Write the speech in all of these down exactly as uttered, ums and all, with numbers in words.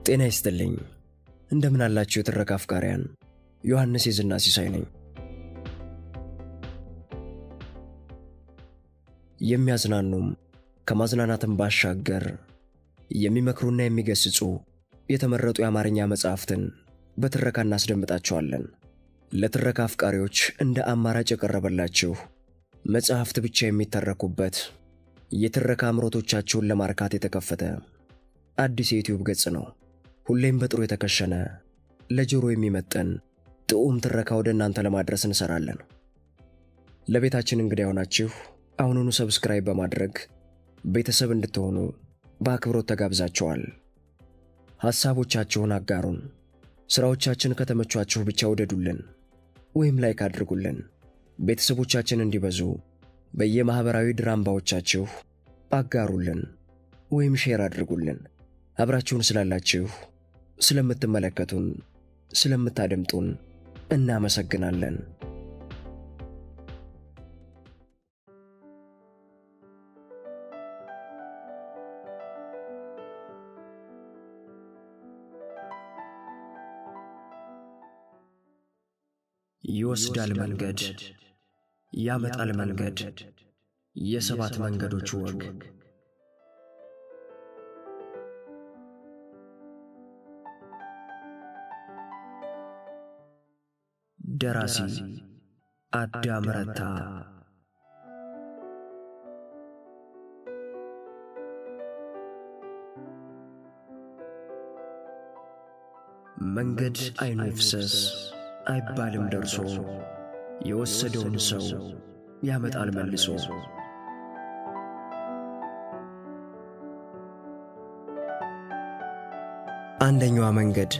ጤና ይስጥልኝ እንደምን አላችሁ ትረካ አፍቃሪያን ዮሐንስ ይዝና ሲሳይ ነኝ የሚያዝናኑም ከማዝናናትም ባሻገር የሚመክሩና የሚገስጹ የተመረጡ የአማርኛ መጻሕፍትን በትረካ እናስደምጣቸዋለን ለትረካ አፍቃሪዎች እንደ አማራጭ የቀረበላችሁ መጻሕፍት ብቻ የሚተረኩበት የትረካ አምሮቶቻቸውን ለማርካት የተከፈተ አዲስ የዩቲዩብ ገጽ ነው ሁሌም በጥሩ የተከሸነ ለጆሮ የሚመጥን ጥዑም ትረካ ወደ እናንተ ለማድረስ እንሰራለን ለቤታችን እንግዳ ሆናችሁ አሁኑኑ ሰብስክራይብ በማድረግ ቤተሰብ እንድትሆኑ በአክብሮት ተጋብዛችኋል ሐሳቦቻችሁን አጋሩን ስራዎቻችን ከተመቻችሁ ብቻ ወደዱልን ወይም ላይክ አድርጉልን ቤተሰቦቻችን እንዲበዙ በየማህበራዊ ድራምባዎቻችሁ አጋሩልን ወይም ሼር አድርጉልን አብራችሁን ስላላችሁ ስለምትመለከቱን ስለምታደምጡን እናመሰግናለን ይወስዳል መንገድ ያመጣል መንገድ የሰባት መንገዶች ወግ ደራሲ አዳም ረታ መንገድ አይኑ ይፍሰስ አይባልም ደርሶ የወሰደውን ሰው ያመጣል መልሶ አንደኛዋ መንገድ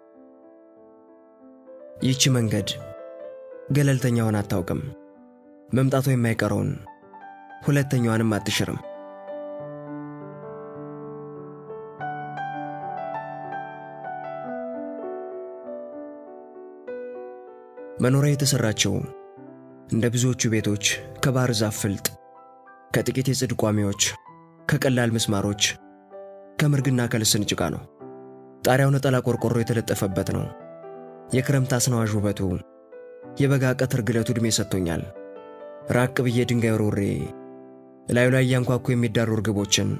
ይቺ መንገድ ገለልተኛውን አታውቅም መምጣቱ የማይቀረውን ሁለተኛዋንም አትሽርም መኖሪያ የተሰራቸው እንደ ብዙዎቹ ቤቶች ከባህር ዛፍ ፍልጥ ከጥቂት የጽድ ቋሚዎች ከቀላል ምስማሮች ከምርግና ከልስን ጭቃ ነው ጣሪያው ነጠላ ቆርቆሮ የተለጠፈበት ነው የክረምት አስናዋዥ ውበቱ የበጋ ቀትር ግለቱ ድሜ ሰጥቶኛል ራቅ ብዬ ድንጋይ ወርውሬ ላዩ ላይ ያንኳኩ የሚዳሩ እርግቦችን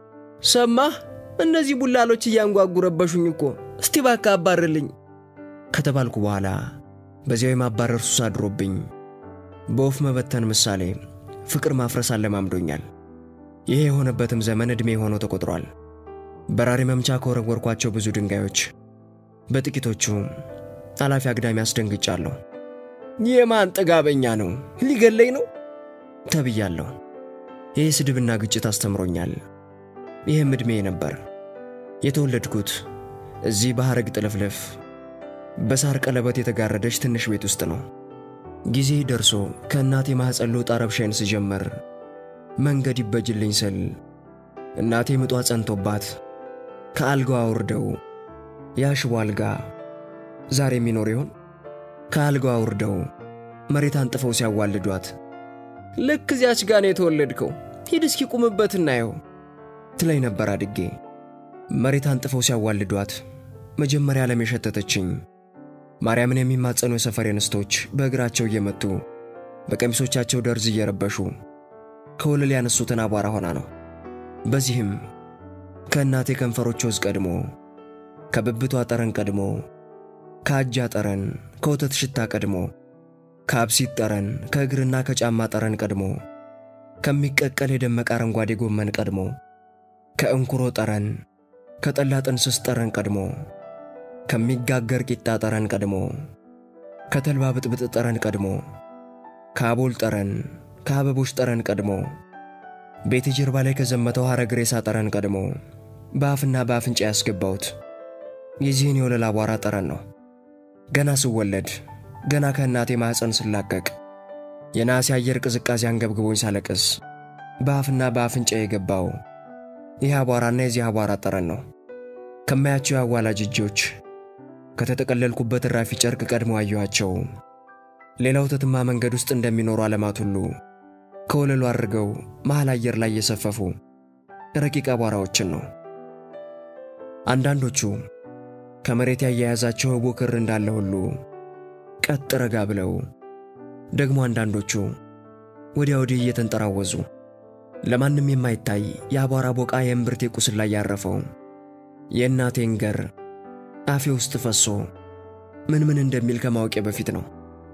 ሰማህ እነዚህ ቡላሎች ያንጓጉ ረበሹኝ እኮ እስቲ ባካ አባርልኝ ከተባልኩ በኋላ በዚያው የማባረር ሱስ አድሮብኝ በወፍ መበተን ምሳሌ ፍቅር ማፍረስ አለማምዶኛል ይሄ የሆነበትም ዘመን እድሜ ሆኖ ተቆጥሯል በራሪ መምቻ ከወረወርኳቸው ብዙ ድንጋዮች በጥቂቶቹ አላፊ አግዳሚ አስደንግጫለሁ የማን ጥጋበኛ ነው ሊገለኝ ነው ተብያለሁ ይሄ ስድብና ግጭት አስተምሮኛል ይሄም እድሜ ነበር የተወለድኩት እዚህ በሐረግ ጥልፍልፍ በሳር ቀለበት የተጋረደች ትንሽ ቤት ውስጥ ነው ጊዜ ደርሶ ከእናቴ ማህፀን ልወጣ ረብሻዬን ስጀምር መንገድ ይበጅልኝ ስል እናቴ ምጧ ጸንቶባት ከአልጋው አውርደው ያሽቦ አልጋ ዛሬ የሚኖር ይሆን ከአልጋው አውርደው መሬት አንጥፈው ሲያዋልዷት ልክ እዚያች ጋር ነው የተወለድከው ሂድ እስኪ ቁምበት እናየው ትለኝ ነበር አድጌ መሬት አንጥፈው ሲያዋልዷት መጀመሪያ ዓለም የሸተተችኝ ማርያምን የሚማጸኑ የሰፈር እንስቶች በእግራቸው እየመቱ በቀሚሶቻቸው ደርዝ እየረበሹ ከወለል ያነሱትን አቧራ ሆና ነው በዚህም ከእናቴ ከንፈሮች ወዝ ቀድሞ ከብብቷ ጠረን ቀድሞ ከአጃ ጠረን ከወተት ሽታ ቀድሞ ከአብሲት ጠረን ከእግርና ከጫማ ጠረን ቀድሞ ከሚቀቀል የደመቀ አረንጓዴ ጎመን ቀድሞ ከእንኩሮ ጠረን ከጠላ ጥንስስ ጠረን ቀድሞ ከሚጋገር ቂጣ ጠረን ቀድሞ ከተልባ ብጥብጥ ጠረን ቀድሞ ከአቦል ጠረን ከአበቦች ጠረን ቀድሞ ቤት ጀርባ ላይ ከዘመተው ሐረግ ሬሳ ጠረን ቀድሞ በአፍና በአፍንጫ ያስገባውት የዚህን የወለል አቧራ ጠረን ነው ገና ስወለድ ገና ከእናቴ ማህፀን ስላቀቅ የናሲ አየር ቅዝቃዜ አንገብግቦኝ ሳለቅስ በአፍና በአፍንጫ የገባው ይህ አቧራና የዚህ አቧራ ጠረን ነው ከማያቸው ያዋላጅ እጆች ከተጠቀለልኩበት ራፊ ጨርቅ ቀድሞ አየኋቸው ሌላው ተትማ መንገድ ውስጥ እንደሚኖሩ ዓለማት ሁሉ ከወለሉ አድርገው መሃል አየር ላይ የሰፈፉ ረቂቅ አቧራዎችን ነው አንዳንዶቹ ከመሬት ያያያዛቸው ቦክር እንዳለ ሁሉ ቀጥ ረጋ ብለው ደግሞ አንዳንዶቹ ወዲያ ወዲህ እየተንጠራወዙ ለማንም የማይታይ የአቧራ ቦቃ የእምብርቴ ቁስል ላይ ያረፈው የእናቴን ገር አፌ ውስጥ ፈሶ ምን ምን እንደሚል ከማወቄ በፊት ነው።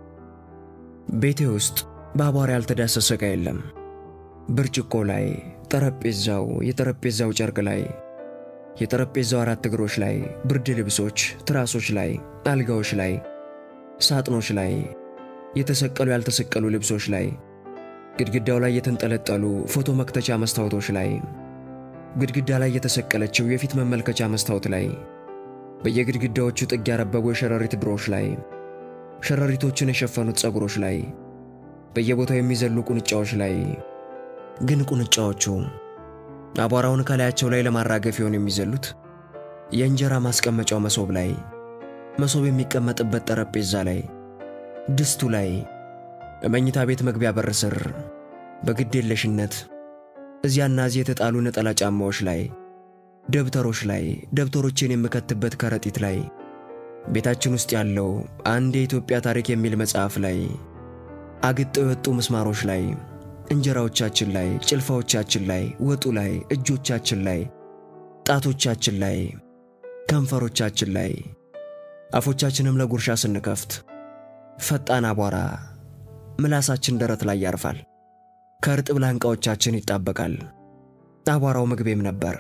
ቤቴ ውስጥ በአቧራ ያልተዳሰሰ ዕቃ የለም። ብርጭቆ ላይ፣ ጠረጴዛው፣ የጠረጴዛው ጨርቅ ላይ፣ የጠረጴዛው አራት እግሮች ላይ፣ ብርድ ልብሶች፣ ትራሶች ላይ፣ አልጋዎች ላይ፣ ሳጥኖች ላይ፣ የተሰቀሉ ያልተሰቀሉ ልብሶች ላይ፣ ግድግዳው ላይ የተንጠለጠሉ ፎቶ መክተቻ መስታወቶች ላይ፣ ግድግዳ ላይ የተሰቀለችው የፊት መመልከቻ መስታወት ላይ፣ በየግድግዳዎቹ ጥግ ያረበቡ የሸረሪት ድሮች ላይ፣ ሸረሪቶችን የሸፈኑት ጸጉሮች ላይ፣ በየቦታው የሚዘሉ ቁንጫዎች ላይ። ግን ቁንጫዎቹ አቧራውን ከላያቸው ላይ ለማራገፍ ይሆን የሚዘሉት? የእንጀራ ማስቀመጫው መሶብ ላይ፣ መሶብ የሚቀመጥበት ጠረጴዛ ላይ፣ ድስቱ ላይ፣ በመኝታ ቤት መግቢያ በር ስር በግዴለሽነት እዚያና እዚህ የተጣሉ ነጠላ ጫማዎች ላይ፣ ደብተሮች ላይ፣ ደብተሮችን የምከትበት ከረጢት ላይ፣ ቤታችን ውስጥ ያለው አንድ የኢትዮጵያ ታሪክ የሚል መጽሐፍ ላይ፣ አግጠው የወጡ ምስማሮች ላይ፣ እንጀራዎቻችን ላይ፣ ጭልፋዎቻችን ላይ፣ ወጡ ላይ፣ እጆቻችን ላይ፣ ጣቶቻችን ላይ፣ ከንፈሮቻችን ላይ፣ አፎቻችንም ለጉርሻ ስንከፍት ፈጣን አቧራ ምላሳችን ደረት ላይ ያርፋል። ከርጥብ ላንቃዎቻችን ይጣበቃል። አቧራው ምግቤም ነበር።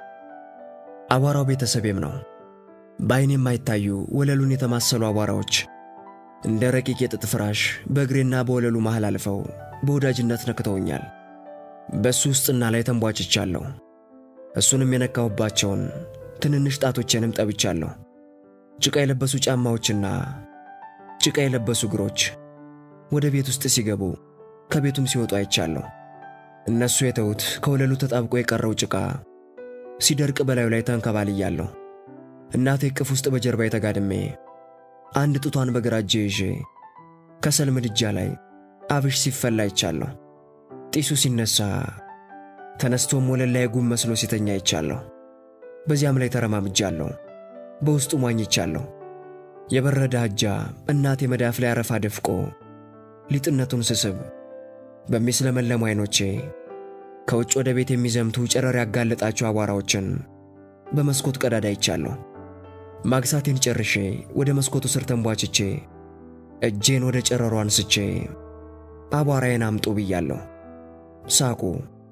አቧራው ቤተሰቤም ነው። በአይን የማይታዩ ወለሉን የተማሰሉ አቧራዎች እንደ ረቂቅ የጥጥ ፍራሽ በእግሬና በወለሉ መሃል አልፈው በወዳጅነት ነክተውኛል። በሱ ውስጥና ላይ ተንቧጭቻለሁ። እሱንም የነካሁባቸውን ትንንሽ ጣቶቼንም ጠብቻለሁ። ጭቃ የለበሱ ጫማዎችና ጭቃ የለበሱ እግሮች ወደ ቤት ውስጥ ሲገቡ ከቤቱም ሲወጡ አይቻለሁ። እነሱ የተውት ከወለሉ ተጣብቆ የቀረው ጭቃ ሲደርቅ በላዩ ላይ ተንከባልያለሁ። እናቴ እቅፍ ውስጥ በጀርባ የተጋድሜ አንድ ጡቷን በግራ እጄ ይዤ ከሰል ምድጃ ላይ አብሽ ሲፈላ አይቻለሁ። ጢሱ ሲነሳ ተነስቶም ወለል ላይ ጉም መስሎ ሲተኛ አይቻለሁ። በዚያም ላይ ተረማምጃለሁ። በውስጡ ሟኝቻለሁ። የበረዳ እጃ እናቴ መዳፍ ላይ አረፋ ደፍቆ ሊጥነቱን ስስብ በሚስለመለሙ አይኖቼ ከውጭ ወደ ቤት የሚዘምቱ ጨረር ያጋለጣቸው አቧራዎችን በመስኮት ቀዳዳ አይቻለሁ። ማግሳቴን ጨርሼ ወደ መስኮቱ ስር ተንቧጭቼ እጄን ወደ ጨረሩ አንስቼ አቧራዬን አምጡ ብያለሁ። ሳቁ።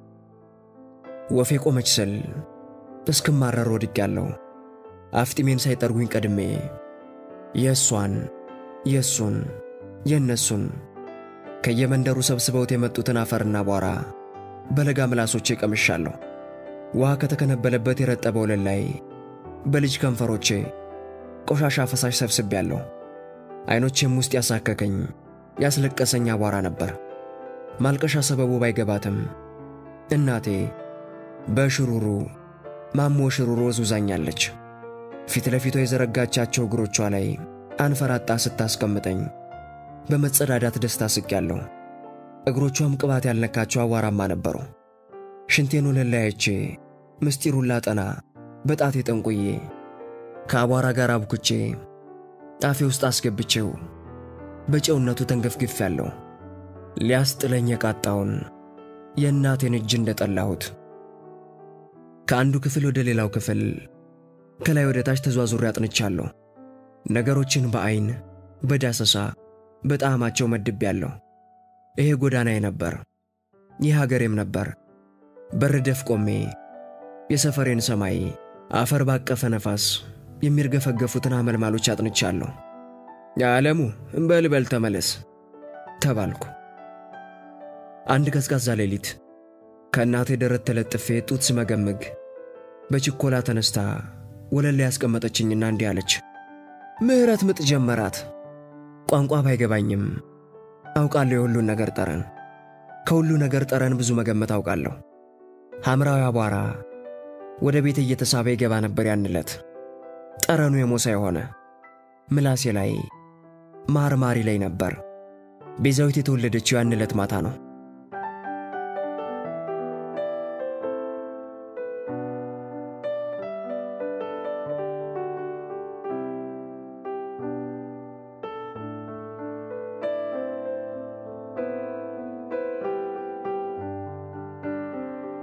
ወፌ ቆመች ስል እስክማረር ወድቄያለሁ። አፍጢሜን ሳይጠርጉኝ ቀድሜ የእሷን የእሱን የእነሱን ከየመንደሩ ሰብስበውት የመጡትን አፈርና አቧራ በለጋ ምላሶቼ ቀምሻለሁ። ውሃ ከተከነበለበት የረጠበ ወለል ላይ በልጅ ከንፈሮቼ ቆሻሻ ፈሳሽ ሰብስቤያለሁ። አይኖቼም ውስጥ ያሳከከኝ ያስለቀሰኝ አቧራ ነበር። ማልቀሻ ሰበቡ ባይገባትም እናቴ በሽሩሩ ማሞ ሽሩሩ ወዙዛኛለች። ፊት ለፊቷ የዘረጋቻቸው እግሮቿ ላይ አንፈራጣ ስታስቀምጠኝ በመጸዳዳት ደስታ ስቄያለሁ። እግሮቿም ቅባት ያልነካቸው አቧራማ ነበሩ። ሽንቴን ወለል ላይ አይቼ ምስጢሩን ላጠና በጣቴ ጠንቁዬ ከአቧራ ጋር አብኩቼ ጣፌ ውስጥ አስገብቼው በጨውነቱ ተንገፍግፌያለሁ። ሊያስጥለኝ የቃጣውን የእናቴን እጅ እንደጠላሁት ከአንዱ ክፍል ወደ ሌላው ክፍል ከላይ ወደ ታች ተዟዙሬ አጥንቻለሁ። ነገሮችን በአይን በዳሰሳ በጣዕማቸው መድቤያለሁ። ይሄ ጎዳናዬ ነበር። ይህ ሀገሬም ነበር። በርደፍ ቆሜ የሰፈሬን ሰማይ አፈር ባቀፈ ነፋስ የሚርገፈገፉትን አመልማሎች አጥንቻለሁ። ያለሙ እንበልበል ተመለስ ተባልኩ። አንድ ቀዝቃዛ ሌሊት ከእናቴ ደረት ተለጥፌ ጡት ስመገምግ በችኮላ ተነስታ ወለል ላይ ያስቀመጠችኝና እንዲህ አለች። ምህረት ምጥ ጀመራት። ቋንቋ ባይገባኝም አውቃለሁ የሁሉን ነገር ጠረን። ከሁሉ ነገር ጠረን ብዙ መገመት አውቃለሁ። ሐምራዊ አቧራ ወደ ቤት እየተሳበ ይገባ ነበር ያንለት። ጠረኑ የሞሳ የሆነ ምላሴ ላይ ማርማሪ ላይ ነበር። ቤዛዊት የተወለደችው ያንለት ማታ ነው።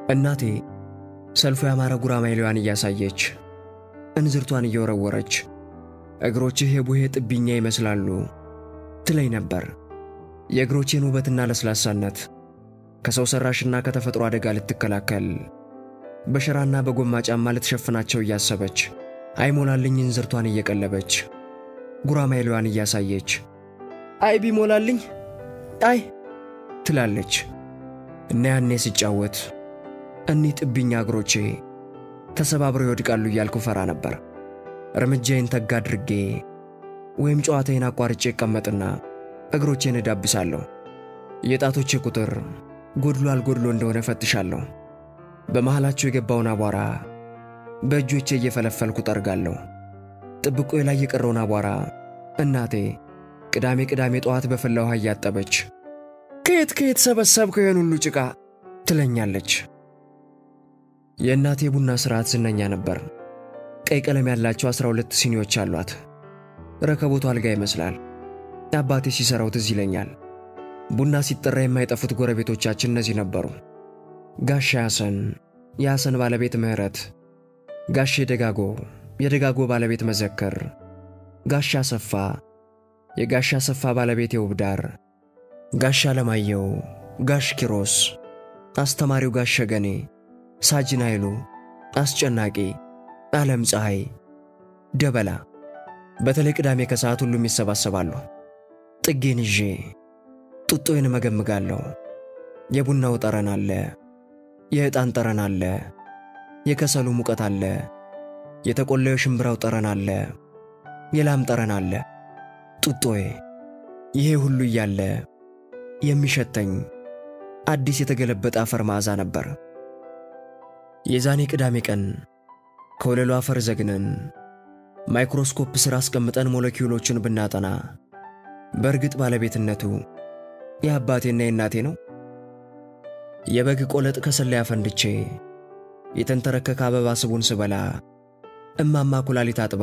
እናቴ ሰልፉ ያማረ ጉራማይሌዋን እያሳየች እንዝርቷን እየወረወረች እግሮችህ የቡሄ ጥብኛ ይመስላሉ ትለኝ ነበር። የእግሮቼን ውበትና ለስላሳነት ከሰው ሰራሽና ከተፈጥሮ አደጋ ልትከላከል በሸራና በጎማ ጫማ ልትሸፍናቸው እያሰበች አይሞላልኝ እንዝርቷን እየቀለበች ጉራማይሌዋን እያሳየች አይ ቢሞላልኝ አይ ትላለች። እና ያኔ ሲጫወት እኒ ጥብኛ እግሮቼ ተሰባብረው ይወድቃሉ እያልኩ ፈራ ነበር። እርምጃዬን ተጋ አድርጌ ወይም ጨዋታዬን አቋርጬ እቀመጥና እግሮቼን እዳብሳለሁ። የጣቶቼ ቁጥር ጎድሎ አልጎድሎ እንደሆነ ፈትሻለሁ። በመሃላቸው የገባውን አቧራ በእጆቼ እየፈለፈልኩ ጠርጋለሁ። ጥብቆዬ ላይ የቀረውን አቧራ እናቴ ቅዳሜ ቅዳሜ ጠዋት በፈላ ውሃ እያጠበች ከየት ከየት ሰበሰብከው ይሄን ሁሉ ጭቃ ትለኛለች። የእናቴ ቡና ስርዓት ዝነኛ ነበር። ቀይ ቀለም ያላቸው አስራ ሁለት ሲኒዎች አሏት። ረከቦቱ አልጋ ይመስላል። አባቴ ሲሰራው ትዝ ይለኛል። ቡና ሲጠራ የማይጠፉት ጎረቤቶቻችን እነዚህ ነበሩ። ጋሻ ያሰን፣ ያሰን ባለቤት ምህረት፣ ጋሽ ደጋጎ፣ የደጋጎ ባለቤት መዘከር፣ ጋሻ ሰፋ፣ የጋሻ ሰፋ ባለቤት የውብዳር፣ ጋሻ ለማየው፣ ጋሽ ኪሮስ፣ አስተማሪው ጋሽ ገኔ፣ ሳጅን ኃይሉ፣ አስጨናቂ፣ ዓለም ፀሐይ፣ ደበላ። በተለይ ቅዳሜ ከሰዓት ሁሉም ይሰባሰባሉ። ጥጌን ይዤ ጡጦዬን መገምጋለሁ። የቡናው ጠረን አለ፣ የዕጣን ጠረን አለ፣ የከሰሉ ሙቀት አለ፣ የተቆለለው ሽምብራው ጠረን አለ፣ የላም ጠረን አለ። ጡጦዬ ይሄ ሁሉ እያለ የሚሸተኝ አዲስ የተገለበጠ አፈር መዓዛ ነበር። የዛኔ ቅዳሜ ቀን ከወለሉ አፈር ዘግነን ማይክሮስኮፕ ስር አስቀምጠን ሞለኪውሎችን ብናጠና በእርግጥ ባለቤትነቱ የአባቴና የእናቴ ነው። የበግ ቆለጥ ከሰል ላይ አፈንድቼ የተንተረከከ አበባ ስቡን ስበላ እማማ ኩላሊት አጥባ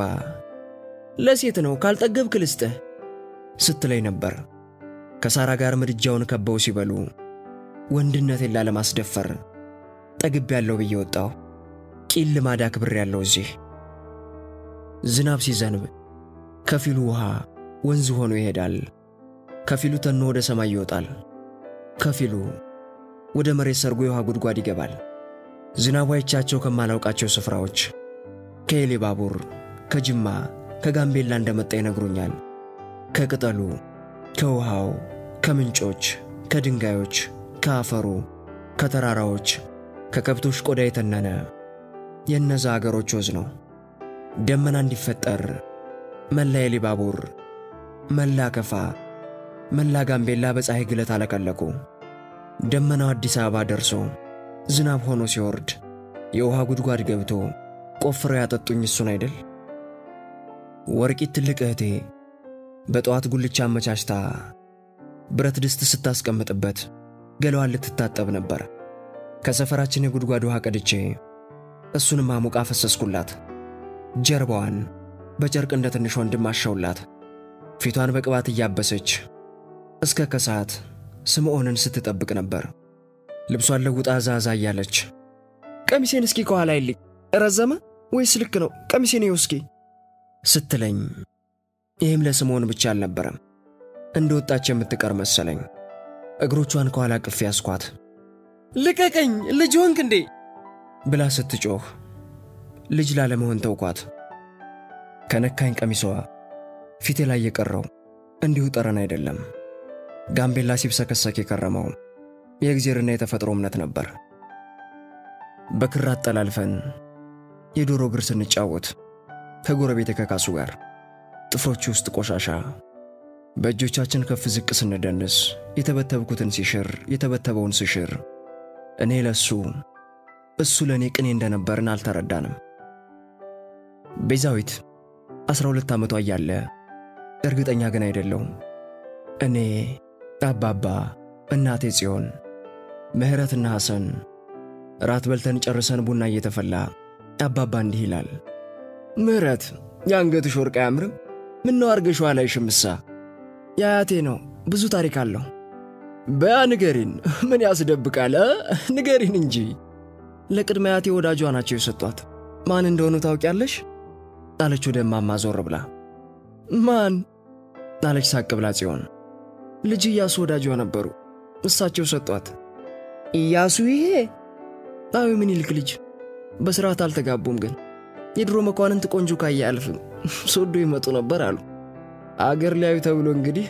ለሴት ነው ካልጠገብክ ልስጥህ ስትለኝ ነበር። ከሳራ ጋር ምድጃውን ከበው ሲበሉ ወንድነቴን ላለማስደፈር ጠግብ ያለው ብዬ ወጣው። ቂል ማዳ ክብር ያለው እዚህ ዝናብ ሲዘንብ ከፊሉ ውሃ ወንዝ ሆኖ ይሄዳል፣ ከፊሉ ተኖ ወደ ሰማይ ይወጣል፣ ከፊሉ ወደ መሬት ሰርጎ የውሃ ጉድጓድ ይገባል። ዝናቡ አይቻቸው ከማላውቃቸው ስፍራዎች ከኤሊ ባቡር፣ ከጅማ፣ ከጋምቤላ እንደመጣ ይነግሩኛል። ከቅጠሉ፣ ከውሃው፣ ከምንጮች፣ ከድንጋዮች፣ ከአፈሩ፣ ከተራራዎች፣ ከከብቶች ቆዳ የተነነ የነዛ አገሮች ወዝ ነው። ደመና እንዲፈጠር መላ ኤሊ ባቡር፣ መላ ከፋ፣ መላ ጋምቤላ በፀሐይ ግለት አለቀለቁ። ደመናው አዲስ አበባ ደርሶ ዝናብ ሆኖ ሲወርድ የውሃ ጉድጓድ ገብቶ ቆፍረው ያጠጡኝ እሱን አይደል? ወርቂት ትልቅ እህቴ በጠዋት ጉልቻ አመቻችታ ብረት ድስት ስታስቀምጥበት ገላዋን ልትታጠብ ነበር። ከሰፈራችን የጉድጓድ ውሃ ቀድቼ እሱንም አሙቃ ፈሰስኩላት። ጀርባዋን በጨርቅ እንደ ትንሽ ወንድም አሻውላት። ፊቷን በቅባት እያበሰች እስከ ከሰዓት ስምዖንን ስትጠብቅ ነበር። ልብሷን ለውጣ ዛዛ እያለች ቀሚሴን እስኪ ከኋላ ይልኝ ረዘመ ወይስ ልክ ነው ቀሚሴን ይውስኪ ስትለኝ ይህም ለስምዖን ብቻ አልነበረም። እንደወጣች የምትቀር መሰለኝ። እግሮቿን ከኋላ ቅፍ ያስኳት። ልቀቀኝ ልጅ ሆንክ እንዴ ብላ ስትጮህ ልጅ ላለመሆን ተውኳት። ከነካኝ ቀሚሷ ፊቴ ላይ የቀረው እንዲሁ ጠረን አይደለም። ጋምቤላ ሲብሰከሰክ የከረመው የእግዚአብሔርና የተፈጥሮ እምነት ነበር። በክራት ጠላልፈን የዶሮ ግር ስንጫወት ከጎረቤቴ ከካሱ ጋር ጥፍሮቹ ውስጥ ቆሻሻ በእጆቻችን ከፍ ዝቅ ስንደንስ የተበተብኩትን ሲሽር የተበተበውን ሲሽር እኔ ለሱ እሱ ለኔ ቅኔ እንደነበርን አልተረዳንም። ቤዛዊት አስራ ሁለት ዓመቷ እያለ እርግጠኛ ግን አይደለሁም። እኔ አባባ እናቴ ጽዮን ምህረትና ሐሰን ራት በልተን ጨርሰን ቡና እየተፈላ አባባ እንዲህ ይላል። ምህረት ያንገትሽ ወርቅ አያምርም? ምን ነው አርገሽው አላይሽምሳ? ያያቴ ነው ብዙ ታሪክ አለው። በያ ንገሪን ምን ያስደብቃል? ንገሪን እንጂ ለቅድሚያቴ ወዳጇ ናቸው የሰጧት። ማን እንደሆኑ ታውቂያለሽ? አለች ወደ እማማ ዞር ብላ። ማን? አለች ሳቅ ብላ ጽዮን። ልጅ ኢያሱ ወዳጇ ነበሩ፣ እሳቸው ሰጧት። ኢያሱ ይሄ? አዎ ምኒልክ ልጅ። በስርዓት አልተጋቡም፣ ግን የድሮ መኳንንት ቆንጆ ካየ አልፍም ሶዶ ይመጡ ነበር አሉ። አገር ሊያዩ ተብሎ እንግዲህ።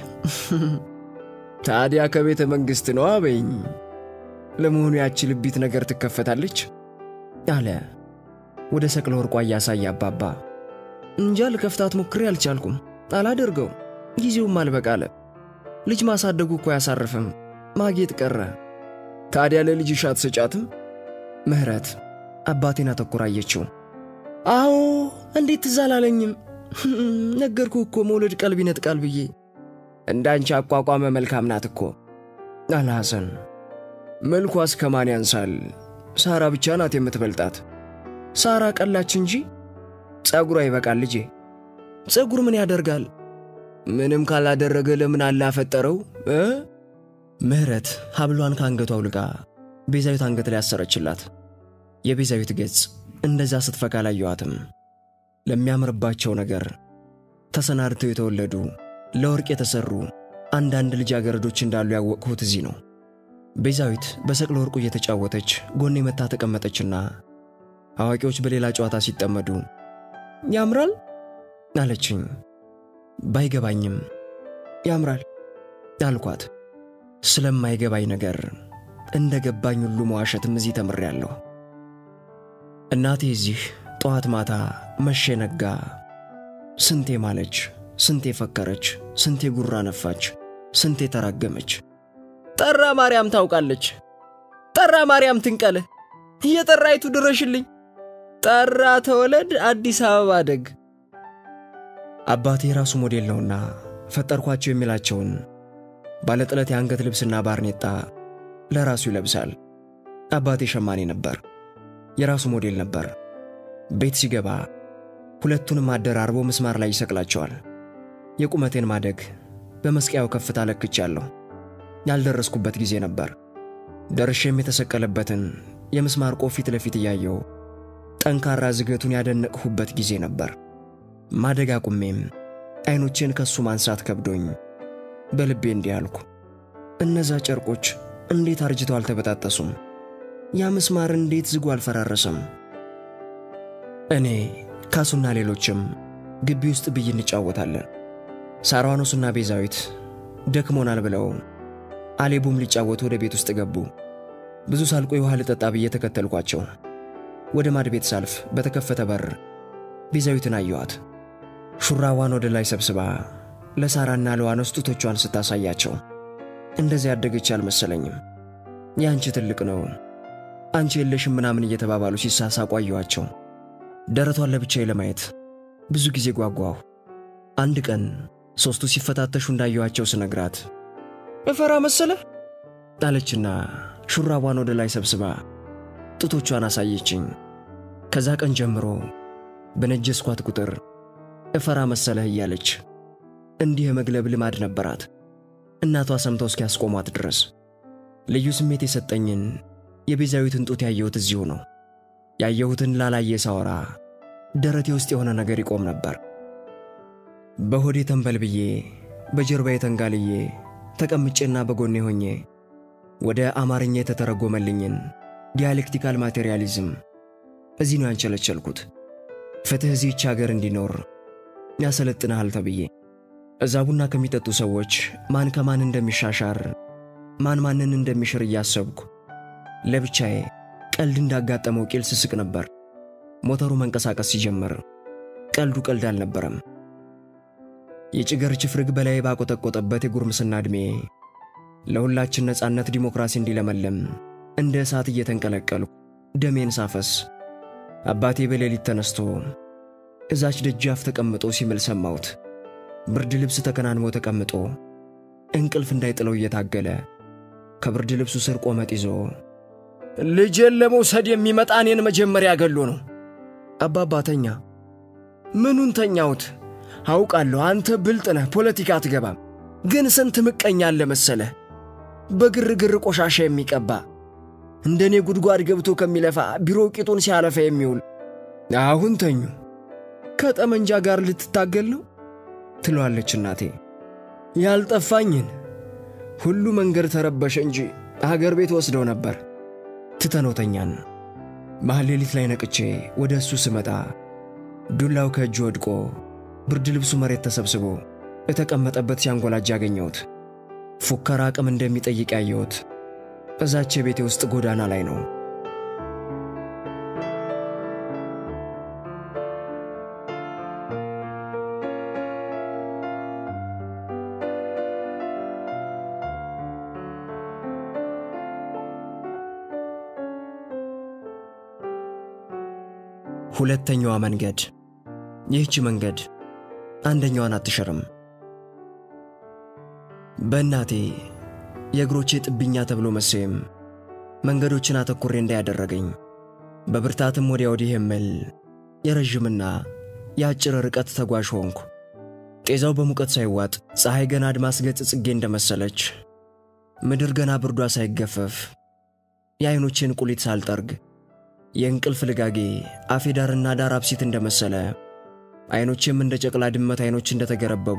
ታዲያ ከቤተ መንግስት ነው አበኝ። ለመሆኑ ያቺ ልቢት ነገር ትከፈታለች? አለ ወደ ሰቅለ ወርቋ ያሳየ አባባ። እንጃ ልከፍታት ሞክሬ አልቻልኩም፣ አላደርገው ጊዜውም አልበቃለ። ልጅ ማሳደጉ እኮ ያሳርፍም፣ ማጌጥ ቀረ። ታዲያ ለልጅሽ አትሰጫትም? ምህረት አባቴን አተኩራየችው። አዎ እንዴት ትዛላለኝም? ነገርኩ እኮ መውለድ ቀልብ ይነጥቃል ብዬ። እንዳንቺ አቋቋመ መልካም ናት እኮ አለ ሐሰን። መልኳስ ከማን ያንሳል? ሳራ ብቻ ናት የምትበልጣት። ሳራ ቀላች እንጂ ጸጉሯ ይበቃል ልጄ። ጸጉር ምን ያደርጋል? ምንም ካላደረገ ለምን አላፈጠረው እ ምህረት ሐብሏን ካንገቷ አውልቃ ቤዛዊት አንገት ላይ አሰረችላት። የቤዛዊት ገጽ እንደዛ ስትፈካ ላየዋትም። ለሚያምርባቸው ነገር ተሰናድተው የተወለዱ ለወርቅ የተሰሩ አንዳንድ ልጃገረዶች እንዳሉ ያወቅሁት እዚህ ነው። ቤዛዊት በሰቅለ ወርቁ እየተጫወተች ጎኔ መታ ተቀመጠችና አዋቂዎች በሌላ ጨዋታ ሲጠመዱ ያምራል አለችኝ። ባይገባኝም ያምራል አልኳት። ስለማይገባኝ ነገር እንደገባኝ ሁሉ መዋሸትም እዚህ ተምሬያለሁ። እናቴ እዚህ ጧት ማታ መሸ ነጋ ስንቴ ማለች፣ ስንቴ ፈከረች፣ ስንቴ ጉራ ነፋች፣ ስንቴ ተራገመች። ጠራ ማርያም ታውቃለች፣ ጠራ ማርያም ትንቀለ፣ እየጠራይቱ ድረሽልኝ፣ ጠራ ተወለድ አዲስ አበባ ደግ። አባቴ ራሱ ሞዴል ነውና ፈጠርኳቸው የሚላቸውን ባለጥለት የአንገት ልብስና ባርኔጣ ለራሱ ይለብሳል። አባቴ ሸማኔ ነበር፣ የራሱ ሞዴል ነበር። ቤት ሲገባ ሁለቱንም አደራርቦ መስማር ላይ ይሰቅላቸዋል። የቁመቴን ማደግ በመስቀያው ከፍታ ለክቻለሁ። ያልደረስኩበት ጊዜ ነበር። ደርሼም የተሰቀለበትን የመስማር ቆፊት ለፊት ያየው ጠንካራ ዝገቱን ያደነቅሁበት ጊዜ ነበር። ማደግ አቁሜም አይኖቼን ከሱ ማንሳት ከብዶኝ በልቤ እንዲህ አልኩ፣ እነዛ ጨርቆች እንዴት አርጅተው አልተበጣጠሱም? ያ መስማር እንዴት ዝጉ አልፈራረሰም? እኔ ካሱና ሌሎችም ግቢ ውስጥ ብይ እንጫወታለን። ሳራዋኖስና ቤዛዊት ደክሞናል ብለው አሌቡም ሊጫወቱ ወደ ቤት ውስጥ ገቡ። ብዙ ሳልቆይ ውሃ ልጠጣ ብዬ ተከተልኳቸው። ወደ ማድ ቤት ሳልፍ በተከፈተ በር ቤዛዊትን አየኋት። ሹራዋን ወደ ላይ ሰብስባ ለሳራና ለዋኖስ ጡቶቿን ስታሳያቸው እንደዚህ ያደገች አልመሰለኝም። ያንቺ ትልቅ ነው አንቺ የለሽም ምናምን እየተባባሉ ሲሳሳቁ አየኋቸው። ደረቷን ለብቻዬ ለማየት ብዙ ጊዜ ጓጓሁ። አንድ ቀን ሶስቱ ሲፈታተሹ እንዳየኋቸው ስነግራት እፈራ መሰለ አለችና ሹራዋን ወደ ላይ ሰብስባ ጡቶቿን አሳየችኝ። ከዛ ቀን ጀምሮ በነጀስኳት ቁጥር እፈራ መሰለህ እያለች እንዲህ የመግለብ ልማድ ነበራት። እናቷ ሰምተው እስኪያስቆሟት ድረስ ልዩ ስሜት የሰጠኝን የቤዛዊትን ጡት ያየሁት እዚሁ ነው። ያየሁትን ላላየ ሳወራ ደረቴ ውስጥ የሆነ ነገር ይቆም ነበር። በሆዴ ተንበልብዬ በጀርባዬ ተንጋልዬ ተቀምጬና በጎኔ ሆኜ ወደ አማርኛ የተተረጎመልኝን ዲያሌክቲካል ማቴሪያሊዝም እዚህ ነው ያንቸለቸልኩት። ፍትህ እዚህች ሀገር እንዲኖር ያሰለጥናል ተብዬ እዛ ቡና ከሚጠጡ ሰዎች ማን ከማን እንደሚሻሻር ማን ማንን እንደሚሽር እያሰብኩ ለብቻዬ ቀልድ እንዳጋጠመው ቂል ስስቅ ነበር። ሞተሩ መንቀሳቀስ ሲጀምር ቀልዱ ቀልድ አልነበረም። የጭገር ችፍርግ በላይ ባቆጠቆጠበት የጉርምስና ዕድሜ ለሁላችን ነጻነት ዲሞክራሲ እንዲለመለም እንደ እሳት እየተንቀለቀልኩ ደሜን ሳፈስ አባቴ በሌሊት ተነስቶ እዛች ደጃፍ ተቀምጦ ሲምል ሰማሁት። ብርድ ልብስ ተከናንሞ ተቀምጦ እንቅልፍ እንዳይጥለው እየታገለ ከብርድ ልብሱ ስር ቆመጥ ይዞ ልጄን ለመውሰድ የሚመጣ እኔን መጀመሪያ ገሎ ነው። አባባ ተኛ። ምኑን ተኛውት? አውቃለሁ አንተ ብልጥ ነህ፣ ፖለቲካ አትገባም። ግን ስንት ምቀኛ አለ መሰለህ፣ በግርግር ቆሻሻ የሚቀባ እንደኔ ጉድጓድ ገብቶ ከሚለፋ ቢሮ ቂጡን ሲያለፈ የሚውል አሁን ተኙ ከጠመንጃ ጋር ልትታገል ነው ትሏለች እናቴ ያልጠፋኝን ሁሉ መንገድ ተረበሸ እንጂ ሀገር ቤት ወስደው ነበር ትተኖተኛን ማህሌሊት ላይ ነቅቼ ወደ እሱ ስመጣ ዱላው ከእጁ ወድቆ ብርድ ልብሱ መሬት ተሰብስቦ የተቀመጠበት ሲያንጎላጅ ያገኘሁት ፉከራ አቅም እንደሚጠይቅ ያየሁት እዛች ቤቴ ውስጥ ጎዳና ላይ ነው ሁለተኛዋ መንገድ ይህች መንገድ አንደኛዋን አትሸርም በእናቴ የእግሮቼ ጥብኛ ተብሎ መሰየም መንገዶችን አተኩሬ እንዳያደረገኝ በብርታትም ወዲያ ወዲህ የምል የረጅምና የአጭር ርቀት ተጓዥ ሆንኩ ጤዛው በሙቀት ሳይዋጥ ፀሐይ ገና አድማስ ገጽ ጽጌ እንደመሰለች ምድር ገና ብርዷ ሳይገፈፍ የአይኖቼን ቁሊት ሳልጠርግ የእንቅልፍ ልጋጌ አፌ ዳርና ዳር አብሲት እንደመሰለ አይኖቼም እንደ ጨቅላ ድመት አይኖች እንደተገረበቡ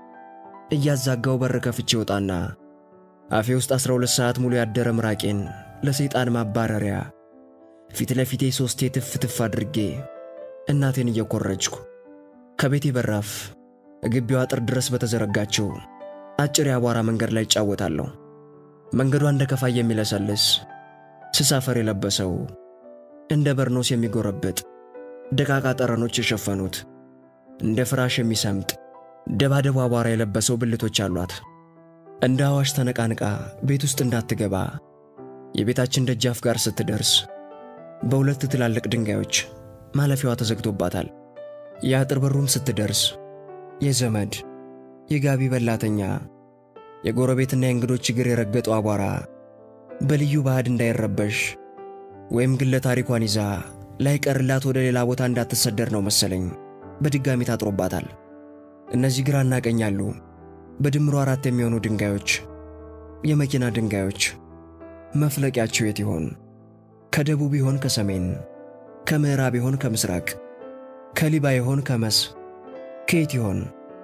እያዛጋው በር ከፍቼ ወጣና አፌ ውስጥ አስራ ሁለት ሰዓት ሙሉ ያደረ ምራቄን ለሰይጣን ማባረሪያ ፊት ለፊቴ ሶስቴ ትፍ ትፍ አድርጌ እናቴን እየኮረጅኩ ከቤቴ በራፍ ግቢው አጥር ድረስ በተዘረጋቸው አጭር ያቧራ መንገድ ላይ ጫወታለሁ መንገዱ እንደ ከፋይ የሚለሰልስ ስሳፈር የለበሰው እንደ በርኖስ የሚጎረብጥ ደቃቃ ጠረኖች የሸፈኑት እንደ ፍራሽ የሚሰምጥ ደባደባ አቧራ የለበሰው ብልቶች አሏት እንደ አዋሽ ተነቃንቃ ቤት ውስጥ እንዳትገባ የቤታችን ደጃፍ ጋር ስትደርስ በሁለት ትላልቅ ድንጋዮች ማለፊያዋ ተዘግቶባታል የአጥር በሩም ስትደርስ የዘመድ የጋቢ በላተኛ የጎረቤትና የእንግዶች እግር የረገጠው አቧራ በልዩ ባዕድ እንዳይረበሽ ወይም ግለ ታሪኳን ይዛ ላይቀርላት ወደ ሌላ ቦታ እንዳትሰደር ነው መሰለኝ በድጋሚ ታጥሮባታል እነዚህ ግራና ቀኝ ያሉ በድምሩ አራት የሚሆኑ ድንጋዮች የመኪና ድንጋዮች መፍለቂያቸው የት ይሆን ከደቡብ ይሆን ከሰሜን ከምዕራብ ይሆን ከምስራቅ ከሊባ ይሆን ከመስ ከየት ይሆን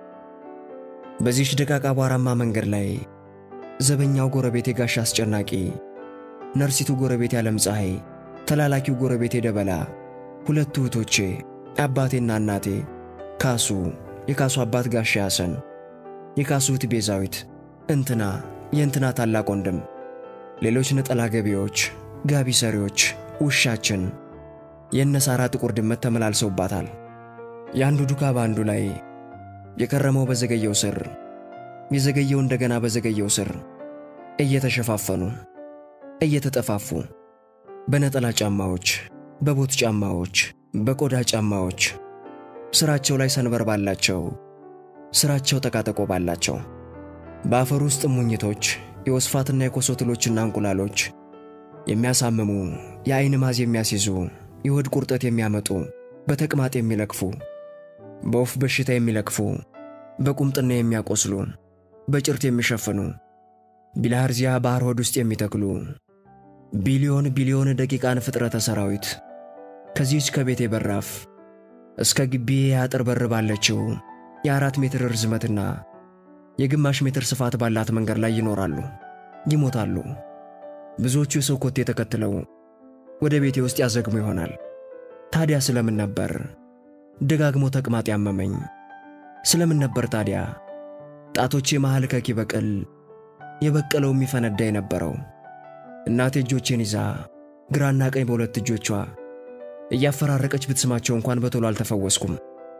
በዚህ ደቃቃ አቧራማ መንገድ ላይ ዘበኛው ጎረቤቴ ጋሽ አስጨናቂ ነርሲቱ ጎረቤት ያለም ፀሐይ ተላላኪው ጎረቤቴ ደበላ ሁለቱ እህቶቼ አባቴና እናቴ ካሱ የካሱ አባት ጋሽ ያሰን የካሱት ቤዛዊት እንትና የእንትና ታላቅ ወንድም ሌሎች ነጠላ ገቢዎች ጋቢ ሰሪዎች ውሻችን የነሳራ ጥቁር ድመት ተመላልሰውባታል ያንዱ ዱካ ባንዱ ላይ የከረመው በዘገየው ስር የዘገየው እንደገና በዘገየው ስር እየተሸፋፈኑ እየተጠፋፉ በነጠላ ጫማዎች በቦት ጫማዎች በቆዳ ጫማዎች ስራቸው ላይ ሰንበር ባላቸው ስራቸው ተቃጠቆ ባላቸው በአፈር ውስጥ ሙኝቶች የወስፋትና የኮሶትሎችና እንቁላሎች የሚያሳምሙ የአይን ማዝ የሚያስይዙ የሆድ ቁርጠት የሚያመጡ በተቅማጥ የሚለክፉ በወፍ በሽታ የሚለክፉ በቁምጥና የሚያቆስሉ በጭርት የሚሸፍኑ ቢላርዚያ ባህር ሆድ ውስጥ የሚተክሉ ቢሊዮን ቢሊዮን ደቂቃን ፍጥረተ ሰራዊት ከዚህች ከቤቴ በራፍ እስከ ግቢ ያጥር በር ባለችው የአራት ሜትር ርዝመትና የግማሽ ሜትር ስፋት ባላት መንገድ ላይ ይኖራሉ ይሞታሉ ብዙዎቹ ሰው ኮቴ ተከትለው ወደ ቤቴ ውስጥ ያዘግሙ ይሆናል ታዲያ ስለምን ነበር ደጋግሞ ተቅማጥ ያመመኝ ስለምን ነበር ታዲያ ጣቶቼ መሃል ከኪ በቀል የበቀለው የሚፈነዳ የነበረው እናቴ እጆቼን ይዛ ግራና ቀኝ በሁለት እጆቿ እያፈራረቀች ብትስማቸው እንኳን በቶሎ አልተፈወስኩም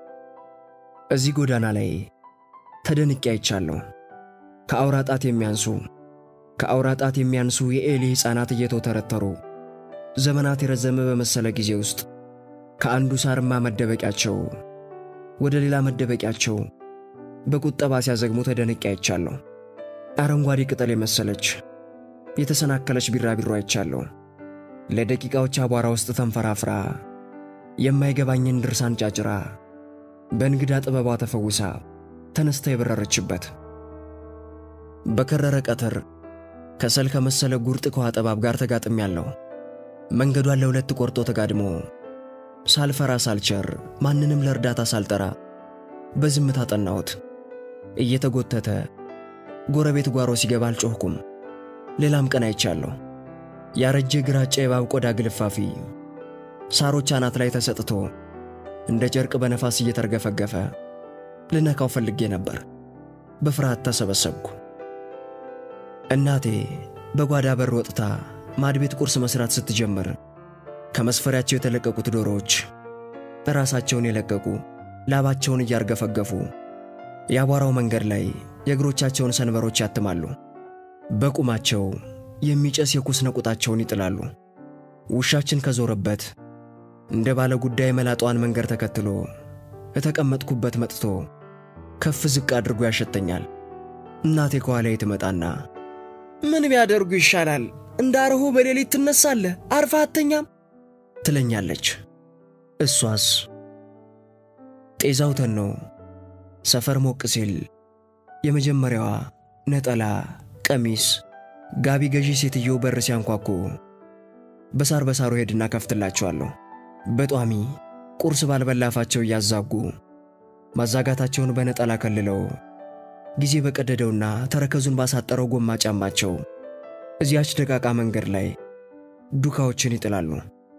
እዚህ ጎዳና ላይ ተደንቄ አይቻለሁ ከአውራጣት የሚያንሱ ከአውራጣት የሚያንሱ የኤሊ ሕፃናት እየተወተረተሩ ዘመናት የረዘመ በመሰለ ጊዜ ውስጥ ከአንዱ ሳርማ መደበቂያቸው ወደ ሌላ መደበቂያቸው በቁጠባ ሲያዘግሙ ተደንቄ አይቻለሁ አረንጓዴ ቅጠል የመሰለች የተሰናከለች ቢራቢሮ አይቻለሁ ለደቂቃዎች አቧራ ውስጥ ተንፈራፍራ የማይገባኝን ድርሳን ጫጭራ በእንግዳ ጥበቧ ተፈውሳ ተነስታ የበረረችበት በከረረ ቀትር ከሰል ከመሰለ ጉርጥ ከዋጠባብ ጋር ተጋጥሚያለሁ መንገዷን ለሁለት ቆርጦ ተጋድሞ ሳልፈራ ሳልቸር ማንንም ለርዳታ ሳልጠራ በዝምታ ጠናሁት። እየተጎተተ ጎረቤት ጓሮ ሲገባ አልጮህኩም። ሌላም ቀን አይቻለሁ። ያረጀ ግራጫ የባብ ቆዳ ግልፋፊ ሳሮች አናት ላይ ተሰጥቶ እንደ ጨርቅ በነፋስ እየተርገፈገፈ ልነካው ፈልጌ ነበር። በፍርሃት ተሰበሰብኩ። እናቴ በጓዳ በር ወጥታ ማድቤት ቁርስ መስራት ስትጀምር ከመስፈሪያቸው የተለቀቁት ዶሮዎች ራሳቸውን የለቀቁ ላባቸውን እያርገፈገፉ ያቧራው መንገድ ላይ የእግሮቻቸውን ሰንበሮች ያትማሉ። በቁማቸው የሚጨስ የኩስ ነቁጣቸውን ይጥላሉ። ውሻችን ከዞረበት እንደ ባለ ጉዳይ መላጧን መንገድ ተከትሎ የተቀመጥኩበት መጥቶ ከፍ ዝቅ አድርጎ ያሸተኛል። እናቴ ከኋላዬ ትመጣና ምን ቢያደርጉ ይሻላል? እንዳርሁ በሌሊት ትነሳለህ፣ አርፋ አተኛም ትለኛለች። እሷስ ጤዛው ተኖ ሰፈር ሞቅ ሲል የመጀመሪያዋ ነጠላ ቀሚስ ጋቢ ገዢ ሴትዮ በር ሲያንኳኩ በሳር በሳሩ ሄድና ከፍትላቸዋለሁ። በጧሚ ቁርስ ባልበላፋቸው ያዛጉ ማዛጋታቸውን በነጠላ ከልለው ጊዜ በቀደደውና ተረከዙን ባሳጠረው ጎማ ጫማቸው እዚያች ደቃቃ መንገድ ላይ ዱካዎችን ይጥላሉ።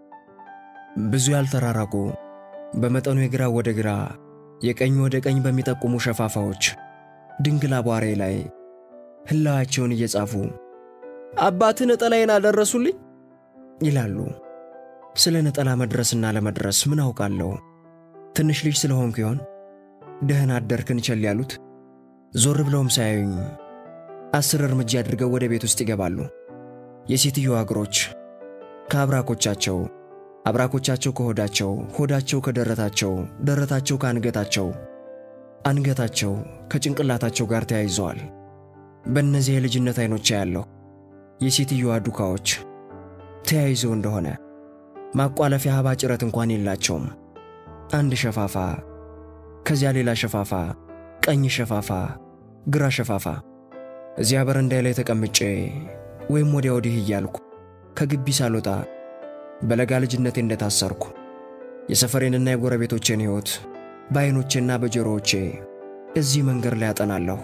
ብዙ ያልተራራቁ በመጠኑ የግራ ወደ ግራ የቀኝ ወደ ቀኝ በሚጠቁሙ ሸፋፋዎች ድንግል አቧሬ ላይ ህላዋቸውን እየጻፉ አባት ነጠላዬን አደረሱልኝ ይላሉ። ስለ ነጠላ መድረስና ለመድረስ ምን አውቃለሁ? ትንሽ ልጅ ስለሆንኩ ይሆን ደህና አደርክን ቸል ያሉት? ዞር ብለውም ሳያዩኝ አስር እርምጃ አድርገው ወደ ቤት ውስጥ ይገባሉ። የሴትዮዋ እግሮች ከአብራኮቻቸው፣ አብራኮቻቸው ከሆዳቸው፣ ሆዳቸው ከደረታቸው፣ ደረታቸው ከአንገታቸው፣ አንገታቸው ከጭንቅላታቸው ጋር ተያይዘዋል። በእነዚህ የልጅነት አይኖች ያለው የሴትዮዋ ዱካዎች ተያይዘው እንደሆነ ማቋለፊያ ሀባ ጭረት እንኳን የላቸውም። አንድ ሸፋፋ፣ ከዚያ ሌላ ሸፋፋ፣ ቀኝ ሸፋፋ፣ ግራ ሸፋፋ። እዚያ በረንዳይ ላይ ተቀምጬ ወይም ወዲያ ወዲህ እያልኩ ከግቢ ሳልወጣ በለጋ ልጅነቴ እንደታሰርኩ የሰፈሬንና የጎረቤቶቼን ሕይወት በዓይኖቼና በጆሮዎቼ እዚህ መንገድ ላይ አጠናለሁ።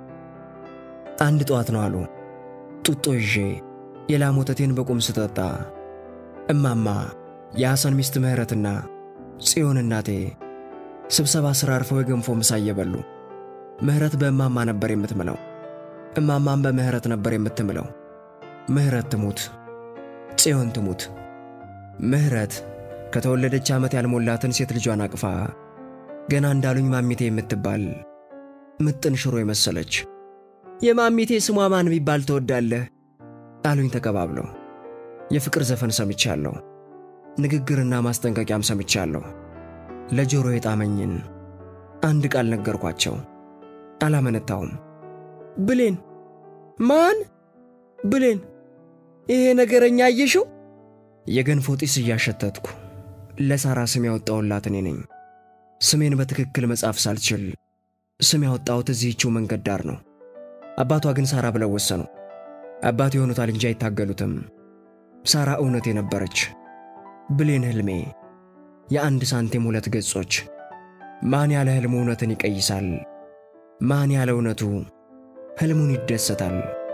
አንድ ጠዋት ነው አሉ ጡጦ ይዤ የላም ወተቴን በቁም ስጠጣ እማማ የሐሰን ሚስት ምህረትና ጽዮን እናቴ ስብሰባ ስራ አርፈው የገንፎ ምሳ እየበሉ ምህረት በእማማ ነበር የምትምለው፣ እማማም በምህረት ነበር የምትምለው። ምህረት ትሙት ጽዮን ትሙት። ምህረት ከተወለደች ዓመት ያልሞላትን ሴት ልጇን አቅፋ ገና እንዳሉኝ ማሚቴ የምትባል ምጥን ሽሮ የመሰለች የማሚቴ ስሟ ማን ቢባል ተወዳለህ አሉኝ ተቀባብለው። የፍቅር ዘፈን ሰምቻለሁ፣ ንግግርና ማስጠንቀቂያም ሰምቻለሁ። ለጆሮ የጣመኝን አንድ ቃል ነገርኳቸው። አላመነታውም። ብሌን ማን? ብሌን ይሄ ነገረኛ አየሽው? የገንፎ ጢስ እያሸተትኩ ለሳራ ስም ያወጣውላት እኔ ነኝ። ስሜን በትክክል መጻፍ ሳልችል ስም ያወጣሁት እዚህችው መንገድ ዳር ነው። አባቷ ግን ሳራ ብለው ወሰኑ። አባቱ የሆኑታል እንጂ አይታገሉትም። ሳራ እውነቴ ነበረች። ብሌን ህልሜ፣ የአንድ ሳንቲም ሁለት ገጾች። ማን ያለ ህልሙ እውነትን ይቀይሳል? ማን ያለ እውነቱ ህልሙን ይደሰታል?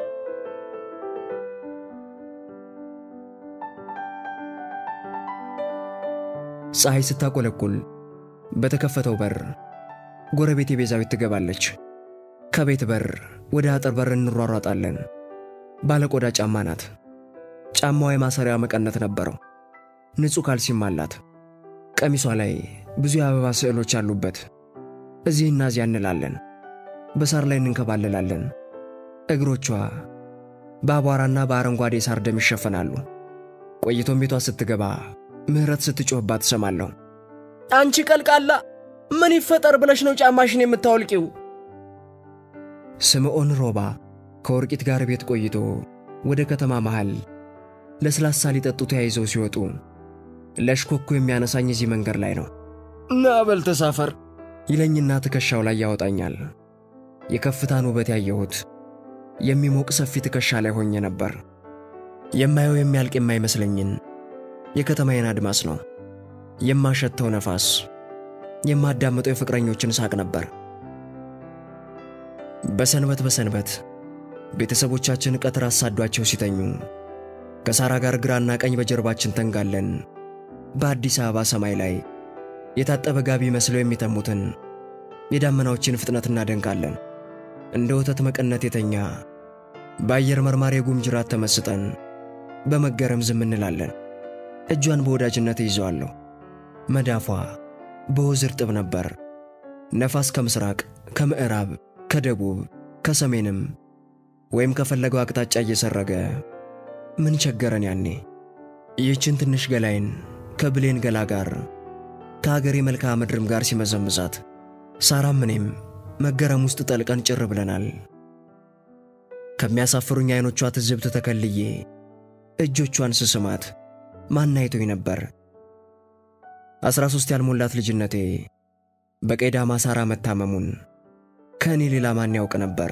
ፀሐይ ስታቆለቁል በተከፈተው በር ጎረቤቴ ቤዛዊት ትገባለች። ከቤት በር ወደ አጥር በር እንሯሯጣለን። ባለቆዳ ጫማ ናት። ጫማዋ የማሰሪያ መቀነት ነበረው። ንጹህ ካልሲም አላት። ቀሚሷ ላይ ብዙ የአበባ ስዕሎች አሉበት። እዚህና እዚያ እንላለን። በሳር ላይ እንንከባለላለን። እግሮቿ በአቧራና በአረንጓዴ ሳር ደም ይሸፈናሉ። ቆይቶም ቤቷ ስትገባ ምህረት ስትጮህባት ሰማለሁ። አንቺ ቀልቃላ ምን ይፈጠር ብለሽ ነው ጫማሽን የምታወልቂው? ስምዖን ሮባ ከወርቂት ጋር ቤት ቆይቶ ወደ ከተማ መሃል ለስላሳ ሊጠጡ ተያይዘው ሲወጡ ለሽኮኮ የሚያነሳኝ እዚህ መንገድ ላይ ነው። ና በል ተሳፈር ይለኝና ትከሻው ላይ ያወጣኛል። የከፍታን ውበት ያየሁት የሚሞቅ ሰፊ ትከሻ ላይ ሆኜ ነበር። የማየው የሚያልቅ የማይመስለኝን የከተማዬን አድማስ ነው። የማሸተው ነፋስ፣ የማዳምጠው የፍቅረኞችን ሳቅ ነበር። በሰንበት በሰንበት ቤተሰቦቻችን ቀትር አሳዷቸው ሲተኙ ከሳራ ጋር ግራና ቀኝ በጀርባችን ተንጋለን በአዲስ አበባ ሰማይ ላይ የታጠበ ጋቢ መስለው የሚተሙትን የዳመናዎችን ፍጥነት እናደንቃለን። እንደ ወተት መቀነት የተኛ በአየር መርማሪ ጉምጅራት ተመስጠን በመገረም ዝም እንላለን። እጇን በወዳጅነት ይዘዋለሁ። መዳፏ በወዝ እርጥብ ነበር። ነፋስ ከምስራቅ፣ ከምዕራብ፣ ከደቡብ፣ ከሰሜንም ወይም ከፈለገው አቅጣጫ እየሰረገ ምን ቸገረን ያኔ? ይህችን ትንሽ ገላይን ከብሌን ገላ ጋር ከሀገሬ መልክዓ ምድርም ጋር ሲመዘምዛት ሳራም እኔም መገረም ውስጥ ጠልቀን ጭር ብለናል። ከሚያሳፍሩኝ አይኖቿ ትዝብት ተከልዬ እጆቿን ስስማት ማን አይቶኝ ነበር? አስራ ሦስት ያልሞላት ልጅነቴ በቀይ ዳማ ሳራ መታመሙን ከኔ ሌላ ማን ያውቅ ነበር?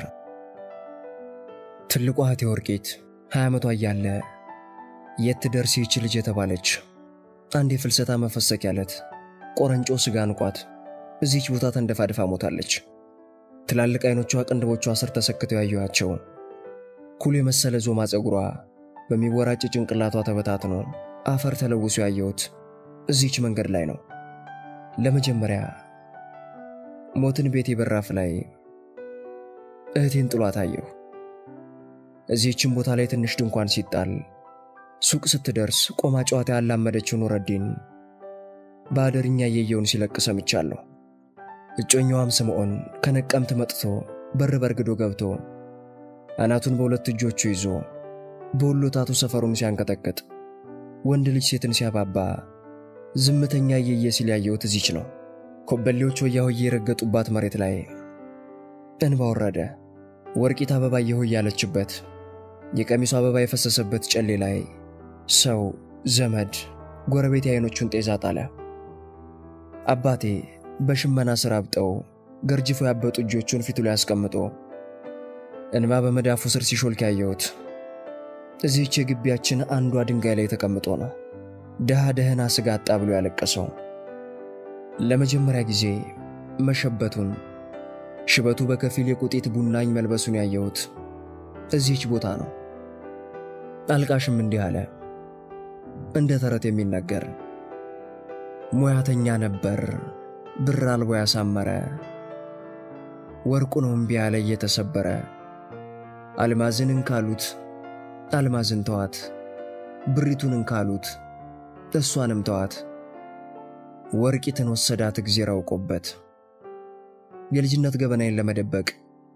ትልቋ እህቴ ወርቂት ሃያ ዓመቷ እያለ የት ትደርስ ይህች ልጅ የተባለች አንድ የፍልሰታ መፈሰኪያ ዕለት ቆረንጮ ስጋ አንቋት እዚች ቦታ ተንደፋድፋ ሞታለች። ትላልቅ አይኖቿ ቅንድቦቿ ስር ተሰክተው ያዩአቸው ኩል የመሰለ ዞማ ጸጉሯ በሚወራጭ ጭንቅላቷ ተበታትኖ አፈር ተለውሶ ያየሁት እዚች መንገድ ላይ ነው። ለመጀመሪያ ሞትን ቤቴ በራፍ ላይ እህቴን ጥሏት አየሁ። እዚህችን ቦታ ላይ ትንሽ ድንኳን ሲጣል ሱቅ ስትደርስ ቆማ ጨዋታ ያላመደችው ኑረዲን ባደርኛ የየውን ሲለቅ ሰምቻለሁ። እጮኛዋም ስምዖን ከነቀምት መጥቶ በር በርግዶ ገብቶ አናቱን በሁለት እጆቹ ይዞ በሁሉ ታቱ ሰፈሩን ሲያንቀጠቅጥ ወንድ ልጅ ሴትን ሲያባባ ዝምተኛ የየ ሲል ያየሁት እዚች ነው። ኮበሌዎች ወያሆዬ የረገጡባት መሬት ላይ እንባ ወረደ። ወርቂት አበባ የሆይ ያለችበት የቀሚሱ አበባ የፈሰሰበት ጨሌ ላይ ሰው ዘመድ ጎረቤት አይኖቹን ጤዛ ጣለ። አባቴ በሽመና ስራ አብጠው ገርጅፎ ያበጡ እጆቹን ፊቱ ላይ አስቀምጦ እንባ በመዳፉ ስር ሲሾልክ ያየሁት እዚህች የግቢያችን አንዷ ድንጋይ ላይ ተቀምጦ ነው ደሃ ደህና ስጋ አጣ ብሎ ያለቀሰው። ለመጀመሪያ ጊዜ መሸበቱን ሽበቱ በከፊል የቁጢት ቡናኝ መልበሱን ያየሁት እዚህች ቦታ ነው። አልቃሽም እንዲህ አለ እንደ ተረት የሚነገር ሙያተኛ ነበር ብር አልቦ ያሳመረ ወርቁ ነው እምቢ ያለ እየተሰበረ አልማዝን እንካሉት አልማዝን ተዋት ብሪቱን እንካሉት እሷንም ተዋት ወርቂትን ወሰዳት እግዚአብሔር አውቆበት። የልጅነት ገበናዬን ለመደበቅ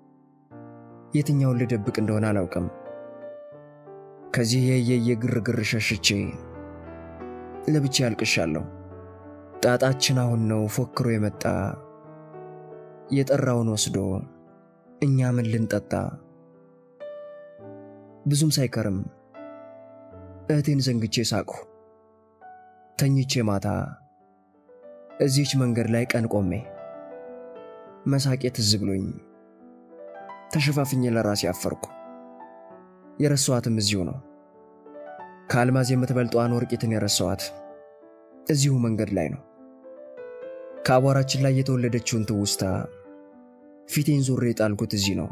የትኛውን ልደብቅ እንደሆነ አላውቅም። ከዚህ የየግርግር ሸሽቼ ለብቻ ያልቅሻለሁ። ጣጣችን አሁን ነው ፎክሮ የመጣ የጠራውን ወስዶ እኛ ምን ልንጠጣ። ብዙም ሳይከርም እህቴን ዘንግቼ ሳቅሁ። ተኝቼ ማታ እዚህች መንገድ ላይ ቀን ቆሜ መሳቄ ትዝ ብሎኝ ተሸፋፍኜ ለራሴ አፈርኩ። የረሳኋትም እዚሁ ነው። ከአልማዝ የምትበልጠዋን ወርቂትን የረሳኋት እዚሁ መንገድ ላይ ነው። ከአቧራችን ላይ የተወለደችውን ትውስታ ፊቴን ዞሬ ጣልኩት እዚህ ነው።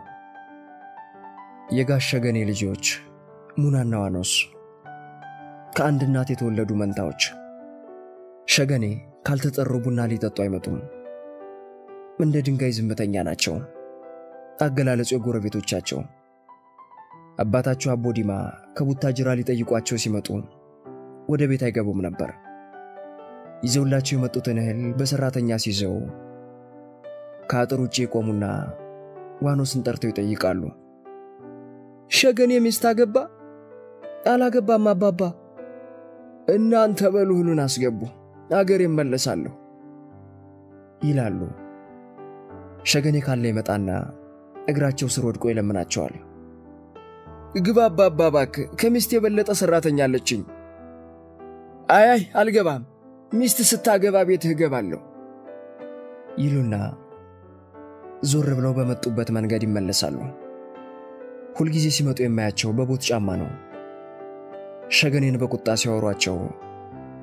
የጋሸገኔ ልጆች ሙናና ዋኖስ ከአንድ እናት የተወለዱ መንታዎች ሸገኔ ካልተጠሩ ቡና ሊጠጡ አይመጡም። እንደ ድንጋይ ዝምተኛ ናቸው። አገላለጹ የጎረቤቶቻቸው አባታቸው አቦዲማ ከቡታጅራ ሊጠይቋቸው ሲመጡ ወደ ቤት አይገቡም ነበር። ይዘውላቸው የመጡትን እህል በሰራተኛ ሲይዘው ከአጥር ውጪ ቆሙና ዋኖስን ጠርተው ይጠይቃሉ። ሸገኔ ሚስት አገባ? አላገባም አባባ። እናንተ በሉሁን አስገቡ አገር ይመለሳለሁ ይላሉ። ሸገኔ ካለ ይመጣና እግራቸው ስር ወድቆ ይለምናቸዋል። ግባ አባባ እባክህ ከሚስት የበለጠ ሰራተኛ አለችኝ። አይ አይ አልገባም ሚስት ስታገባ ቤትህ እገባለሁ ይሉና ዞር ብለው በመጡበት መንገድ ይመለሳሉ። ሁሉ ጊዜ ሲመጡ የማያቸው በቦት ጫማ ነው። ሸገኔን በቁጣ ሲያወሯቸው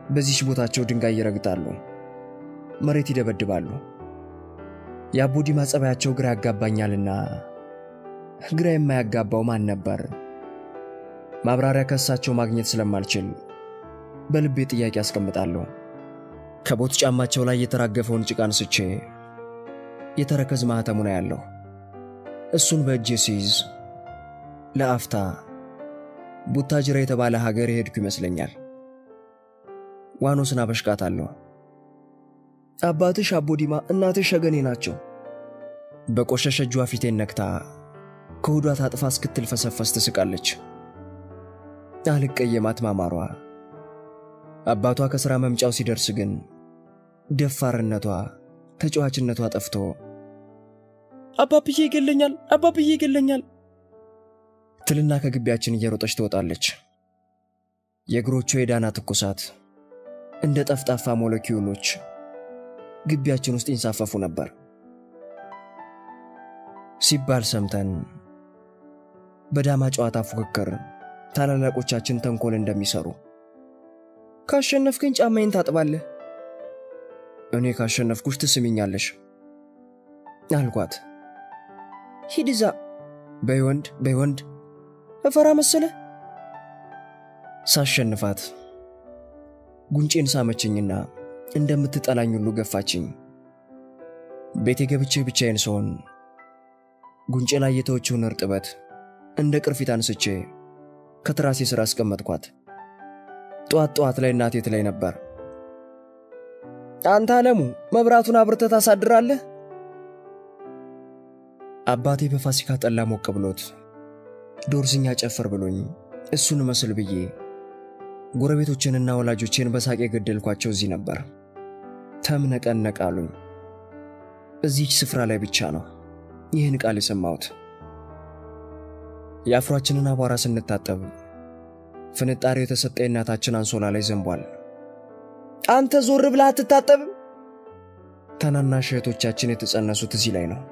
በዚህ ቦታቸው ድንጋይ ይረግጣሉ፣ መሬት ይደበድባሉ። ያቡዲ ማጸባያቸው ግራ ያጋባኛልና ግራ የማያጋባው ማን ነበር? ማብራሪያ ከሳቸው ማግኘት ስለማልችል በልቤ ጥያቄ አስቀምጣለሁ። ከቦት ጫማቸው ላይ የተራገፈውን ጭቃ አንስቼ የተረከዝ ማህተሙን ያለው እሱን በእጄ ሲይዝ ለአፍታ ቡታጅራ የተባለ ሀገር ሄድኩ ይመስለኛል። ዋኖስና በሽቃታለሁ። አባትሽ አቦዲማ እናትሽ ሸገኔ ናቸው። በቆሸሸ እጇ ፊቴን ነክታ ከሆዷ ታጥፋ እስክትል ፈሰፈስ ትስቃለች። አልቀየማት ማማሯ። አባቷ ከሥራ መምጫው ሲደርስ ግን ደፋርነቷ ተጫዋችነቷ ጠፍቶ አባብዬ ይገለኛል አባብዬ ይገለኛል ትልና ከግቢያችን እየሮጠች ትወጣለች። የእግሮቿ የዳና ትኩሳት እንደ ጠፍጣፋ ሞለኪውሎች ግቢያችን ውስጥ ይንሳፈፉ ነበር። ሲባል ሰምተን በዳማ ጨዋታ ፉክክር ታላላቆቻችን ተንኮል እንደሚሰሩ ካሸነፍከኝ ጫማዬን ታጥባለህ፣ እኔ ካሸነፍኩሽ ትስሚኛለሽ አልኳት። ሂድዛ በይወንድ በይወንድ እፈራ መሰለ። ሳሸንፋት ጉንጬን ሳመችኝና እንደምትጠላኝ ሁሉ ገፋችኝ። ቤቴ ገብቼ ብቻዬን ስሆን ጉንጬ ላይ የተወችውን እርጥበት እንደ ቅርፊት አንስቼ ከትራሴ ስር አስቀመጥኳት። ጧት ጧት ላይ እናቴ ትለኝ ነበር፣ አንተ አለሙ መብራቱን አብርተህ ታሳድራለህ። አባቴ በፋሲካ ጠላ ሞቅ ብሎት ዶርዝኛ ጨፈር ብሎኝ እሱን መስል ብዬ ጎረቤቶችንና ወላጆችን በሳቄ ገደልኳቸው። እዚህ ነበር ተምነቀነቃሉኝ። እዚች ስፍራ ላይ ብቻ ነው ይህን ቃል የሰማሁት። ያፍሯችንን አቧራ ስንታጠብ ፍንጣሪው የተሰጠ እናታችን አንሶላ ላይ ዘንቧል። አንተ ዞር ብለህ አትታጠብም? ታናናሽ እህቶቻችን የተጸነሱት እዚህ ላይ ነው።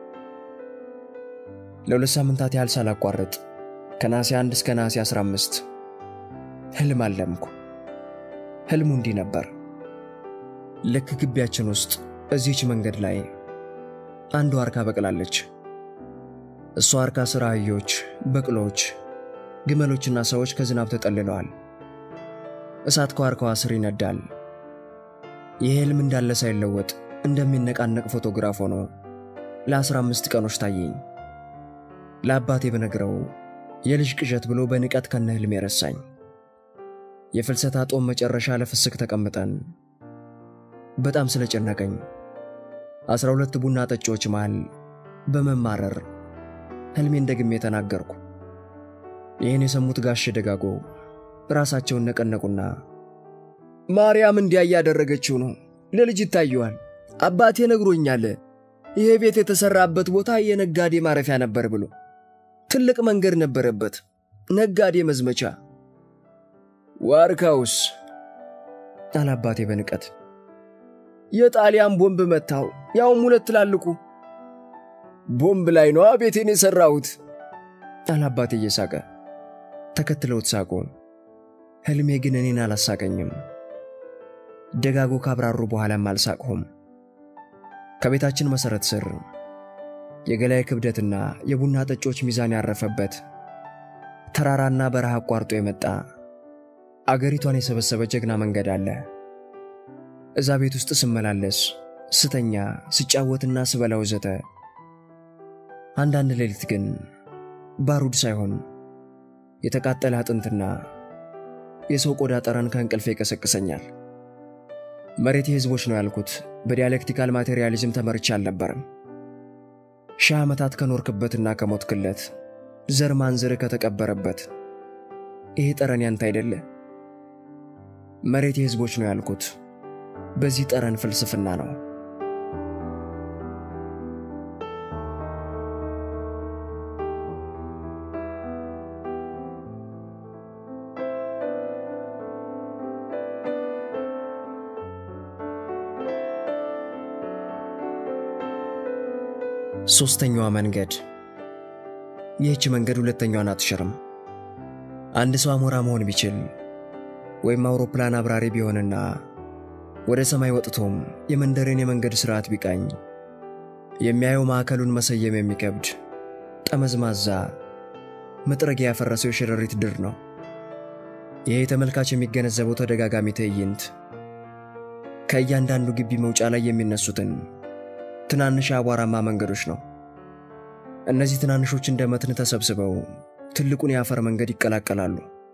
ለሁለት ሳምንታት ያህል ሳላቋርጥ ከነሐሴ አንድ እስከ ነሐሴ አስራ አምስት ህልም አለምኩ። ህልሙ እንዲህ ነበር። ልክ ግቢያችን ውስጥ እዚች መንገድ ላይ አንድ ዋርካ በቅላለች። እሷ ዋርካ ስር አህዮች፣ በቅሎች፣ ግመሎችና ሰዎች ከዝናብ ተጠልለዋል። እሳት ከዋርካዋ ስር ይነዳል። ይህ ህልም እንዳለ ሳይለወጥ እንደሚነቃነቅ ፎቶግራፍ ሆኖ ለአስራ አምስት ቀኖች ታየኝ። ለአባቴ በነግረው የልጅ ቅዠት ብሎ በንቀት ከነ ህልም የረሳኝ። የፍልሰታ ጦም መጨረሻ ለፍስክ ተቀምጠን በጣም ስለጨነቀኝ አስራ ሁለት ቡና ጠጪዎች መሃል በመማረር ህልሜን ደግሜ ተናገርኩ። ይህን የሰሙት ጋሽ ደጋጎ ራሳቸውን ነቀነቁና ማርያም እንዲያ ያደረገችው ነው፣ ለልጅ ይታየዋል። አባቴ ነግሮኛል ይሄ ቤት የተሰራበት ቦታ የነጋዴ ማረፊያ ነበር ብሎ፣ ትልቅ መንገድ ነበረበት፣ ነጋዴ መዝመቻ። ዋርካውስ አላባቴ በንቀት የጣሊያን ቦምብ መታው፣ ያውም ሁለት ትላልቁ። ቦምብ ላይ ነው ቤቴን የሰራሁት አላባቴ እየሳቀ ተከትለውት ሳቁን። ህልሜ ግን እኔን አላሳቀኝም። ደጋጎ ካብራሩ በኋላም አልሳቅሁም። ከቤታችን መሰረት ስር የገላይ ክብደትና የቡና ጠጮች ሚዛን ያረፈበት ተራራና በረሃ አቋርጦ የመጣ አገሪቷን የሰበሰበ ጀግና መንገድ አለ። እዛ ቤት ውስጥ ስመላለስ ስተኛ ስጫወትና ስበላው ዘተ አንዳንድ ሌሊት ግን ባሩድ ሳይሆን የተቃጠለ አጥንትና የሰው ቆዳ ጠረን ከእንቅልፌ ይቀሰቅሰኛል። መሬት የህዝቦች ነው ያልኩት በዲያሌክቲካል ማቴሪያሊዝም ተመርቻ አልነበረም። ሺህ ዓመታት ከኖርክበትና ከሞትክለት ዘር ማንዘር ከተቀበረበት ይሄ ጠረን ያንተ አይደለ? መሬት የህዝቦች ነው ያልኩት በዚህ ጠረን ፍልስፍና ነው። ሶስተኛዋ መንገድ። ይህች መንገድ ሁለተኛዋን አትሽርም። አንድ ሰው አሞራ መሆን ቢችል ወይም አውሮፕላን አብራሪ ቢሆንና ወደ ሰማይ ወጥቶም የመንደሬን የመንገድ ስርዓት ቢቃኝ የሚያየው ማዕከሉን መሰየም የሚከብድ ጠመዝማዛ መጥረጊያ ያፈረሰው የሸረሪት ድር ነው። ይሄ ተመልካች የሚገነዘበው ተደጋጋሚ ትዕይንት ከእያንዳንዱ ግቢ መውጫ ላይ የሚነሱትን ትናንሽ አቧራማ መንገዶች ነው። እነዚህ ትናንሾች እንደ መትን ተሰብስበው ትልቁን የአፈር መንገድ ይቀላቀላሉ።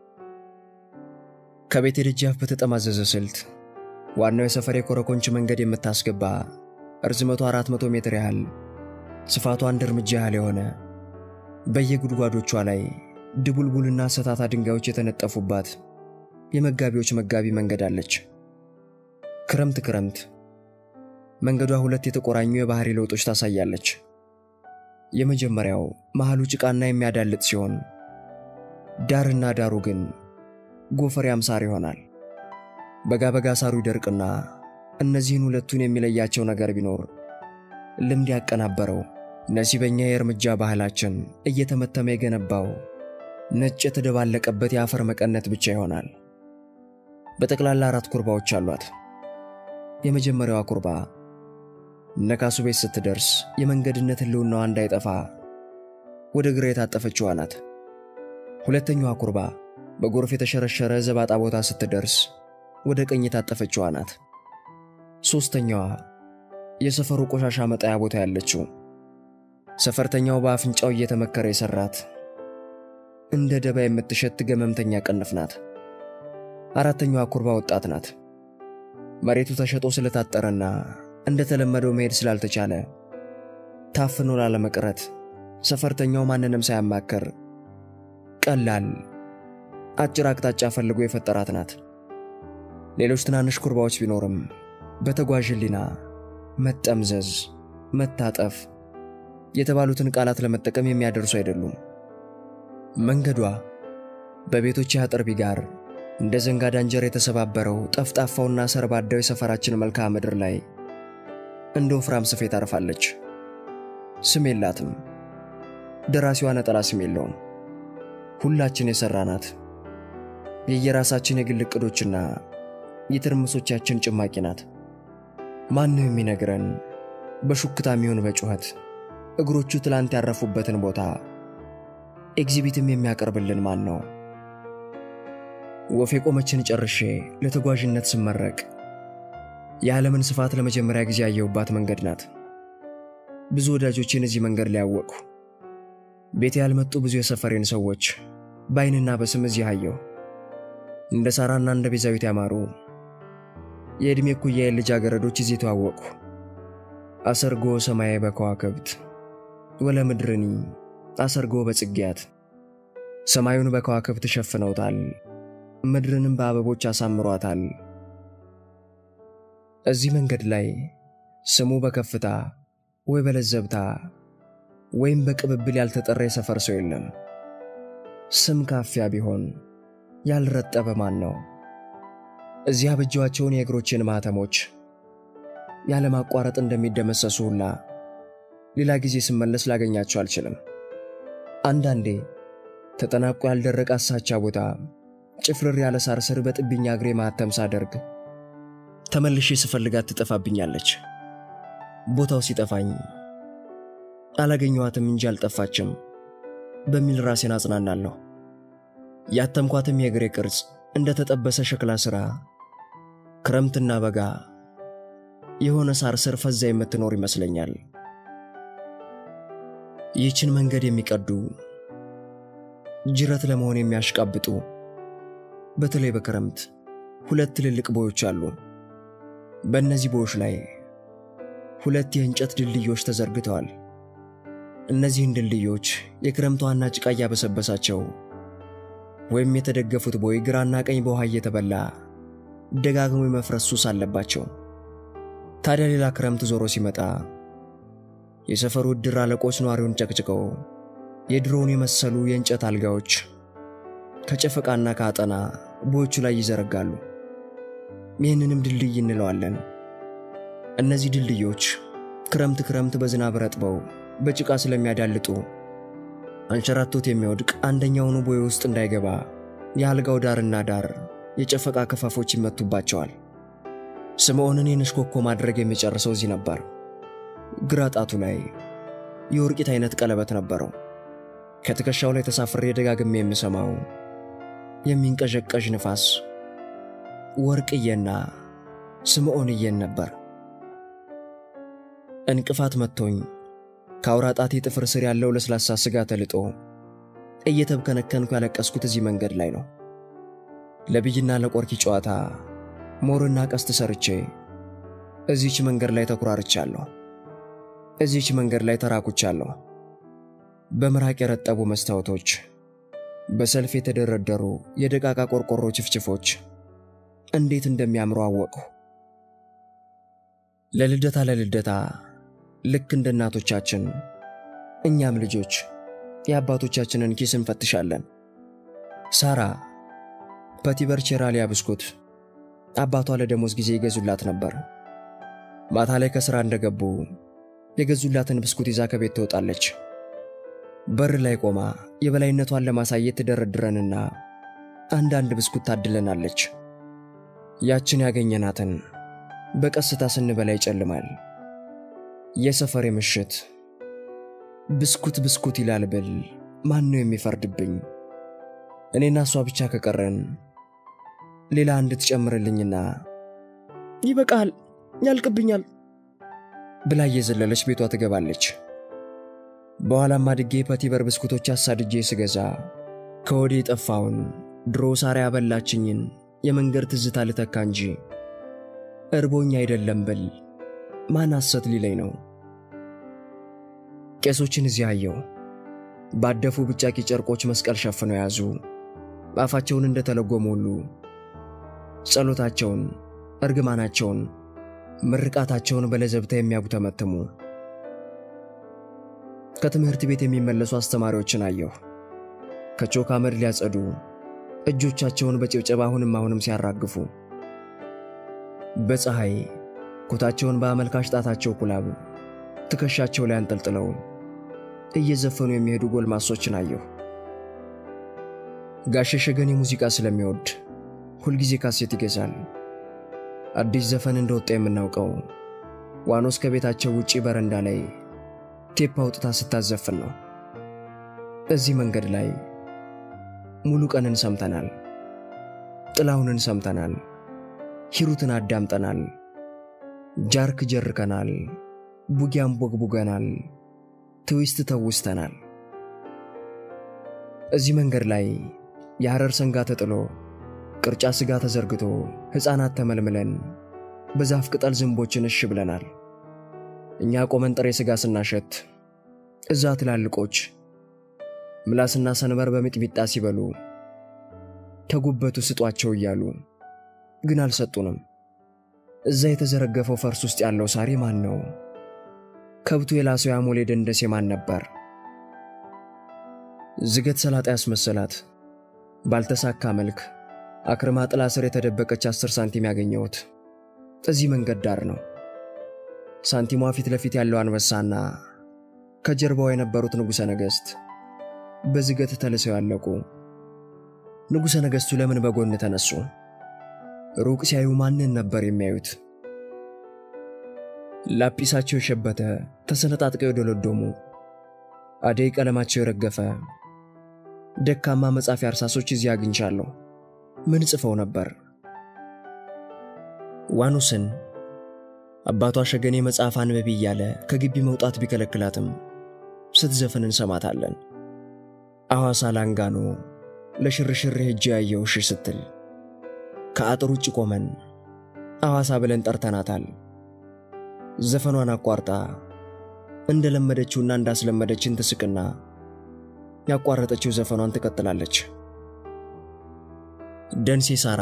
ከቤት ደጃፍ በተጠማዘዘ ስልት ዋናው የሰፈር የኮረኮንች መንገድ የምታስገባ ርዝመቱ አራት መቶ ሜትር ያህል ስፋቱ አንድ እርምጃ ያህል የሆነ በየጉድጓዶቿ ላይ ድቡልቡልና ሰታታ ድንጋዮች የተነጠፉባት የመጋቢዎች መጋቢ መንገድ አለች። ክረምት ክረምት መንገዷ ሁለት የተቆራኙ የባህሪ ለውጦች ታሳያለች። የመጀመሪያው መሃሉ ጭቃና የሚያዳልጥ ሲሆን ዳርና ዳሩ ግን ጎፈር ያምሳር ይሆናል። በጋ በጋ ሳሩ ይደርቅና እነዚህን ሁለቱን የሚለያቸው ነገር ቢኖር ልምድ ያቀናበረው ነሲበኛ የእርምጃ ባህላችን እየተመተመ የገነባው ነጭ የተደባለቀበት የአፈር መቀነት ብቻ ይሆናል። በጠቅላላ አራት ኩርባዎች አሏት። የመጀመሪያዋ ኩርባ ነካሱ ቤት ስትደርስ የመንገድነት ህልውናዋ እንዳይጠፋ ወደ ግራ የታጠፈችው ናት። ሁለተኛዋ ኩርባ በጎርፍ የተሸረሸረ ዘባጣ ቦታ ስትደርስ ወደ ቀኝ የታጠፈችው ናት። ሶስተኛዋ የሰፈሩ ቆሻሻ መጣያ ቦታ ያለችው ሰፈርተኛው በአፍንጫው እየተመከረ የሰራት እንደ ደባ የምትሸት ገመምተኛ ቀንፍ ናት። አራተኛዋ ኩርባ ወጣት ናት። መሬቱ ተሸጦ ስለታጠረና እንደተለመደው መሄድ ስላልተቻለ ታፍኖ ላለመቅረት ሰፈርተኛው ማንንም ሳያማከር ቀላል አጭር አቅጣጫ ፈልጎ የፈጠራት ናት። ሌሎች ትናንሽ ኩርባዎች ቢኖርም በተጓዥ ህሊና መጠምዘዝ፣ መታጠፍ የተባሉትን ቃላት ለመጠቀም የሚያደርሱ አይደሉም። መንገዷ በቤቶች ያጠርቢ ጋር እንደ ዘንጋዳ እንጀራ የተሰባበረው ጠፍጣፋውና ሰርባዳው የሰፈራችን መልክዓ ምድር ላይ እንደ ወፍራም ስፌት አርፋለች። ስም የላትም። ደራሲዋ ነጠላ ስም የለውም። ሁላችን የሰራናት የየራሳችን የግል ዕቅዶችና የትርምሶቻችን ጭማቂ ናት። ማንም የሚነግረን በሹክታም ይሁን በጩኸት እግሮቹ ትላንት ያረፉበትን ቦታ ኤግዚቢትም የሚያቀርብልን ማን ነው? ወፌ ቆመችን ጨርሼ ለተጓዥነት ስመረቅ የዓለምን ስፋት ለመጀመሪያ ጊዜ ያየሁባት መንገድ ናት። ብዙ ወዳጆቼን እዚህ መንገድ ላይ ያወቅኩ። ቤት ያልመጡ ብዙ የሰፈሬን ሰዎች ባይንና በስም እዚህ አየሁ። እንደ ሳራና እንደ ቤዛዊት ያማሩ የእድሜ ኩያ ልጃገረዶች እዚህ ተዋወቁ። አሰርጎ ሰማይ በከዋክብት ወለ ምድርኒ አሰርጎ በጽጌያት ሰማዩን በከዋክብት ሸፍነውታል፣ ምድርንም በአበቦች አሳምሯታል። እዚህ መንገድ ላይ ስሙ በከፍታ ወይ በለዘብታ ወይም በቅብብል ያልተጠራ የሰፈር ሰው የለም። ስም ካፊያ ቢሆን ያልረጠበ ማን ነው? እዚያ በእጃቸውን የእግሮችን ማተሞች ያለ ማቋረጥ እንደሚደመሰሱ ሁላ ሌላ ጊዜ ስመለስ ላገኛቸው አልችልም። አንዳንዴ ተጠናቆ ያልደረቀ አሳቻ ቦታ ጭፍርር ያለ ሳር ስር በጥብኛ እግሬ ማተም ሳደርግ ተመልሼ ስፈልጋት ትጠፋብኛለች። ቦታው ሲጠፋኝ አላገኘኋትም እንጂ አልጠፋችም በሚል ራሴን አጽናናለሁ። ያተምኳትም የእግሬ ቅርጽ እንደ ተጠበሰ ሸክላ ስራ ክረምትና በጋ የሆነ ሳር ስር ፈዛ የምትኖር ይመስለኛል። ይህችን መንገድ የሚቀዱ ጅረት ለመሆን የሚያሽቃብጡ በተለይ በክረምት ሁለት ትልልቅ ቦዮች አሉ። በእነዚህ ቦዮች ላይ ሁለት የእንጨት ድልድዮች ተዘርግተዋል። እነዚህን ድልድዮች የክረምቷና ጭቃ ያበሰበሳቸው ወይም የተደገፉት ቦይ ግራና ቀኝ በውሃ እየተበላ ደጋግሞ የመፍረስ ሱስ አለባቸው። ታዲያ ሌላ ክረምት ዞሮ ሲመጣ የሰፈሩ ድር አለቆች ነዋሪውን ጨቅጭቀው የድሮውን የመሰሉ የእንጨት አልጋዎች ከጨፈቃና ካጠና ቦዮቹ ላይ ይዘረጋሉ። ይህንንም ድልድይ እንለዋለን። እነዚህ ድልድዮች ክረምት ክረምት በዝናብ ረጥበው በጭቃ ስለሚያዳልጡ አንሸራቶት የሚወድቅ አንደኛውን ቦይ ውስጥ እንዳይገባ የአልጋው ዳርና ዳር የጨፈቃ ከፋፎች ይመቱባቸዋል። ስምዖንን የንሽኮኮ ማድረግ የሚጨርሰው እዚህ ነበር። ግራ ጣቱ ላይ የወርቂት አይነት ቀለበት ነበረው። ከትከሻው ላይ ተሳፍሬ ደጋግሜ የምሰማው የሚንቀዠቀዥ ንፋስ ወርቅዬና ስምዖንዬን ነበር። እንቅፋት መጥቶኝ ከአውራ ጣቴ ጥፍር ስር ያለው ለስላሳ ስጋ ተልጦ እየተብከነከንኩ ያለቀስኩት እዚህ መንገድ ላይ ነው። ለብይና ለቆርኪ ጨዋታ ሞርና ቀስት ሰርቼ እዚች መንገድ ላይ ተኩራርቻለሁ። እዚች መንገድ ላይ ተራኩቻለሁ። በመራቅ የረጠቡ መስታወቶች፣ በሰልፍ የተደረደሩ የደቃቃ ቆርቆሮ ችፍችፎች እንዴት እንደሚያምሩ አወቅሁ። ለልደታ ለልደታ ልክ እንደ እናቶቻችን እኛም ልጆች የአባቶቻችንን ኪስ እንፈትሻለን። ሳራ ፐቲበር ቼራሊያ ብስኩት አባቷ ለደሞዝ ጊዜ ይገዙላት ነበር። ማታ ላይ ከስራ እንደገቡ የገዙላትን ብስኩት ይዛ ከቤት ትወጣለች። በር ላይ ቆማ የበላይነቷን ለማሳየት ትደረድረንና አንዳንድ ብስኩት ታድለናለች። ያችን ያገኘናትን በቀስታ ስንበላ ይጨልማል። የሰፈሬ ምሽት ብስኩት ብስኩት ይላል ብል ማን ነው የሚፈርድብኝ? እኔና እሷ ብቻ ከቀረን ሌላ አንድ ትጨምርልኝና ይበቃል ያልቅብኛል ብላ እየዘለለች ቤቷ ትገባለች። በኋላም አድጌ ፐቲበር ብስኩቶች አሳድጄ ስገዛ ከወዴ ጠፋውን ድሮ ሳራ ያበላችኝን የመንገድ ትዝታ ልተካ እንጂ እርቦኝ አይደለም ብል ማን ሐሰት ሊለኝ ነው? ቄሶችን እዚህ አየሁ። ባደፉ ብጫቂ ጨርቆች መስቀል ሸፍነው ያዙ። በአፋቸውን እንደተለጎሙ ሁሉ ጸሎታቸውን፣ እርግማናቸውን፣ ምርቃታቸውን በለዘብታ የሚያጉተመትሙ ከትምህርት ቤት የሚመለሱ አስተማሪዎችን አየሁ። ከቾክ አመድ ሊያጸዱ እጆቻቸውን በጭብጨባ አሁንም አሁንም ሲያራግፉ፣ በፀሐይ ኩታቸውን በአመልካሽ ጣታቸው ኩላብ ትከሻቸው ላይ አንጠልጥለው እየዘፈኑ የሚሄዱ ጎልማሶችን አየሁ። ጋሽ ሸገኔ ሙዚቃ ስለሚወድ ሁልጊዜ ካሴት ይገዛል። አዲስ ዘፈን እንደወጣ የምናውቀው ዋኖስ ከቤታቸው ውጪ በረንዳ ላይ ቴፕ አውጥታ ስታዘፍን ነው። እዚህ መንገድ ላይ ሙሉ ቀንን ሰምተናል። ጥላሁንን ሰምተናል። ሂሩትን አዳምጠናል። ጃርክ ጀርከናል። ቡጊያም ቦግቡገናል። ትዊስት ተውስተናል። እዚህ መንገድ ላይ የሐረር ሰንጋ ተጥሎ ቅርጫ ስጋ ተዘርግቶ ሕፃናት ተመልምለን በዛፍ ቅጠል ዝንቦችን እሺ ብለናል። እኛ ቆመን ጥሬ ስጋ ስናሸት እዛ ትላልቆች ምላስና ሰንበር በሚጥሚጣ ሲበሉ ተጉበቱ ስጧቸው እያሉ ግን አልሰጡንም። እዛ የተዘረገፈው ፈርስ ውስጥ ያለው ሳሪ ማን ነው? ከብቱ የላሰው ያሞሌ ደንደሴ ማን ነበር? ዝገት ሰላጣ ያስመሰላት ባልተሳካ መልክ አክርማ ጥላ ስር የተደበቀች አስር ሳንቲም ያገኘሁት እዚህ መንገድ ዳር ነው። ሳንቲሟ ፊት ለፊት ያለው አንበሳና ከጀርባው የነበሩት ንጉሠ ነገሥት በዝገት ተልሰው ያለቁ። ንጉሠ ነገሥቱ ለምን በጎን ተነሱ? ሩቅ ሲያዩ ማንን ነበር የሚያዩት? ላጲሳቸው የሸበተ ተሰነጣጥቀው የደለደሙ አደይ ቀለማቸው የረገፈ ደካማ መጻፊያ እርሳሶች እዚህ አግኝቻለሁ። ምን ጽፈው ነበር? ዋኖስን አባቷ ሸገኔ መጽሐፍ አንብቢ እያለ ከግቢ መውጣት ቢከለክላትም ስትዘፍን እንሰማታለን። አዋሳ ላንጋኖ ለሽርሽር ሄጄ ያየሁሽ ስትል ከአጥር ውጭ ቆመን አዋሳ ብለን ጠርተናታል። ዘፈኗን አቋርጣ እንደለመደችውና እንዳስለመደችን ትስቅና ያቋረጠችው ዘፈኗን ትቀጥላለች። ደንሴ ሳራ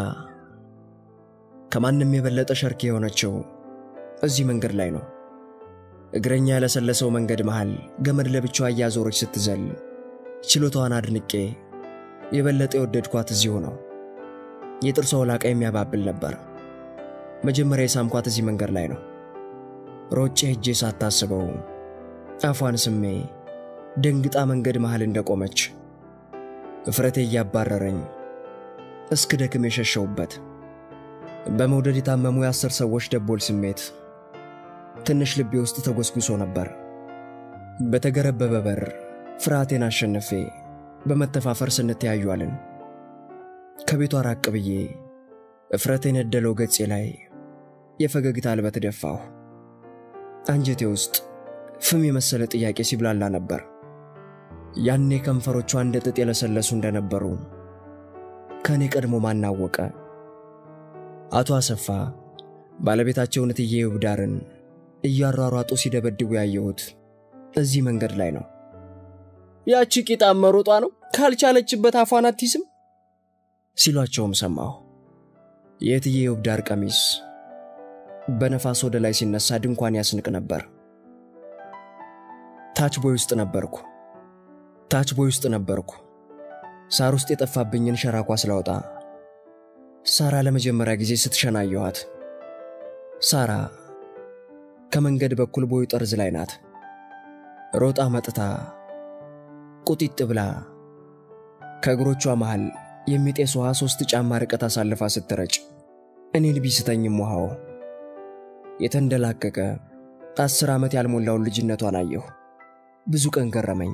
ከማንም የበለጠ ሸርክ የሆነችው እዚህ መንገድ ላይ ነው። እግረኛ ያለሰለሰው መንገድ መሃል ገመድ ለብቻዋ ያዞረች ስትዘል ችሎታዋን አድንቄ የበለጠ የወደድኳት እዚሁ ነው። የጥርሷ ወላቃ የሚያባብል ነበር። መጀመሪያ የሳምኳት እዚህ መንገድ ላይ ነው። ሮጬ ሄጄ ሳታስበው አፏን ስሜ ደንግጣ መንገድ መሃል እንደቆመች እፍረቴ እያባረረኝ እስክደክም የሸሸውበት በመውደድ የታመሙ የአስር ሰዎች ደቦል ስሜት ትንሽ ልቤ ውስጥ ተጎስጉሶ ነበር። በተገረበበ በር ፍርሃቴን አሸንፌ በመተፋፈር ስንተያዩአልን። ከቤቷ ራቅ ብዬ እፍረቴን የደለው ገጼ ላይ የፈገግታ አልበት ደፋሁ። አንጀቴ ውስጥ ፍም የመሰለ ጥያቄ ሲብላላ ነበር። ያኔ ከንፈሮቿ እንደ ጥጥ የለሰለሱ እንደነበሩ ከኔ ቀድሞ ማናወቀ? አቶ አሰፋ ባለቤታቸውን እትዬ ውብዳርን እያሯሯጡ ሲደበድቡ ያየሁት እዚህ መንገድ ላይ ነው። ያቺ ቂጣም መሮጧ ነው ካልቻለችበት አፏን አትይዝም ሲሏቸውም ሰማሁ። የእትዬ ውብዳር ቀሚስ በነፋስ ወደ ላይ ሲነሳ ድንኳን ያስንቅ ነበር። ታች ቦይ ውስጥ ነበርኩ ታች ቦይ ውስጥ ነበርኩ ሳር ውስጥ የጠፋብኝን ሸራኳ ስላወጣ ሳራ ለመጀመሪያ ጊዜ ስትሸናየዋት። ሳራ ከመንገድ በኩል ቦይ ጠርዝ ላይ ናት። ሮጣ መጥታ ቁጢጥ ብላ ከእግሮቿ መሃል የሚጤስ ውሃ ሶስት ጫማ ርቀት አሳልፋ ስትረጭ እኔን ቢስተኝም ውሃው የተንደላቀቀ አስር ዓመት ያልሞላውን ልጅነቷን አየሁ። ብዙ ቀን ገረመኝ።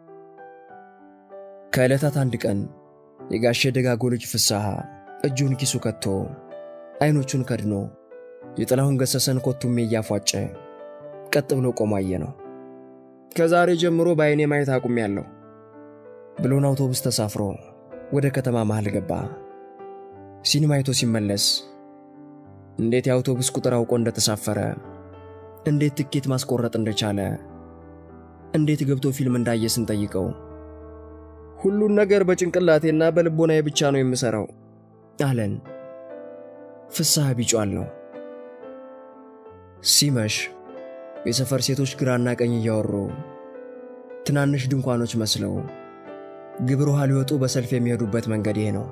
ከዕለታት አንድ ቀን የጋሼ ደጋጎ ልጅ ፍሳሐ እጁን ኪሱ ከቶ አይኖቹን ከድኖ የጥላሁን ገሰሰን ኮቱሜ እያፏጨ ቀጥ ብሎ ቆሞ አየነው። ከዛሬ ጀምሮ በአይኔ ማየት አቁሜያለሁ ብሎን አውቶቡስ ተሳፍሮ ወደ ከተማ መሃል ገባ። ሲኒማ አይቶ ሲመለስ እንዴት የአውቶቡስ ቁጥር አውቆ እንደተሳፈረ፣ እንዴት ትኬት ማስቆረጥ እንደቻለ፣ እንዴት ገብቶ ፊልም እንዳየ ስንጠይቀው ሁሉን ነገር በጭንቅላቴና በልቦናዬ ብቻ ነው የምሰራው አለን። ፍሳሐ ቢጫል ነው። ሲመሽ የሰፈር ሴቶች ግራና ቀኝ እያወሩ ትናንሽ ድንኳኖች መስለው ግብር ውሃ ሊወጡ በሰልፍ የሚሄዱበት መንገድ ይሄ ነው።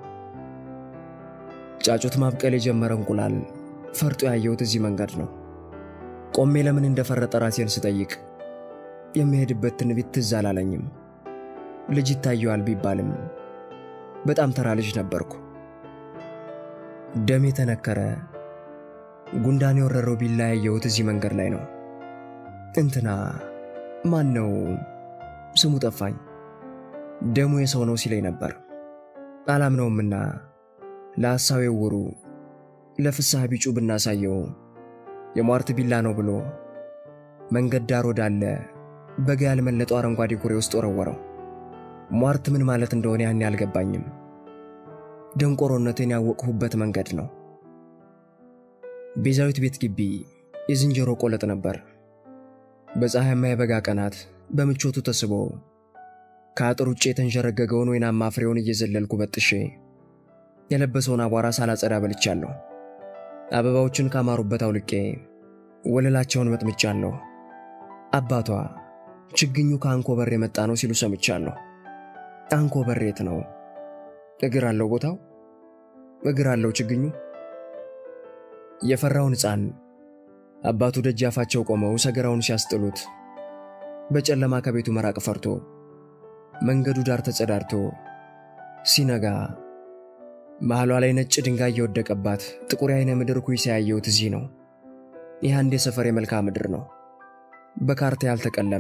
ጫጩት ማብቀል የጀመረ እንቁላል ፈርጦ ያየሁት እዚህ መንገድ ነው። ቆሜ ለምን እንደፈረጠ ራሴን ስጠይቅ የሚሄድበት ትንቢት ትዝ አላለኝም። ልጅ ይታየዋል ቢባልም በጣም ተራ ልጅ ነበርኩ። ደሜ ተነከረ። ጉንዳን የወረረው ቢላ ያየሁት እዚህ መንገድ ላይ ነው። እንትና ማን ነው? ስሙ ጠፋኝ። ደሙ የሰው ነው ሲለኝ ነበር። አላምነውምና ለሐሳዌው ውሩ ለፍሳሐ ቢጩ ብናሳየው የሟርት ቢላ ነው ብሎ መንገድ ዳር ወዳለ በጋ ያልመለጠው አረንጓዴ ኩሬ ውስጥ ወረወረው። ሟርት ምን ማለት እንደሆነ ያን ያልገባኝም። ደንቆሮነቴን ያወቅሁበት መንገድ ነው። ቤዛዊት ቤት ግቢ የዝንጀሮ ቆለጥ ነበር። በፀሐያማ የበጋ ቀናት በምቾቱ ተስቦ ከአጥር ውጭ የተንሸረገገውን ወይናማ ፍሬውን እየዘለልኩ በጥሼ የለበሰውን አቧራ ሳላጸዳ በልቻለሁ። አበባዎችን ካማሩበት አውልቄ ወለላቸውን መጥምጫለሁ። አባቷ ችግኙ ከአንኮበር የመጣ ነው ሲሉ ሰምቻለሁ። አንኮበር የት ነው? እግር አለው ቦታው? እግር አለው ችግኙ? የፈራውን ሕፃን አባቱ ደጃፋቸው ቆመው ሰገራውን ሲያስጥሉት በጨለማ ከቤቱ መራቅ ፈርቶ መንገዱ ዳር ተጸዳድቶ ሲነጋ መሃሏ ላይ ነጭ ድንጋይ የወደቀባት ጥቁር አይነ ምድር ኩይ ሲያየው እዚህ ነው። ይህ አንድ የሰፈር የመልክዓ ምድር ነው፣ በካርታ ያልተቀለመ።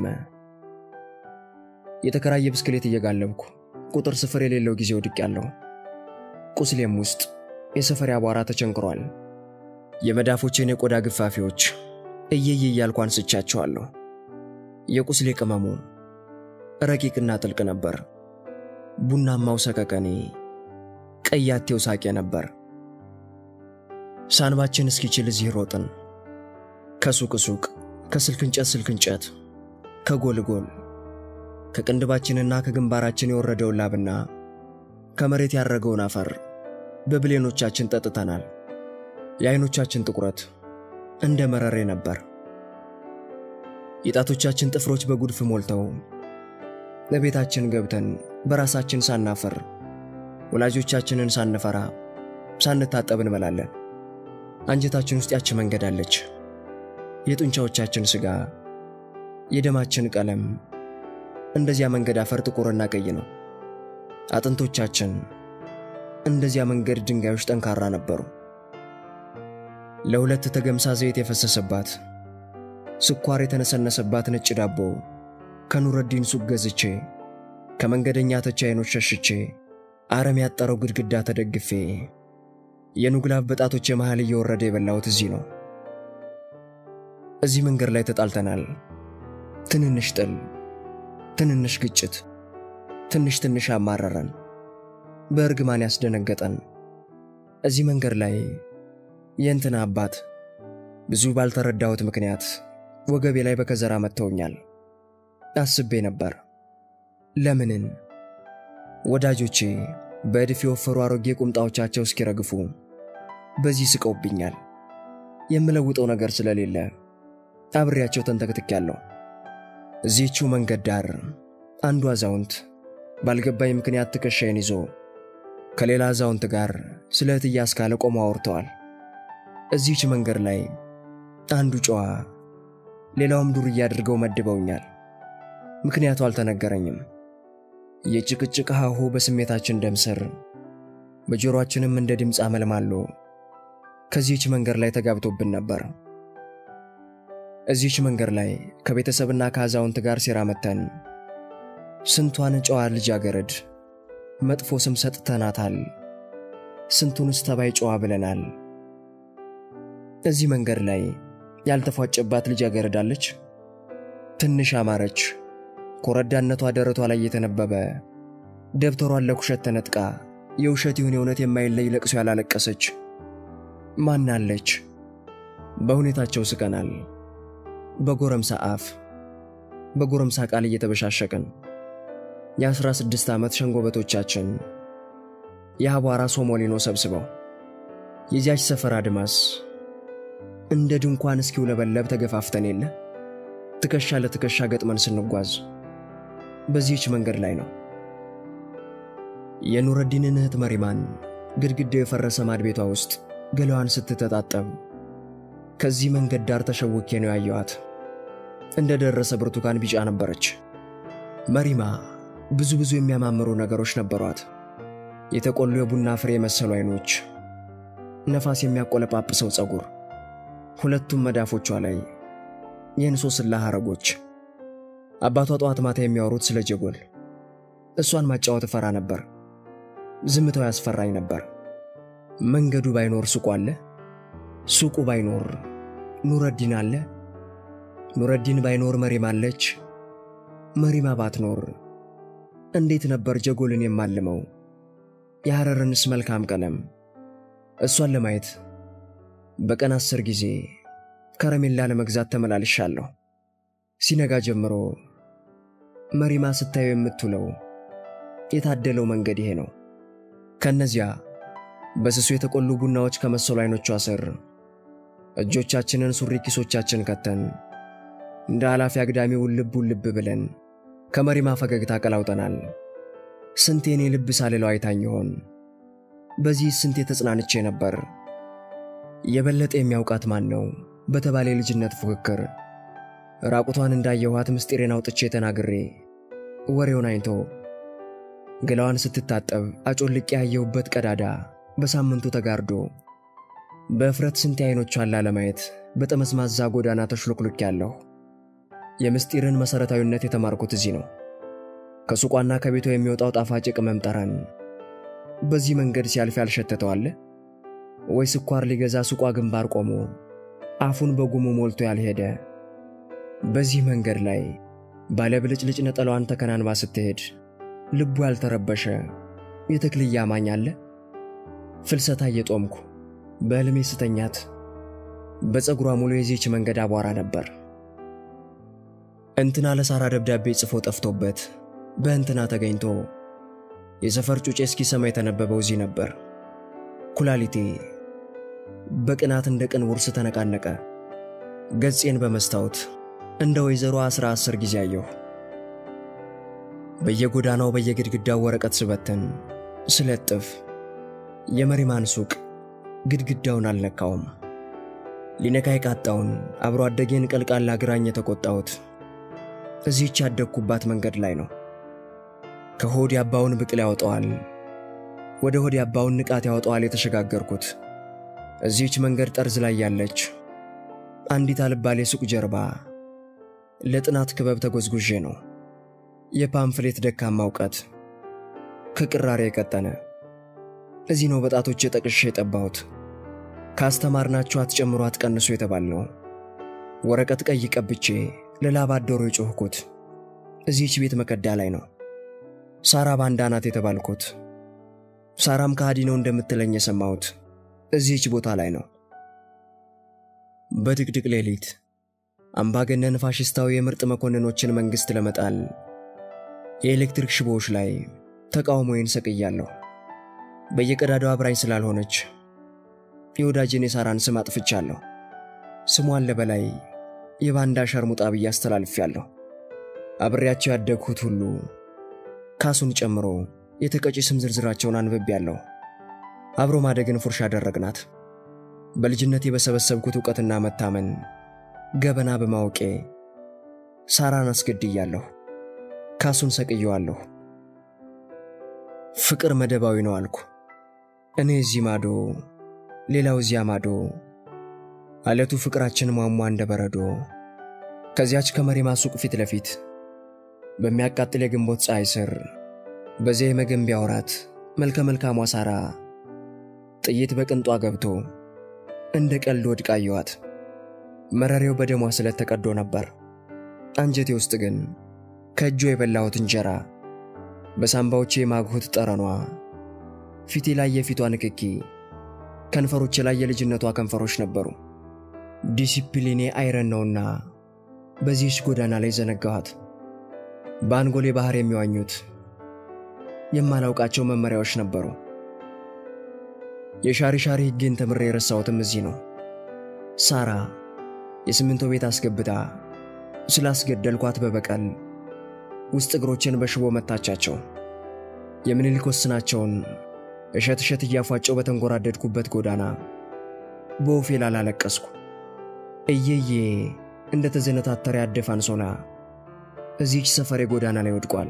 የተከራየ ብስክሌት እየጋለብኩ ቁጥር ስፍር የሌለው ጊዜ ወድቄያለሁ። ቁስሌም ውስጥ የሰፈር አቧራ ተቸንክሯል። የመዳፎቼን የቆዳ ግፋፊዎች እየየ እያልኩ አንስቻቸዋለሁ። የቁስሌ ቅመሙ ረቂቅና ጥልቅ ነበር። ቡናማው ሰቀቀኔ ቀያቴው ሳቄ ነበር። ሳንባችን እስኪችል እዚህ ሮጥን። ከሱቅ ሱቅ፣ ከስልክ እንጨት ስልክ እንጨት፣ ከጎልጎል ከቅንድባችንና ከግንባራችን የወረደውን ላብና ከመሬት ያረገውን አፈር በብሌኖቻችን ጠጥተናል። የአይኖቻችን ጥቁረት እንደ መረሬ ነበር። የጣቶቻችን ጥፍሮች በጉድፍ ሞልተው ለቤታችን ገብተን በራሳችን ሳናፈር ወላጆቻችንን ሳንፈራ ሳንታጠብ እንበላለን። አንጀታችን ውስጥ ያች መንገድ አለች። የጡንቻዎቻችን ስጋ፣ የደማችን ቀለም እንደዚያ መንገድ አፈር ጥቁርና ቀይ ነው። አጥንቶቻችን እንደዚያ መንገድ ድንጋዮች ጠንካራ ነበሩ። ለሁለት ተገምሳ ዘይት የፈሰሰባት ስኳር የተነሰነሰባት ነጭ ዳቦ ከኑረዲን ሱቅ ገዝቼ ከመንገደኛ ተቻይኖች ሸሽቼ አረም ያጠረው ግድግዳ ተደግፌ የኑግላብ በጣቶች መሃል እየወረደ የበላሁት እዚህ ነው። እዚህ መንገድ ላይ ተጣልተናል። ትንንሽ ጥል፣ ትንንሽ ግጭት፣ ትንሽ ትንሽ አማረረን፣ በእርግማን ያስደነገጠን። እዚህ መንገድ ላይ የእንትና አባት ብዙ ባልተረዳሁት ምክንያት ወገቤ ላይ በከዘራ መተውኛል። አስቤ ነበር ለምንን ወዳጆቼ በእድፍ የወፈሩ አሮጌ ቁምጣዎቻቸው እስኪረግፉ በዚህ ስቀውብኛል። የምለውጠው ነገር ስለሌለ አብሬያቸው ተንተክትኬያለሁ። እዚህችው መንገድ ዳር አንዱ አዛውንት ባልገባኝ ምክንያት ትከሻዬን ይዞ ከሌላ አዛውንት ጋር ስለት እያስካለ ቆመው አውርተዋል። እዚህች መንገድ ላይ አንዱ ጨዋ ሌላውም ዱርዬ አድርገው መድበውኛል። ምክንያቱ አልተነገረኝም። የጭቅጭቅ ሀሁ በስሜታችን ደምስር በጆሮአችንም እንደ ድምፅ አመልማሎ ከዚህች መንገድ ላይ ተጋብቶብን ነበር። እዚህች መንገድ ላይ ከቤተሰብና ከአዛውንት ጋር ሴራ መተን ስንቷን ጨዋ ልጃገረድ መጥፎ ስም ሰጥተናታል። ስንቱንስ ተባይ ጨዋ ብለናል። እዚህ መንገድ ላይ ያልተፏጨባት ልጃገረድ አለች። ትንሽ አማረች። ኮረዳነቷ ደረቷ ላይ የተነበበ ደብተሯን ለኩሸት ተነጥቃ የውሸት ይሁን የእውነት የማይለይ ለቅሶ ያላለቀሰች ማን አለች? በሁኔታቸው ስቀናል። በጎረምሳ አፍ በጎረምሳ ቃል እየተበሻሸቅን የአስራ ስድስት ዓመት ሸንጎበቶቻችን የአቧራ ሶሞሊኖ ሰብስበው የዚያች ሰፈር አድማስ እንደ ድንኳን እስኪውለበለብ ተገፋፍተን የለ ትከሻ ለትከሻ ገጥመን ስንጓዝ በዚህች መንገድ ላይ ነው። የኑረዲንን እህት መሪማን ግድግዳው የፈረሰ ማድቤቷ ውስጥ ገላዋን ስትተጣጠብ ከዚህ መንገድ ዳር ተሸውኬ ነው ያየኋት። እንደ ደረሰ ብርቱካን ቢጫ ነበረች። መሪማ ብዙ ብዙ የሚያማምሩ ነገሮች ነበሯት። የተቆሉ የቡና ፍሬ መሰሉ አይኖች፣ ነፋስ የሚያቆለጳጵሰው ጸጉር፣ ሁለቱም መዳፎቿ ላይ የእንሶስላ ሐረጎች። አባቷ ጧት ማታ የሚያወሩት ስለ ጀጎል። እሷን ማጫወት ፈራ ነበር። ዝምታው ያስፈራኝ ነበር። መንገዱ ባይኖር ሱቁ አለ፣ ሱቁ ባይኖር ኑረዲን አለ፣ ኑረዲን ባይኖር መሪማ አለች፣ መሪማ ባትኖር እንዴት ነበር ጀጎልን የማልመው? የሐረርንስ መልካም ቀለም እሷን ለማየት በቀን አስር ጊዜ ከረሜላ ለመግዛት ተመላልሻለሁ። ሲነጋ ጀምሮ መሪማ ስታየው የምትውለው የታደለው መንገድ ይሄ ነው። ከነዚያ በስሱ የተቆሉ ቡናዎች ከመሰሉ አይኖቿ ስር እጆቻችንን ሱሪ ኪሶቻችን ከተን እንደ ኃላፊ አግዳሚ ውልብ ውልብ ብለን ከመሪማ ፈገግታ ቀላውጠናል። ስንቴ እኔ ልብ ሳልለው አይታኝ ይሆን? በዚህ ስንቴ ተጽናንቼ ነበር። የበለጠ የሚያውቃት ማን ነው በተባለ ልጅነት ፉክክር ራቁቷን እንዳየኋት ምስጢሬን አውጥቼ ተናግሬ ወሬውን አይንቶ ገላዋን ስትታጠብ አጮልቄ ያየሁበት ቀዳዳ በሳምንቱ ተጋርዶ በእፍረት ስንቴ አይኖቿን ላለማየት በጠመዝማዛ ጎዳና ተሽሎክሎክ ያለሁ። የምስጢርን መሰረታዊነት የተማርኩት እዚህ ነው። ከሱቋና ከቤቷ የሚወጣው ጣፋጭ ቅመም ጠረን በዚህ መንገድ ሲያልፍ ያልሸተተው አለ ወይ? ስኳር ሊገዛ ሱቋ ግንባር ቆሞ አፉን በጉሙ ሞልቶ ያልሄደ በዚህ መንገድ ላይ ባለብልጭልጭ ነጠላዋን ተከናንባ ስትሄድ ልቡ ያልተረበሸ የተክልያ ማኝ አለ? ፍልሰታ እየጦምኩ በህልሜ ስተኛት በፀጉሯ ሙሉ የዚህች መንገድ አቧራ ነበር። እንትና ለሳራ ደብዳቤ ጽፎ ጠፍቶበት በእንትና ተገኝቶ የሰፈር ጩጬ እስኪሰማ የተነበበው እዚህ ነበር። ኩላሊቴ በቅናት እንደ ቅን ውርስ ተነቃነቀ። ገጽዬን በመስታወት እንደ ወይዘሮ አስራ አስር ጊዜ አየሁ። በየጎዳናው በየግድግዳው ወረቀት ስበትን ስለጥፍ የመሪማን ሱቅ ግድግዳውን አልነካውም። ሊነካ የቃጣውን አብሮ አደጌን ቀልቃላ ግራኝ የተቆጣሁት እዚህች ያደግኩባት መንገድ ላይ ነው። ከሆድ ያባውን ብቅል ያወጣዋል፣ ወደ ሆድ ያባውን ንቃት ያወጣዋል የተሸጋገርኩት እዚህች መንገድ ጠርዝ ላይ ያለች አንዲት አልባሌ ሱቅ ጀርባ ለጥናት ክበብ ተጎዝጉዤ ነው። የፓምፍሌት ደካማ ዕውቀት ከቅራሬ የቀጠነ እዚህ ነው በጣቶቼ ጠቅሼ የጠባሁት። ካስተማርናችሁ አትጨምሩ አትቀንሱ የተባልነው ወረቀት ቀይ ቀብቼ ለላብ አደሩ የጮህኩት እዚህች ቤት መከዳ ላይ ነው። ሳራ ባንዳ ናት የተባልኩት ሳራም ከሃዲ ነው እንደምትለኝ የሰማሁት እዚህች ቦታ ላይ ነው። በድቅድቅ ሌሊት አምባገነን ፋሽስታዊ የምርጥ መኮንኖችን መንግስት ለመጣል የኤሌክትሪክ ሽቦዎች ላይ ተቃውሞዬን ሰቅያለሁ። በየቀዳዳው አብራኝ ስላልሆነች የወዳጄን የሳራን ስም አጥፍቻለሁ። ስሟን ለበላይ የባንዳ ሸርሙጣ ብዬ አስተላልፌያለሁ። አብሬያቸው ያደግሁት ሁሉ ካሱን ጨምሮ የተቀጪ ስም ዝርዝራቸውን አንብቤያለሁ። አብሮ ማደግን ፉርሽ አደረግናት። በልጅነቴ በሰበሰብኩት ዕውቀትና መታመን ገበና በማወቄ ሳራን አስገድያለሁ። ካሱን ሰቅየዋለሁ። ፍቅር መደባዊ ነው አልኩ። እኔ እዚህ ማዶ ሌላው እዚያ ማዶ አለቱ ፍቅራችን ሟሟ እንደበረዶ ከዚያች ከመሪማ ሱቅ ፊት ለፊት በሚያቃጥል የግንቦት ፀሐይ ስር በዚህ መገንቢያ ወራት መልከ መልካሟ ሳራ ጥይት በቅንጧ ገብቶ እንደ ቀልድ ወድቃ አየኋት። መረሬው በደሟ ስለተቀዶ ነበር። አንጀቴ ውስጥ ግን ከእጇ የበላሁት እንጀራ በሳምባዎቼ የማግሁት ጠረኗ ፊቴ ላይ የፊቷ ንክኪ ከንፈሮቼ ላይ የልጅነቷ ከንፈሮች ነበሩ። ዲሲፕሊኔ አይረን ነውና በዚህች ጎዳና ላይ ዘነጋኋት። በአንጎሌ ባህር የሚዋኙት የማላውቃቸው መመሪያዎች ነበሩ። የሻሪ ሻሪ ሕጌን ተምሬ የረሳሁትም እዚህ ነው። ሳራ የስምንቶ ቤት አስገብታ ስላስገደልኳት በበቀል ውስጥ እግሮችን በሽቦ መታቻቸው። የምኒልክ ወስናቸውን እሸት እሸት እያፏጨው በተንጎራደድኩበት ጎዳና በወፌ ላላለቀስኩ እየዬ እንደ ተዘነታተረ ያደፈ አንሶላ እዚህች ሰፈሬ ጎዳና ላይ ወድቋል።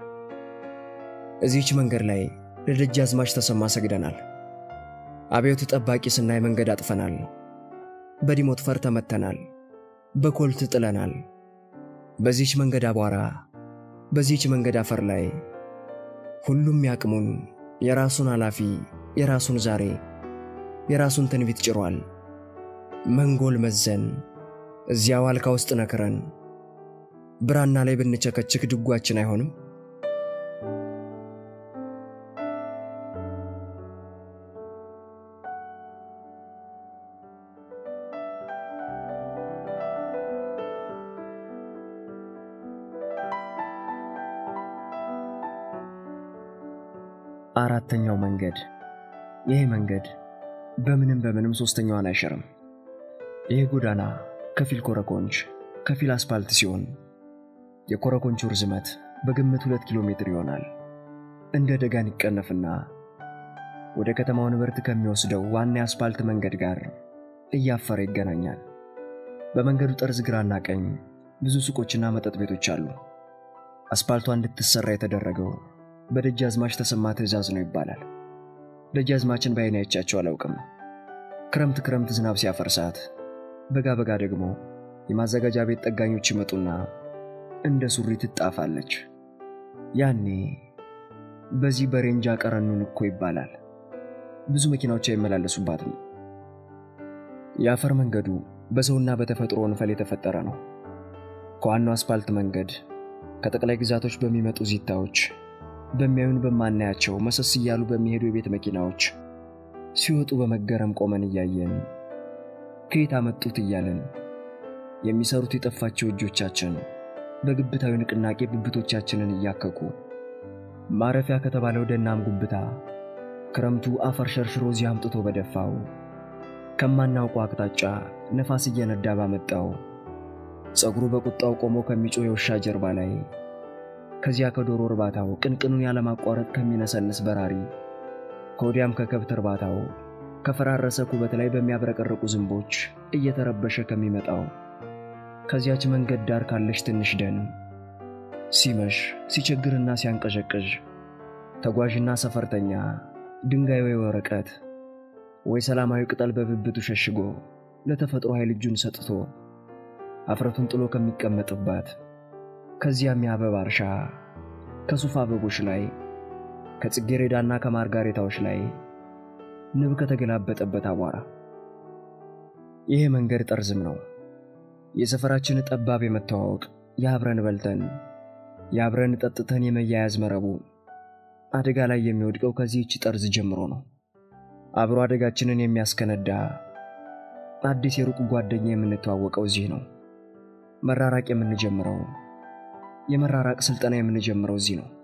እዚህች መንገድ ላይ ለደጃዝማች ተሰማ ሰግደናል። አብዮት ጠባቂ ስናይ መንገድ አጥፈናል። በዲሞት ፈር ተመተናል። በኮልት ጥለናል። በዚህች መንገድ አቧራ በዚህች መንገድ አፈር ላይ ሁሉም ያቅሙን የራሱን ኃላፊ የራሱን ዛሬ የራሱን ትንቢት ጭሯል። መንጎል መዘን እዚያው አልካ ውስጥ ነክረን ብራና ላይ ብንቸከችክ ድጓችን አይሆንም። አራተኛው መንገድ ይሄ መንገድ በምንም በምንም ሶስተኛውን አይሸርም። ይሄ ጎዳና ከፊል ኮረኮንች ከፊል አስፋልት ሲሆን የኮረኮንቹ ርዝመት በግምት ሁለት ኪሎ ሜትር ይሆናል። እንደ ደጋን ይቀነፍና ወደ ከተማው ንብርት ከሚወስደው ዋና አስፋልት መንገድ ጋር እያፈረ ይገናኛል። በመንገዱ ጠርዝ ግራና ቀኝ ብዙ ሱቆችና መጠጥ ቤቶች አሉ። አስፋልቷ እንድትሰራ የተደረገው በደጃዝማች ተሰማ ትዕዛዝ ነው ይባላል። ደጃዝማችን ባይኔ አይቻቸው አላውቅም። ክረምት ክረምት ዝናብ ሲያፈርሳት በጋ በጋ ደግሞ የማዘጋጃ ቤት ጠጋኞች ይመጡና እንደ ሱሪ ትጣፋለች። ያኔ በዚህ በሬንጃ ቀረኑን እኮ ይባላል። ብዙ መኪናዎች አይመላለሱባትም። የአፈር መንገዱ በሰውና በተፈጥሮ ወንፈል የተፈጠረ ነው። ከዋናው አስፋልት መንገድ ከጠቅላይ ግዛቶች በሚመጡ ዚታዎች በሚያዩን በማናያቸው መሰስ ይያሉ በሚሄዱ የቤት መኪናዎች ሲወጡ በመገረም ቆመን እያየን ከየት አመጡት እያለን የሚሰሩት የጠፋቸው እጆቻችን በግብታዊ ንቅናቄ ብብቶቻችንን እያከኩ ማረፊያ ከተባለው ደናም ጉብታ ክረምቱ አፈር ሸርሽሮ እዚህ አምጥቶ በደፋው ከማናውቀው አቅጣጫ ነፋስ እየነዳ ባመጣው ጸጉሩ በቁጣው ቆሞ ከሚጮህ የውሻ ጀርባ ላይ ከዚያ ከዶሮ እርባታው ቅንቅኑን ያለማቋረጥ ከሚነሰንስ በራሪ ከወዲያም ከከብት እርባታው ከፈራረሰ ኩበት ላይ በሚያብረቀርቁ ዝንቦች እየተረበሸ ከሚመጣው ከዚያች መንገድ ዳር ካለሽ ትንሽ ደን ሲመሽ ሲቸግርና ሲያንቀዠቅዥ ተጓዥና ሰፈርተኛ ድንጋይ ወይ ወረቀት ወይ ሰላማዊ ቅጠል በብብቱ ሸሽጎ ለተፈጥሮ ኃይል እጁን ሰጥቶ አፍረቱን ጥሎ ከሚቀመጥባት ከዚያም የአበባ እርሻ ከሱፍ አበቦች ላይ ከጽጌረዳና ከማርጋሬታዎች ላይ ንብ ከተገላበጠበት አቧራ ይሄ መንገድ ጠርዝም ነው የሰፈራችን ጠባብ የመተዋወቅ ያብረን በልተን ያብረን ጠጥተን የመያያዝ መረቡ አደጋ ላይ የሚወድቀው ከዚህች ጠርዝ ጀምሮ ነው አብሮ አደጋችንን የሚያስከነዳ አዲስ የሩቅ ጓደኛ የምንተዋወቀው እዚህ ነው መራራቅ የምንጀምረው የመራራቅ ስልጠና የምንጀምረው እዚህ ነው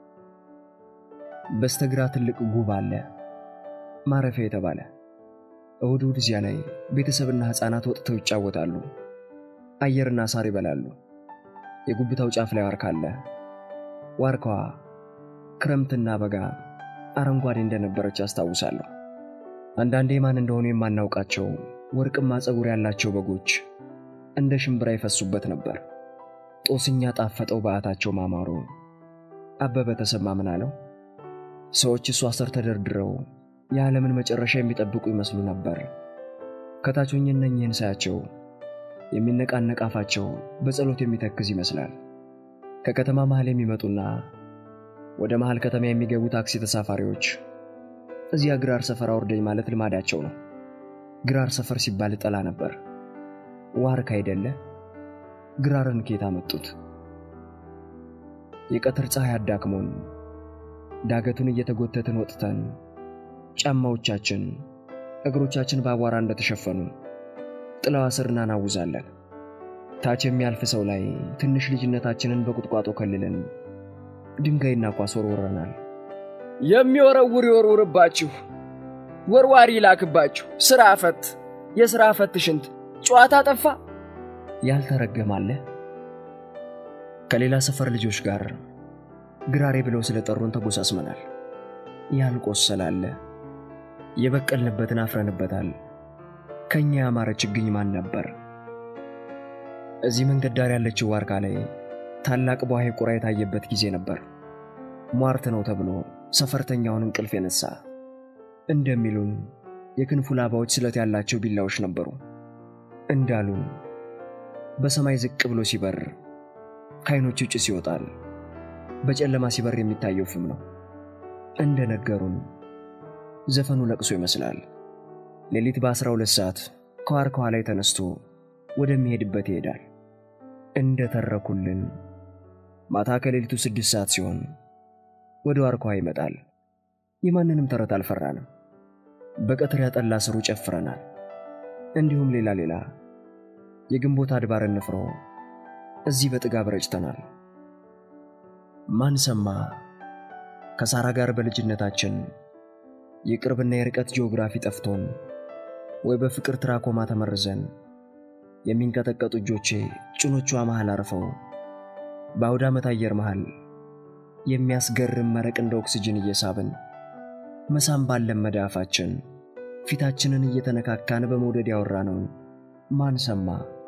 በስተግራ ትልቅ ጉብ አለ ማረፊያ የተባለ እሁድ እሁድ እዚያ ላይ ቤተሰብና ህፃናት ወጥተው ይጫወታሉ አየርና ሳር ይበላሉ የጉብታው ጫፍ ላይ ዋርካ አለ ዋርካዋ ክረምትና በጋ አረንጓዴ እንደነበረች አስታውሳለሁ አንዳንዴ ማን እንደሆነ የማናውቃቸው ወርቅማ ጸጉር ያላቸው በጎች እንደ ሽምብራ ይፈሱበት ነበር ጦስኛ ጣፈጠው ባታቸው ማማሩ አበበ ተሰማ ምን አለው ሰዎች እሱ አሰር ተደርድረው የዓለምን መጨረሻ የሚጠብቁ ይመስሉ ነበር ከታቾኝ እነኝህን ሳያቸው የሚነቃነቃፋቸው በጸሎት የሚተክዝ ይመስላል ከከተማ መሃል የሚመጡና ወደ መሃል ከተማ የሚገቡ ታክሲ ተሳፋሪዎች እዚያ ግራር ሰፈር አውርደኝ ማለት ልማዳቸው ነው ግራር ሰፈር ሲባል ጠላ ነበር ዋርካ አይደለ ግራርን ኬታ መጡት የቀትር ፀሐይ አዳክሞን ዳገቱን እየተጎተትን ወጥተን ጫማዎቻችን እግሮቻችን ባቧራ እንደተሸፈኑ ጥላው አስርና ናውዛለን ታች የሚያልፍ ሰው ላይ ትንሽ ልጅነታችንን በቁጥቋጦ ከልለን ድንጋይና ኳስ ወርወረናል የሚወረውር ይወርውርባችሁ ወርዋሪ ላክባችሁ ስራ ፈት የስራ ፈት ሽንት ጨዋታ ጠፋ ያልተረገማለ ከሌላ ሰፈር ልጆች ጋር ግራሬ ብለው ስለጠሩን ተጎሳስመናል ያልቆሰላለ የበቀልንበትን አፍረንበታል ከኛ ያማረ ችግኝ ማን ነበር እዚህ መንገድ ዳር ያለችው ዋርካ ላይ ታላቅ ቧሄ ቁራ የታየበት ጊዜ ነበር ሟርት ነው ተብሎ ሰፈርተኛውን እንቅልፍ የነሳ እንደሚሉን የክንፉ ላባዎች ስለት ያላቸው ቢላዎች ነበሩ እንዳሉን በሰማይ ዝቅ ብሎ ሲበር ካይኖቹ ጭስ ይወጣል በጨለማ ሲበር የሚታየው ፍም ነው እንደነገሩን ዘፈኑ ለቅሶ ይመስላል ሌሊት በ12 ሰዓት ከዋርካዋ ላይ ተነስቶ ወደሚሄድበት ይሄዳል እንደተረኩልን ማታ ከሌሊቱ ስድስት ሰዓት ሲሆን ወደ ዋርካዋ ይመጣል የማንንም ተረት አልፈራንም በቀትር ያጠላ ስሩ ጨፍረናል እንዲሁም ሌላ ሌላ የግንቦት አድባር እንፍሮ እዚህ በጥጋብ ረጭተናል ማን ሰማ ከሳራ ጋር በልጅነታችን የቅርብና የርቀት ጂኦግራፊ ጠፍቶን ወይ በፍቅር ትራኮማ ተመርዘን የሚንቀጠቀጡ እጆቼ ጭኖቿ መሃል አርፈው ባውዳ መታየር መሃል የሚያስገርም መረቅ እንደ ኦክሲጅን እየሳብን መሳም ባለም መዳፋችን ፊታችንን እየተነካካን በመውደድ ያወራነው ማን ሰማ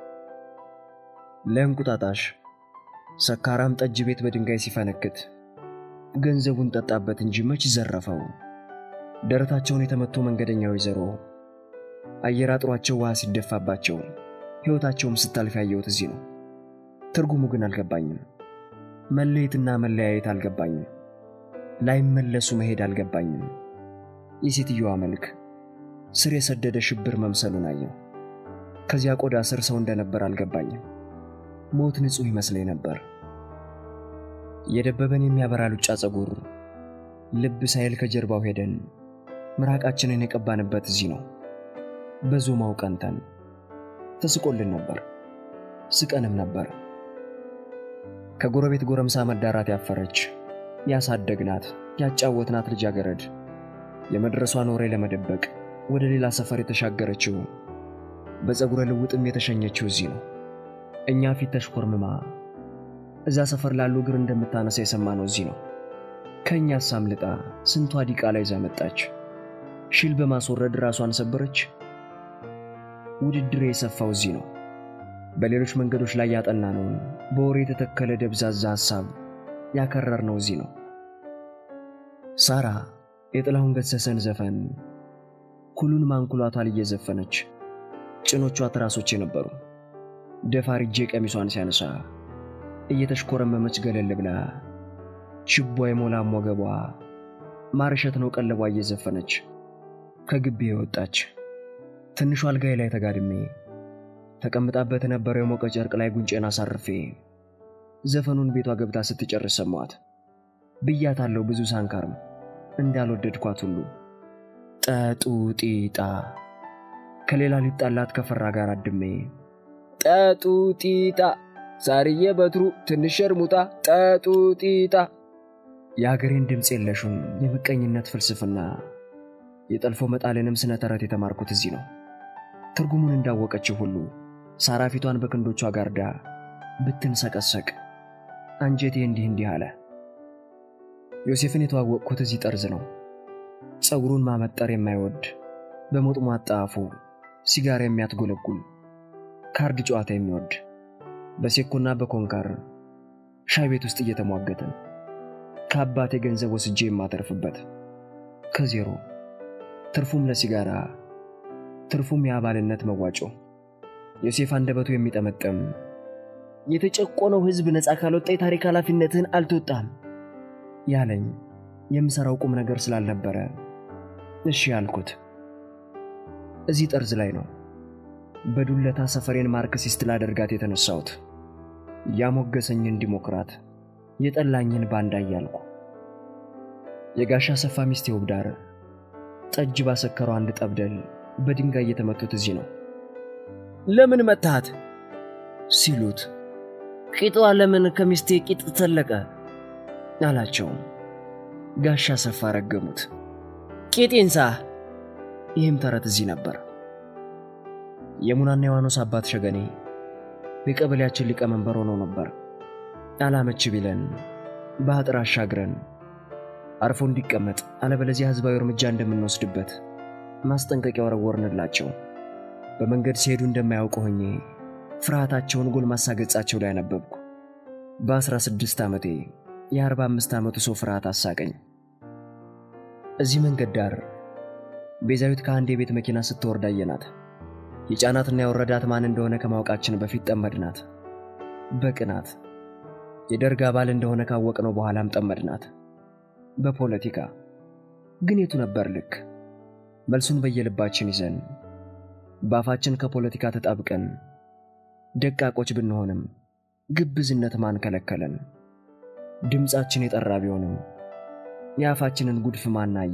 ለእንቁጣጣሽ ሰካራም ጠጅ ቤት በድንጋይ ሲፈነክት ገንዘቡን ጠጣበት እንጂ መች ዘረፈው ደረታቸውን የተመቱ መንገደኛው ይዘሮ አየር አጥሯቸው ውሃ ሲደፋባቸው ሕይወታቸውም ስታልፍ ያየሁት እዚህ ነው ትርጉሙ ግን አልገባኝም መለየትና መለያየት አልገባኝም ላይመለሱ መሄድ አልገባኝም የሴትዮዋ መልክ ስር የሰደደ ሽብር መምሰሉን አየሁ ከዚያ ቆዳ ስር ሰው እንደነበር አልገባኝም ሞት ንጹህ ይመስለኝ ነበር የደበበን የሚያበራ ሉጫ ጸጉር ልብ ሳይል ከጀርባው ሄደን ምራቃችንን የቀባንበት እዚህ ነው በዙማው ቀንተን ተስቆልን ነበር ስቀንም ነበር ከጎረቤት ጎረምሳ መዳራት ያፈረች ያሳደግናት ያጫወትናት ልጃገረድ የመድረሷን ወሬ ለመደበቅ ወደ ሌላ ሰፈር የተሻገረችው በጸጉረ ልውጥም የተሸኘችው እዚህ ነው እኛ ፊት ተሽኮርምማ እዛ ሰፈር ላሉ ግር እንደምታነሳ የሰማነው እዚህ ነው ከኛ ሳምልጣ ስንቷ ዲቃ ላይ ዘመጣች ሽል በማስወረድ ራሷን ሰበረች ውድድር የሰፋው እዚህ ነው በሌሎች መንገዶች ላይ ያጠናነው በወሬ የተተከለ ደብዛዛ ሐሳብ ያከረርነው እዚህ ነው ሳራ የጥላሁን ገሰሰን ዘፈን ኩሉን ማንኩላታል እየዘፈነች ጭኖቿ ትራሶች የነበሩ ደፋር እጄ ቀሚሷን ሲያነሳ እየተሽኮረመመች ገለል ብላ ችቦ የሞላም ወገቧ ማርሸት ነው ቀለቧ እየዘፈነች ከግቢ ወጣች። ትንሿ አልጋይ ላይ ተጋድሜ ተቀምጣበት የነበረው የሞቀ ጨርቅ ላይ ጉንጬን አሳርፌ ዘፈኑን ቤቷ ገብታ ስትጨርስ ሰማዋት። ብያታለሁ ብዙ ሳንካርም እንዳልወደድኳት ሁሉ ጠጡጢጣ ከሌላ ሊጣላት ከፈራ ጋር አድሜ ጠጡጢጣ ሳርዬ በትሩ ትንሽ ሸርሙጣ ጠጡጢጣ የሀገሬን ድምጽ የለሹን የምቀኝነት ፍልስፍና የጠልፎ መጣልንም ስነ ተረት የተማርኩት እዚህ ነው። ትርጉሙን እንዳወቀችው ሁሉ ሳራ ፊቷን በክንዶቿ ጋርዳ ብትንሰቀሰቅ አንጀቴ እንዲህ እንዲህ አለ። ዮሴፍን የተዋወቅኩት እዚህ ጠርዝ ነው። ጸጉሩን ማመጠር የማይወድ በሞጥሟጣ አፉ ሲጋራ የሚያትጎለጉል ካርድ ጨዋታ የሚወድ በሴኮና በኮንካር ሻይ ቤት ውስጥ እየተሟገተን ከአባቴ ገንዘብ ወስጄ የማተርፍበት ከዜሮ ትርፉም ለሲጋራ ትርፉም የአባልነት መዋጮ ዮሴፍ አንደበቱ የሚጠመጠም የተጨቆነው ህዝብ ነፃ ካልወጣ የታሪክ ኃላፊነትን አልተወጣም ያለኝ የምሰራው ቁም ነገር ስላልነበረ እሺ ያልኩት። እዚህ ጠርዝ ላይ ነው በዱለታ ሰፈሬን ማርክሲስት ላደርጋት የተነሳሁት። ያሞገሰኝን ዲሞክራት የጠላኝን ባንዳ ያልኩ የጋሻ ሰፋ ሚስት ይወብዳር ጠጅ ባሰከረው አንድ ጠብደል በድንጋይ የተመቱት እዚህ ነው። ለምን መታት ሲሉት ቂጧ ለምን ከሚስቴ ቂጥ ተለቀ አላቸው። ጋሻ ሰፋ ረገሙት ቂጤንሳ። ይህም ተረት እዚህ ነበር። የሙናና የዋኖስ አባት ሸገኔ በቀበሌያችን ሊቀመንበር ሆኖ ነበር። አላመች ቢለን በአጥር አሻግረን አርፎ እንዲቀመጥ አለበለዚያ ህዝባዊ እርምጃ እንደምንወስድበት ማስጠንቀቂያ ወረወርንላቸው። በመንገድ ሲሄዱ እንደማያውቁ ሆኜ ፍርሃታቸውን ጎልማሳ ገጻቸው ላይ አነበብኩ። በ16 ዓመቴ የ45 ዓመቱ ሰው ፍርሃት አሳቀኝ። እዚህ መንገድ ዳር ቤዛዊት ከአንድ የቤት መኪና ስትወርድ አየናት። የጫናትና የወረዳት ማን እንደሆነ ከማወቃችን በፊት ጠመድናት። በቅናት የደርግ አባል እንደሆነ ካወቅነው በኋላም ጠመድናት። በፖለቲካ ግን የቱ ነበር ልክ? መልሱን በየልባችን ይዘን ባፋችን ከፖለቲካ ተጣብቀን ደቃቆች ብንሆንም ግብዝነት ማን ከለከለን? ድምጻችን የጠራ ቢሆንም ያፋችንን ጉድፍ ማናየ?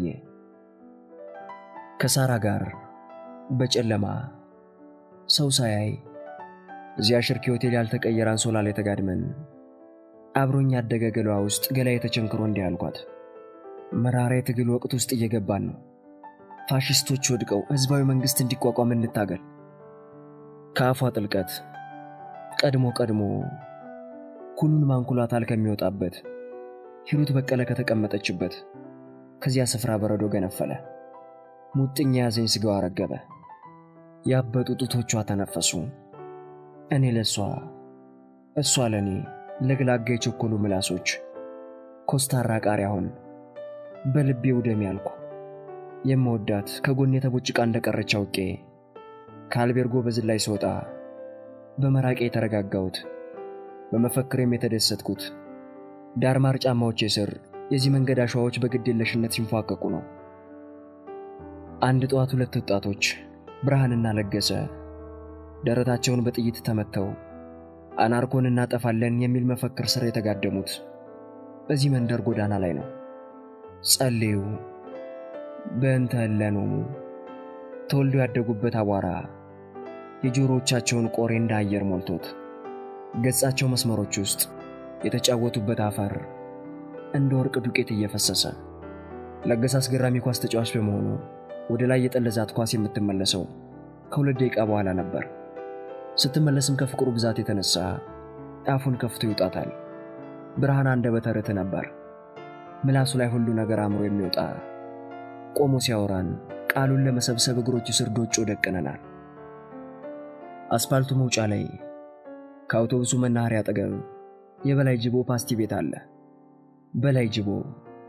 ከሳራ ጋር በጨለማ ሰው ሳያይ እዚያ ሽርኪ ሆቴል ያልተቀየረ አንሶላ ላይ ተጋድመን አብሮኝ ያደገ ገሏ ውስጥ ገላዬ ተቸንክሮ እንዲያልኳት መራራ የትግል ወቅት ውስጥ እየገባን ነው። ፋሺስቶች ወድቀው ህዝባዊ መንግስት እንዲቋቋም እንታገል። ካፏ ጥልቀት ቀድሞ ቀድሞ ኩሉን ማንኩላታል ከሚወጣበት ሂሩት በቀለ ከተቀመጠችበት ከዚያ ስፍራ በረዶ ገነፈለ። ሙጥኛ ያዘኝ ስጋው አረገበ። ያበጡ ጡቶቿ ተነፈሱ። እኔ ለሷ እሷ ለኔ ለግላጋ የቸኮሉ ምላሶች ኮስታራ ቃሪያ ሆን በልቤ ውደም ያልኩ የምወዳት ከጎኔ ተቦጭቃ እንደቀረች አውቄ ካልቤርጎ በዝላይ ስወጣ በመራቄ የተረጋጋሁት በመፈክሬም የተደሰትኩት ዳርማር ጫማዎቼ ስር የዚህ መንገድ አሸዋዎች በግዴለሽነት ሲንፏቀቁ ነው። አንድ ጧት ሁለት ወጣቶች ብርሃንና ለገሰ ደረታቸውን በጥይት ተመተው አናርኮን እናጠፋለን የሚል መፈክር ስር የተጋደሙት በዚህ መንደር ጎዳና ላይ ነው። ጸልዩ በእንተ ለኖሙ ተወልደው ያደጉበት አቧራ የጆሮቻቸውን ቆሬ እንደ አየር ሞልቶት ገጻቸው መስመሮች ውስጥ የተጫወቱበት አፈር እንደ ወርቅ ዱቄት እየፈሰሰ ለገሰ አስገራሚ ኳስ ተጫዋች በመሆኑ ወደ ላይ የጠለዛት ኳስ የምትመለሰው ከሁለት ደቂቃ በኋላ ነበር። ስትመለስም ከፍቅሩ ብዛት የተነሳ አፉን ከፍቶ ይውጣታል። ብርሃን አንደበተ ርትዕ ነበር። ምላሱ ላይ ሁሉ ነገር አምሮ የሚወጣ ቆሞ ሲያወራን ቃሉን ለመሰብሰብ እግሮቹ ስር ዶጮ ደቀነናል። አስፋልቱ መውጫ ላይ ከአውቶቡሱ መናኸሪያ አጠገብ የበላይ ጅቦ ፓስቲ ቤት አለ። በላይ ጅቦ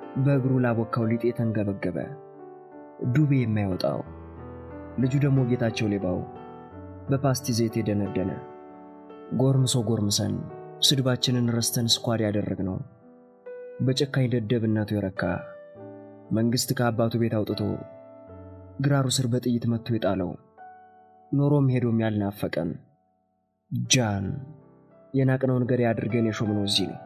በእግሩ ላቦካው ሊጥ የተንገበገበ ዱቤ የማይወጣው ልጁ ደግሞ ጌታቸው ሌባው በፓስቲ ዘይት የደነደነ ጎርምሶ ጎርምሰን ስድባችንን ረስተን ስኳድ ያደረግነው በጨካኝ ደደብነቱ የረካ መንግስት ከአባቱ ቤት አውጥቶ ግራሩ ስር በጥይት መጥቶ የጣለው ኖሮም ሄዶም ያልናፈቀን ጃን የናቅነውን ገሬ አድርገን የሾምነው እዚህ ነው።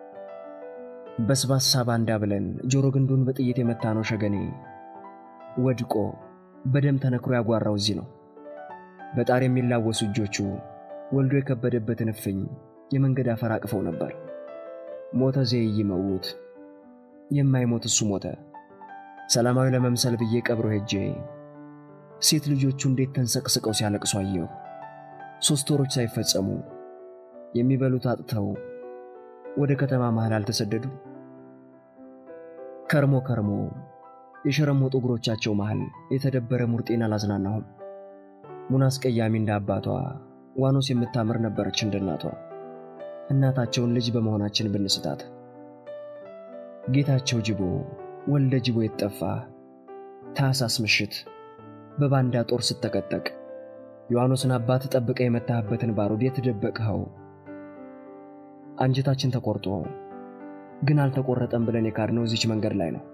በስባሳ ባንዳ ብለን ጆሮ ግንዱን በጥይት የመታነው ሸገኔ ወድቆ በደም ተነክሮ ያጓራው እዚህ ነው። በጣር የሚላወሱ እጆቹ ወልዶ የከበደበትን እፍኝ የመንገድ አፈር አቅፈው ነበር። ሞተ ዘይ ይመውት የማይሞት እሱ ሞተ። ሰላማዊ ለመምሰል ብዬ ቀብሮ ሄጄ ሴት ልጆቹ እንዴት ተንሰቅስቀው ሲያለቅሱ አየሁ። ሶስት ወሮች ሳይፈጸሙ የሚበሉት አጥተው ወደ ከተማ መሃል አልተሰደዱ። ከርሞ ከርሞ የሸረሞጡ እግሮቻቸው መሃል የተደበረ ሙርጤን አላዝናናሁም። ሙናስ ቀያሚ እንደ አባቷ ዋኖስ የምታምር ነበረች እንደ እናቷ። እናታቸውን ልጅ በመሆናችን ብንስታት ጌታቸው ጅቦ ወልደ ጅቦ የተጠፋ ታሳስ ምሽት በባንዳ ጦር ስተቀጠቅ ዮሐንስን አባት ተጠብቀ የመታህበትን ባሩድ የተደበቀው አንጀታችን ተቆርጦ ግን አልተቆረጠም ብለን የካድነው እዚች መንገድ ላይ ነው።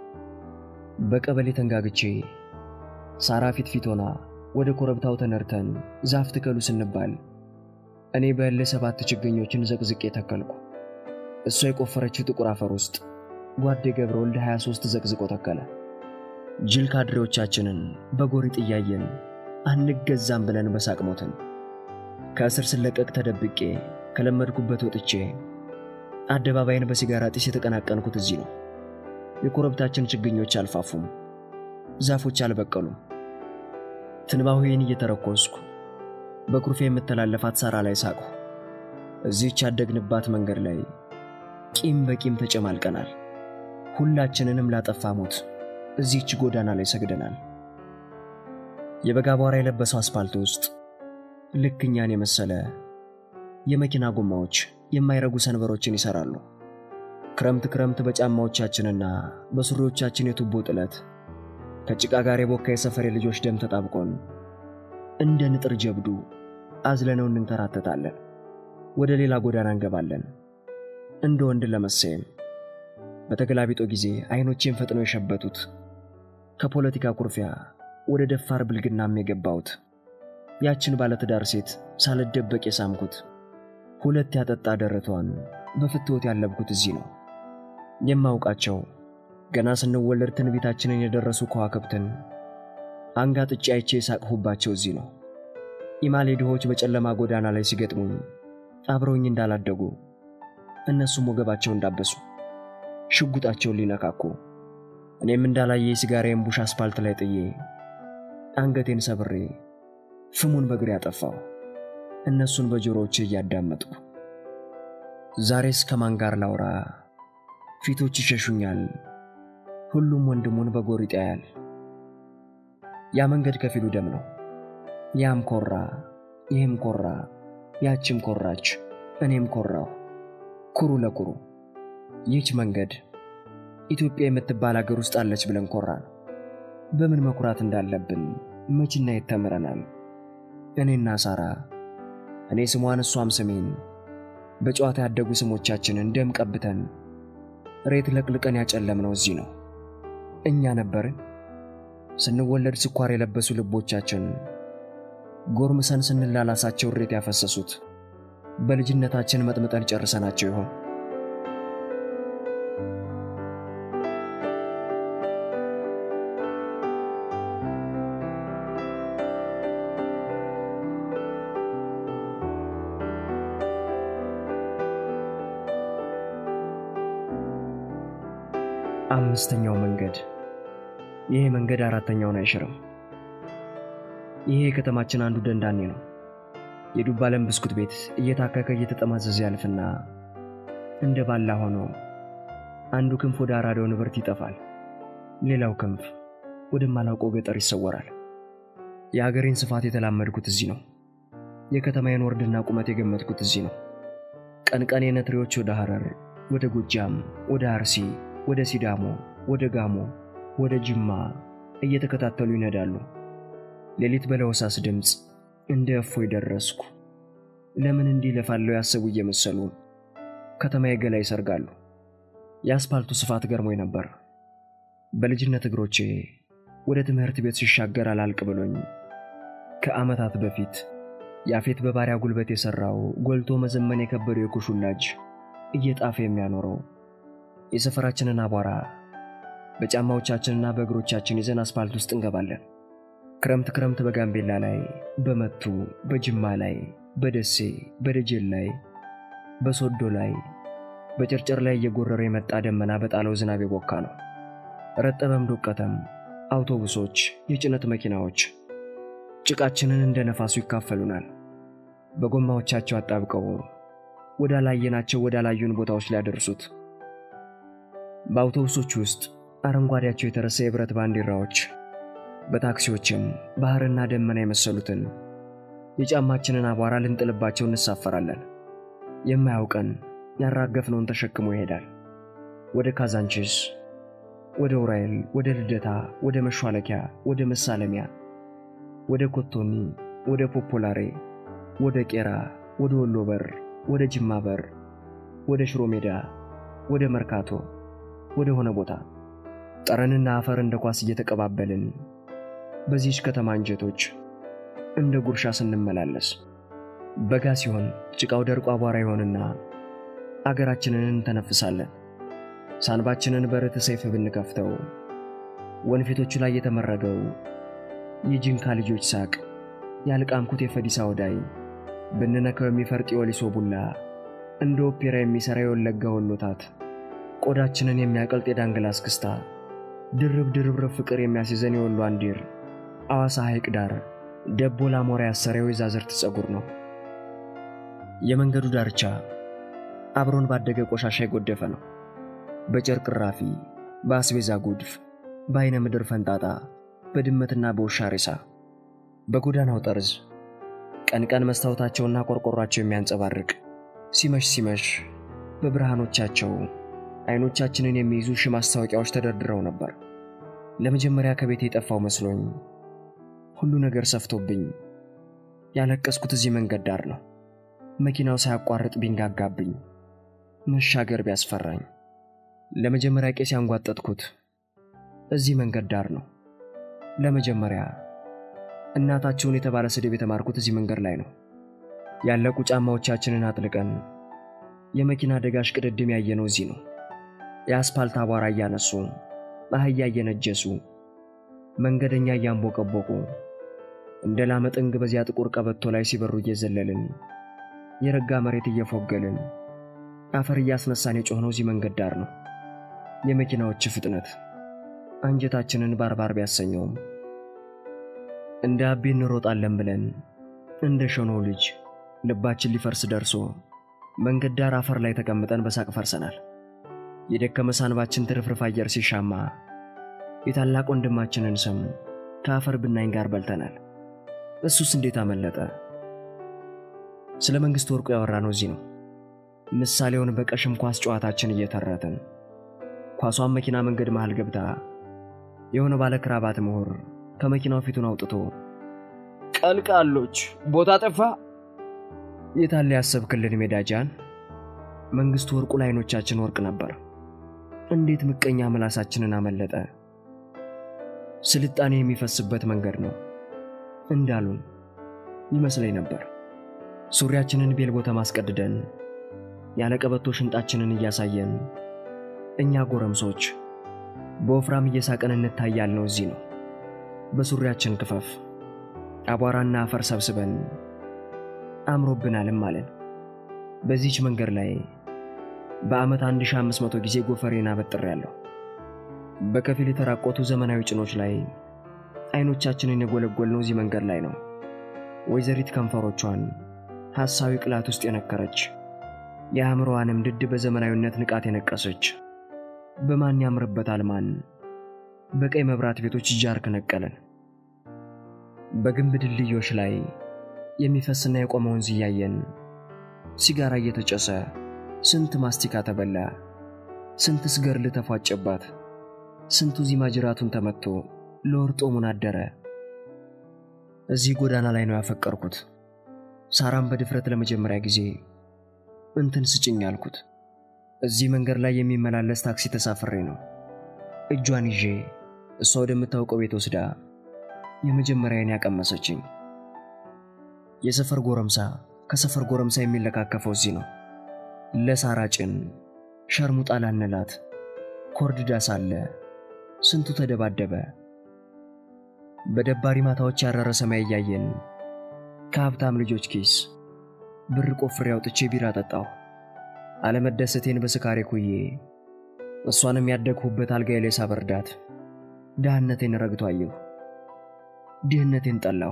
በቀበሌ ተንጋግቼ ሳራ ፊት ፊቶና ወደ ኮረብታው ተነርተን ዛፍ ትከሉ ስንባል እኔ በለ ሰባት ችግኞችን ዘቅዝቄ ተከልኩ። እሷ የቆፈረችው ጥቁር አፈር ውስጥ ጓዴ ገብረ ወልድ ሃያ ሦስት ዘቅዝቆ ተከለ። ጅል ካድሬዎቻችንን በጎሪጥ እያየን አንገዛም ብለን በሳቅሞትን ከእስር ስለቀቅ ተደብቄ ከለመድኩበት ወጥቼ አደባባይን በሲጋራ ጢስ የተቀናቀንኩት እዚህ ነው። የኮረብታችን ችግኞች አልፋፉም፣ ዛፎች አልበቀሉም። ትንባሆዬን እየተረኮስኩ በኩርፌ የምተላለፋት ሳራ ላይ ሳቅሁ። እዚህች ያደግንባት መንገድ ላይ ቂም በቂም ተጨማልቀናል። ሁላችንንም ላጠፋ ሞት እዚህች ጎዳና ላይ ሰግደናል። የበጋ ቧራ የለበሰው አስፋልት ውስጥ ልክኛን የመሰለ የመኪና ጎማዎች የማይረጉ ሰንበሮችን ይሰራሉ። ክረምት ክረምት በጫማዎቻችንና በሱሪዎቻችን የቱቦ ጥለት ከጭቃ ጋር የቦካ የሰፈሬ ልጆች ደም ተጣብቆን እንደ ንጥር ጀብዱ አዝለነው እንንከራተታለን። ወደ ሌላ ጎዳና እንገባለን እንደ ወንድ ለመሰየም። በተገላቢጦ ጊዜ አይኖቼን ፈጥነው የሸበቱት ከፖለቲካ ኩርፊያ ወደ ደፋር ብልግናም የገባሁት ያችን ባለትዳር ሴት ሳልደበቅ የሳምኩት ሁለት ያጠጣ ደረቷን በፍትወት ያለብኩት እዚህ ነው። የማውቃቸው ገና ስንወለድ ትንቢታችንን የደረሱ ከዋክብትን አንጋጥጬ አይቼ ሳቅሁባቸው እዚህ ነው። ኢማሌ ድሆች በጨለማ ጎዳና ላይ ሲገጥሙኝ አብረውኝ እንዳላደጉ እነሱም ወገባቸው እንዳበሱ ሽጉጣቸውን ሊነካኩ እኔም እንዳላየ ሲጋራዬን ቡሽ አስፋልት ላይ ጥዬ አንገቴን ሰብሬ ፍሙን በግሬ ያጠፋው እነሱን በጆሮዎቼ እያዳመጥኩ ዛሬስ ከማን ጋር ላውራ? ፊቶች ይሸሹኛል፣ ሁሉም ወንድሙን በጎሪጥ ያያል። ያ መንገድ ከፊሉ ደም ነው። ያም ኮራ፣ ይህም ኮራ፣ ያችም ኮራች፣ እኔም ኮራው። ኩሩ ለኩሩ ይህች መንገድ ኢትዮጵያ የምትባል ሀገር ውስጥ አለች ብለን ኮራን። በምን መኩራት እንዳለብን መችና የተመረናል። እኔና ሳራ እኔ ስሟን እሷም ስሜን በጨዋታ ያደጉ ስሞቻችንን ደም ቀብተን ሬት ለቅልቀን ያጨለምነው እዚህ ነው። እኛ ነበርን ስንወለድ ስኳር የለበሱ ልቦቻችን ጎርምሰን ስንላላሳቸው ሬት ያፈሰሱት በልጅነታችን መጥመጠን ጨርሰናቸው ይሆን? አምስተኛው መንገድ። ይሄ መንገድ አራተኛውን አይሽርም። ይሄ ከተማችን አንዱ ደንዳኔ ነው። የዱባለም ብስኩት ቤት እየታከከ እየተጠማዘዘ ያልፍና እንደ ባላ ሆኖ አንዱ ክንፍ ወደ አራዳው ንብረት ይጠፋል፣ ሌላው ክንፍ ወደማላውቀው ገጠር ይሰወራል። የአገሬን ስፋት የተላመድኩት እዚህ ነው። የከተማዬን ወርድና ቁመት የገመትኩት እዚህ ነው። ቀን ቀን የነትሪዎች ወደ ሐረር፣ ወደ ጎጃም፣ ወደ አርሲ፣ ወደ ሲዳሞ ወደ ጋሞ ወደ ጅማ እየተከታተሉ ይነዳሉ። ሌሊት በለሆሳስ ድምጽ እንደ እፎይ ደረስኩ ለምን እንዲለፋለው ያሰቡ እየመሰሉ ከተማዬ ገላ ይሰርጋሉ። የአስፓልቱ ስፋት ገርሞኝ ነበር። በልጅነት እግሮቼ ወደ ትምህርት ቤት ሲሻገር አላልቅ ብሎኝ ከዓመታት በፊት ያፌት በባሪያ ጉልበት የሰራው ጎልቶ መዘመን የከበደው የኩሹላጅ እየጣፈ የሚያኖረው የሰፈራችንን አቧራ በጫማዎቻችንና በእግሮቻችን ይዘን አስፓልት ውስጥ እንገባለን። ክረምት ክረምት በጋምቤላ ላይ በመቱ በጅማ ላይ በደሴ በደጀል ላይ በሶዶ ላይ በጨርጨር ላይ እየጎረረ የመጣ ደመና በጣለው ዝናብ የቦካ ነው። ረጠበም ዶቀተም አውቶቡሶች የጭነት መኪናዎች ጭቃችንን እንደ ነፋሱ ይካፈሉናል። በጎማዎቻቸው አጣብቀው ወዳላየናቸው ወዳላዩን ቦታዎች ሊያደርሱት። በአውቶቡሶች ውስጥ አረንጓዴያቸው የተረሰ የብረት ባንዲራዎች በታክሲዎችም ባህርና ደመና የመሰሉትን የጫማችንን አቧራ ልንጥልባቸው እንሳፈራለን። የማያውቀን ያራገፍነውን ተሸክሞ ይሄዳል። ወደ ካዛንቺስ ወደ ኡራኤል ወደ ልደታ ወደ መሿለኪያ ወደ መሳለሚያ ወደ ኮቶኒ ወደ ፖፖላሬ ወደ ቄራ ወደ ወሎ በር ወደ ጅማ በር ወደ ሽሮ ሜዳ ወደ መርካቶ ወደ ሆነ ቦታ ጠረንና አፈር እንደ ኳስ እየተቀባበልን በዚህች ከተማ እንጀቶች እንደ ጉርሻ ስንመላለስ በጋ ሲሆን ጭቃው ደርቆ አቧራ ይሆንና አገራችንን እንተነፍሳለን። ሳንባችንን በረት ሰይፍ ብንከፍተው ወንፊቶቹ ላይ የተመረገው የጂንካ ልጆች ሳቅ ያልቃምኩት የፈዲሳ ወዳይ ብንነካው የሚፈርጥ የወሊሶ ቡላ እንደ ኦፔራ የሚሰራ የወለጋ ወሎታት ቆዳችንን የሚያቀልጥ የዳንግላ አስክስታ ድርብ ድርብ ፍቅር የሚያስይዘን የወሎ አንዲር አዋሳ ሐይቅ ዳር ደቦላ ሞራ ያሰረው የዛዝርት ጸጉር ነው። የመንገዱ ዳርቻ አብሮን ባደገ ቆሻሻ የጎደፈ ነው። በጨርቅ ራፊ በአስቤዛ ጉድፍ በአይነ ምድር ፈንጣጣ በድመትና በውሻ ሬሳ በጎዳናው ጠርዝ ቀን ቀን መስታወታቸውና ቆርቆሯቸው የሚያንጸባርቅ ሲመሽ ሲመሽ በብርሃኖቻቸው አይኖቻችንን የሚይዙ ሺህ ማስታወቂያዎች ተደርድረው ነበር። ለመጀመሪያ ከቤቴ የጠፋው መስሎኝ ሁሉ ነገር ሰፍቶብኝ ያለቀስኩት እዚህ መንገድ ዳር ነው። መኪናው ሳያቋርጥ ቢንጋጋብኝ መሻገር ቢያስፈራኝ ለመጀመሪያ ቄስ ያንጓጠጥኩት እዚህ መንገድ ዳር ነው። ለመጀመሪያ እናታችሁን የተባለ ስድብ የተማርኩት እዚህ መንገድ ላይ ነው። ያለቁ ጫማዎቻችንን አጥልቀን የመኪና ደጋሽ ቅድድም ያየነው እዚህ ነው። የአስፓልት አቧራ እያነሱ አህያ እየነጀሱ መንገደኛ እያንቦቀቦቁ እንደ ላመጥንግ በዚያ ጥቁር ቀበቶ ላይ ሲበሩ እየዘለልን የረጋ መሬት እየፎገልን አፈር እያስነሳን የጮህነው እዚህ መንገድ ዳር ነው። የመኪናዎች ፍጥነት አንጀታችንን ባርባር ቢያሰኘውም እንደ አቤ እንሮጣለን ብለን እንደ ሾኖ ልጅ ልባችን ሊፈርስ ደርሶ መንገድ ዳር አፈር ላይ ተቀምጠን በሳቅ ፈርሰናል። የደከመ ሳንባችን ትርፍርፍ አየር ሲሻማ የታላቅ ወንድማችንን ስም ከአፈር ብናኝ ጋር በልተናል። እሱስ እንዴት አመለጠ? ስለ መንግስት ወርቁ ያወራነው እዚህ ነው። ምሳሌውን በቀሽም ኳስ ጨዋታችን እየተረተን ኳሷን መኪና መንገድ መሃል ገብታ የሆነ ባለ ክራባት ምሁር ከመኪናው ፊቱን አውጥቶ ቀልቃሎች ቦታ ጠፋ የታለ ያሰብክልን ሜዳጃን? መንግስቱ ወርቁ ላይኖቻችን ወርቅ ነበር። እንዴት ምቀኛ ምላሳችንን አመለጠ? ስልጣኔ የሚፈስበት መንገድ ነው እንዳሉን ይመስለኝ ነበር። ሱሪያችንን ቤልቦታ ማስቀድደን ያለቀበቶ ሽንጣችንን እያሳየን እኛ ጎረምሶች በወፍራም እየሳቀን እንታያለን ነው እዚህ ነው። በሱሪያችን ክፈፍ አቧራና አፈር ሰብስበን አምሮብናልም አለን። በዚህች መንገድ ላይ በአመት አንድ ሺህ አምስት መቶ ጊዜ ጎፈሬና በጥሬያለሁ። በከፊል የተራቆቱ ዘመናዊ ጭኖች ላይ አይኖቻችንን የጎለጎልነው እዚህ መንገድ ላይ ነው። ወይዘሪት ከንፈሮቿን ሐሳዊ ቅላት ውስጥ የነከረች የአእምሮዋንም ድድ በዘመናዊነት ንቃት የነቀሰች በማን ያምርበታል ማን በቀይ መብራት ቤቶች ጃርክ ነቀለን። በግንብ ድልድዮች ላይ የሚፈስና የቆመውን ዝያየን ሲጋራ እየተጨሰ ስንት ማስቲካ ተበላ። ስንትስ ገርል ተፋጨባት ስንቱ ዚማጅራቱን ተመቶ ለወርጦ ሙን አደረ እዚህ ጎዳና ላይ ነው ያፈቀርኩት ሳራም በድፍረት ለመጀመሪያ ጊዜ እንትን ስጭኝ ያልኩት እዚህ መንገር ላይ የሚመላለስ ታክሲ ተሳፍሬ ነው እጇን ይዤ እሷ ወደምታውቀው ቤት ወስዳ የመጀመሪያዬን ያቀመሰችኝ የሰፈር ጎረምሳ ከሰፈር ጎረምሳ የሚለካከፈው እዚህ ነው ለሳራ ጭን ሸርሙጣ ላንላት ኮርድዳ ሳለ ስንቱ ተደባደበ በደባሪ ማታዎች ያረረ ሰማይ ያያየን ከሀብታም ልጆች ኪስ ብር ቆፍሬ አውጥቼ ቢራ ጠጣው አለመደሰቴን በስካሬ ኩዬ እሷንም ያደግሁበት አልጋዬ ላይ ሳበርዳት ዳህነቴን ረግቷየው ዲህነቴን ጠላው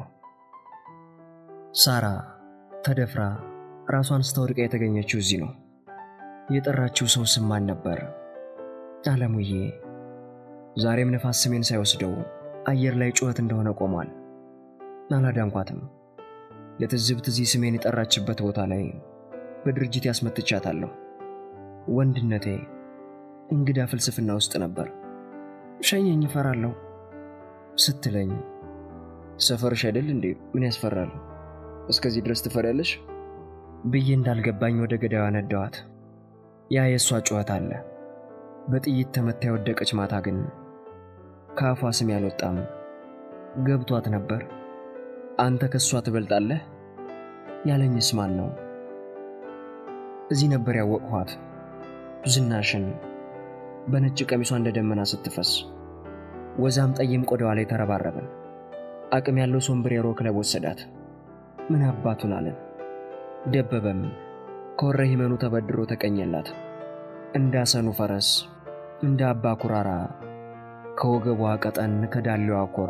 ሳራ ተደፍራ ራሷን ስተወድቃ የተገኘችው እዚህ ነው የጠራችው ሰው ስማን ነበር ዓለሙዬ ዛሬም ነፋስ ስሜን ሳይወስደው አየር ላይ ጩኸት እንደሆነ ቆሟል አላዳንኳትም ለትዝብት እዚህ ስሜን የጠራችበት ቦታ ላይ በድርጅት ያስመጥቻታለሁ ወንድነቴ እንግዳ ፍልስፍና ውስጥ ነበር ሸኘኝ ፈራለሁ ስትለኝ ሰፈርሽ አይደል እንዴ ምን ያስፈራል እስከዚህ ድረስ ትፈሪያለሽ ብዬ እንዳልገባኝ ወደ ገዳዋ ነዳዋት ያ የሷ ጩኸት አለ በጥይት ተመታ የወደቀች ማታ ግን ካፏ ስም ያልወጣም ገብቷት ነበር አንተ ከሷ ትበልጣለህ ያለኝስ ማን ነው እዚህ ነበር ያወቅኋት ዝናሽን በነጭ ቀሚሷ እንደ ደመና ስትፈስ ወዛም ጠይም ቆዳዋ ላይ ተረባረበ አቅም ያለው ሶምብሬሮ ክለብ ወሰዳት ምን አባቱን አለን ደበበም ኮረ ሂመኑ ተበድሮ ተቀኘላት እንዳሰኑ ፈረስ እንደ አባ ኩራራ ከወገቧ ቀጠን ከዳለው አኮራ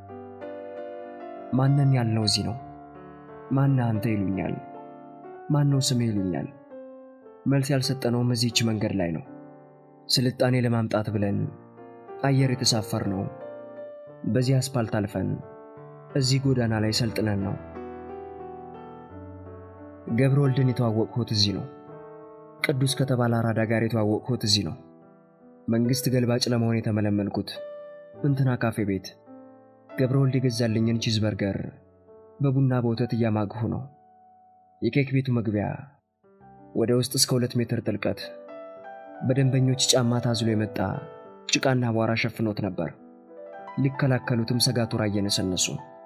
ማንነን ያልነው እዚህ ነው ማንነ አንተ ይሉኛል ማንነው ስሜ ይሉኛል መልስ ያልሰጠነው እዚህች መንገድ ላይ ነው ስልጣኔ ለማምጣት ብለን አየር የተሳፈር ነው በዚህ አስፋልት አልፈን እዚህ ጎዳና ላይ ሰልጥነን ነው ገብረወልድን የተዋወቅሁት እዚህ ነው ቅዱስ ከተባለ አራዳ ጋር የተዋወቅሁት እዚህ ነው መንግስት ገልባጭ ለመሆን የተመለመልኩት እንትና ካፌ ቤት ገብረወልድ የገዛልኝን ቺዝበርገር በቡና በወተት ያማግሁ ነው የኬክ ቤቱ መግቢያ ወደ ውስጥ እስከ ሁለት ሜትር ጥልቀት በደንበኞች ጫማ ታዝሎ የመጣ ጭቃና አቧራ ሸፍኖት ነበር ሊከላከሉትም ሰጋቱራ እየነሰነሱ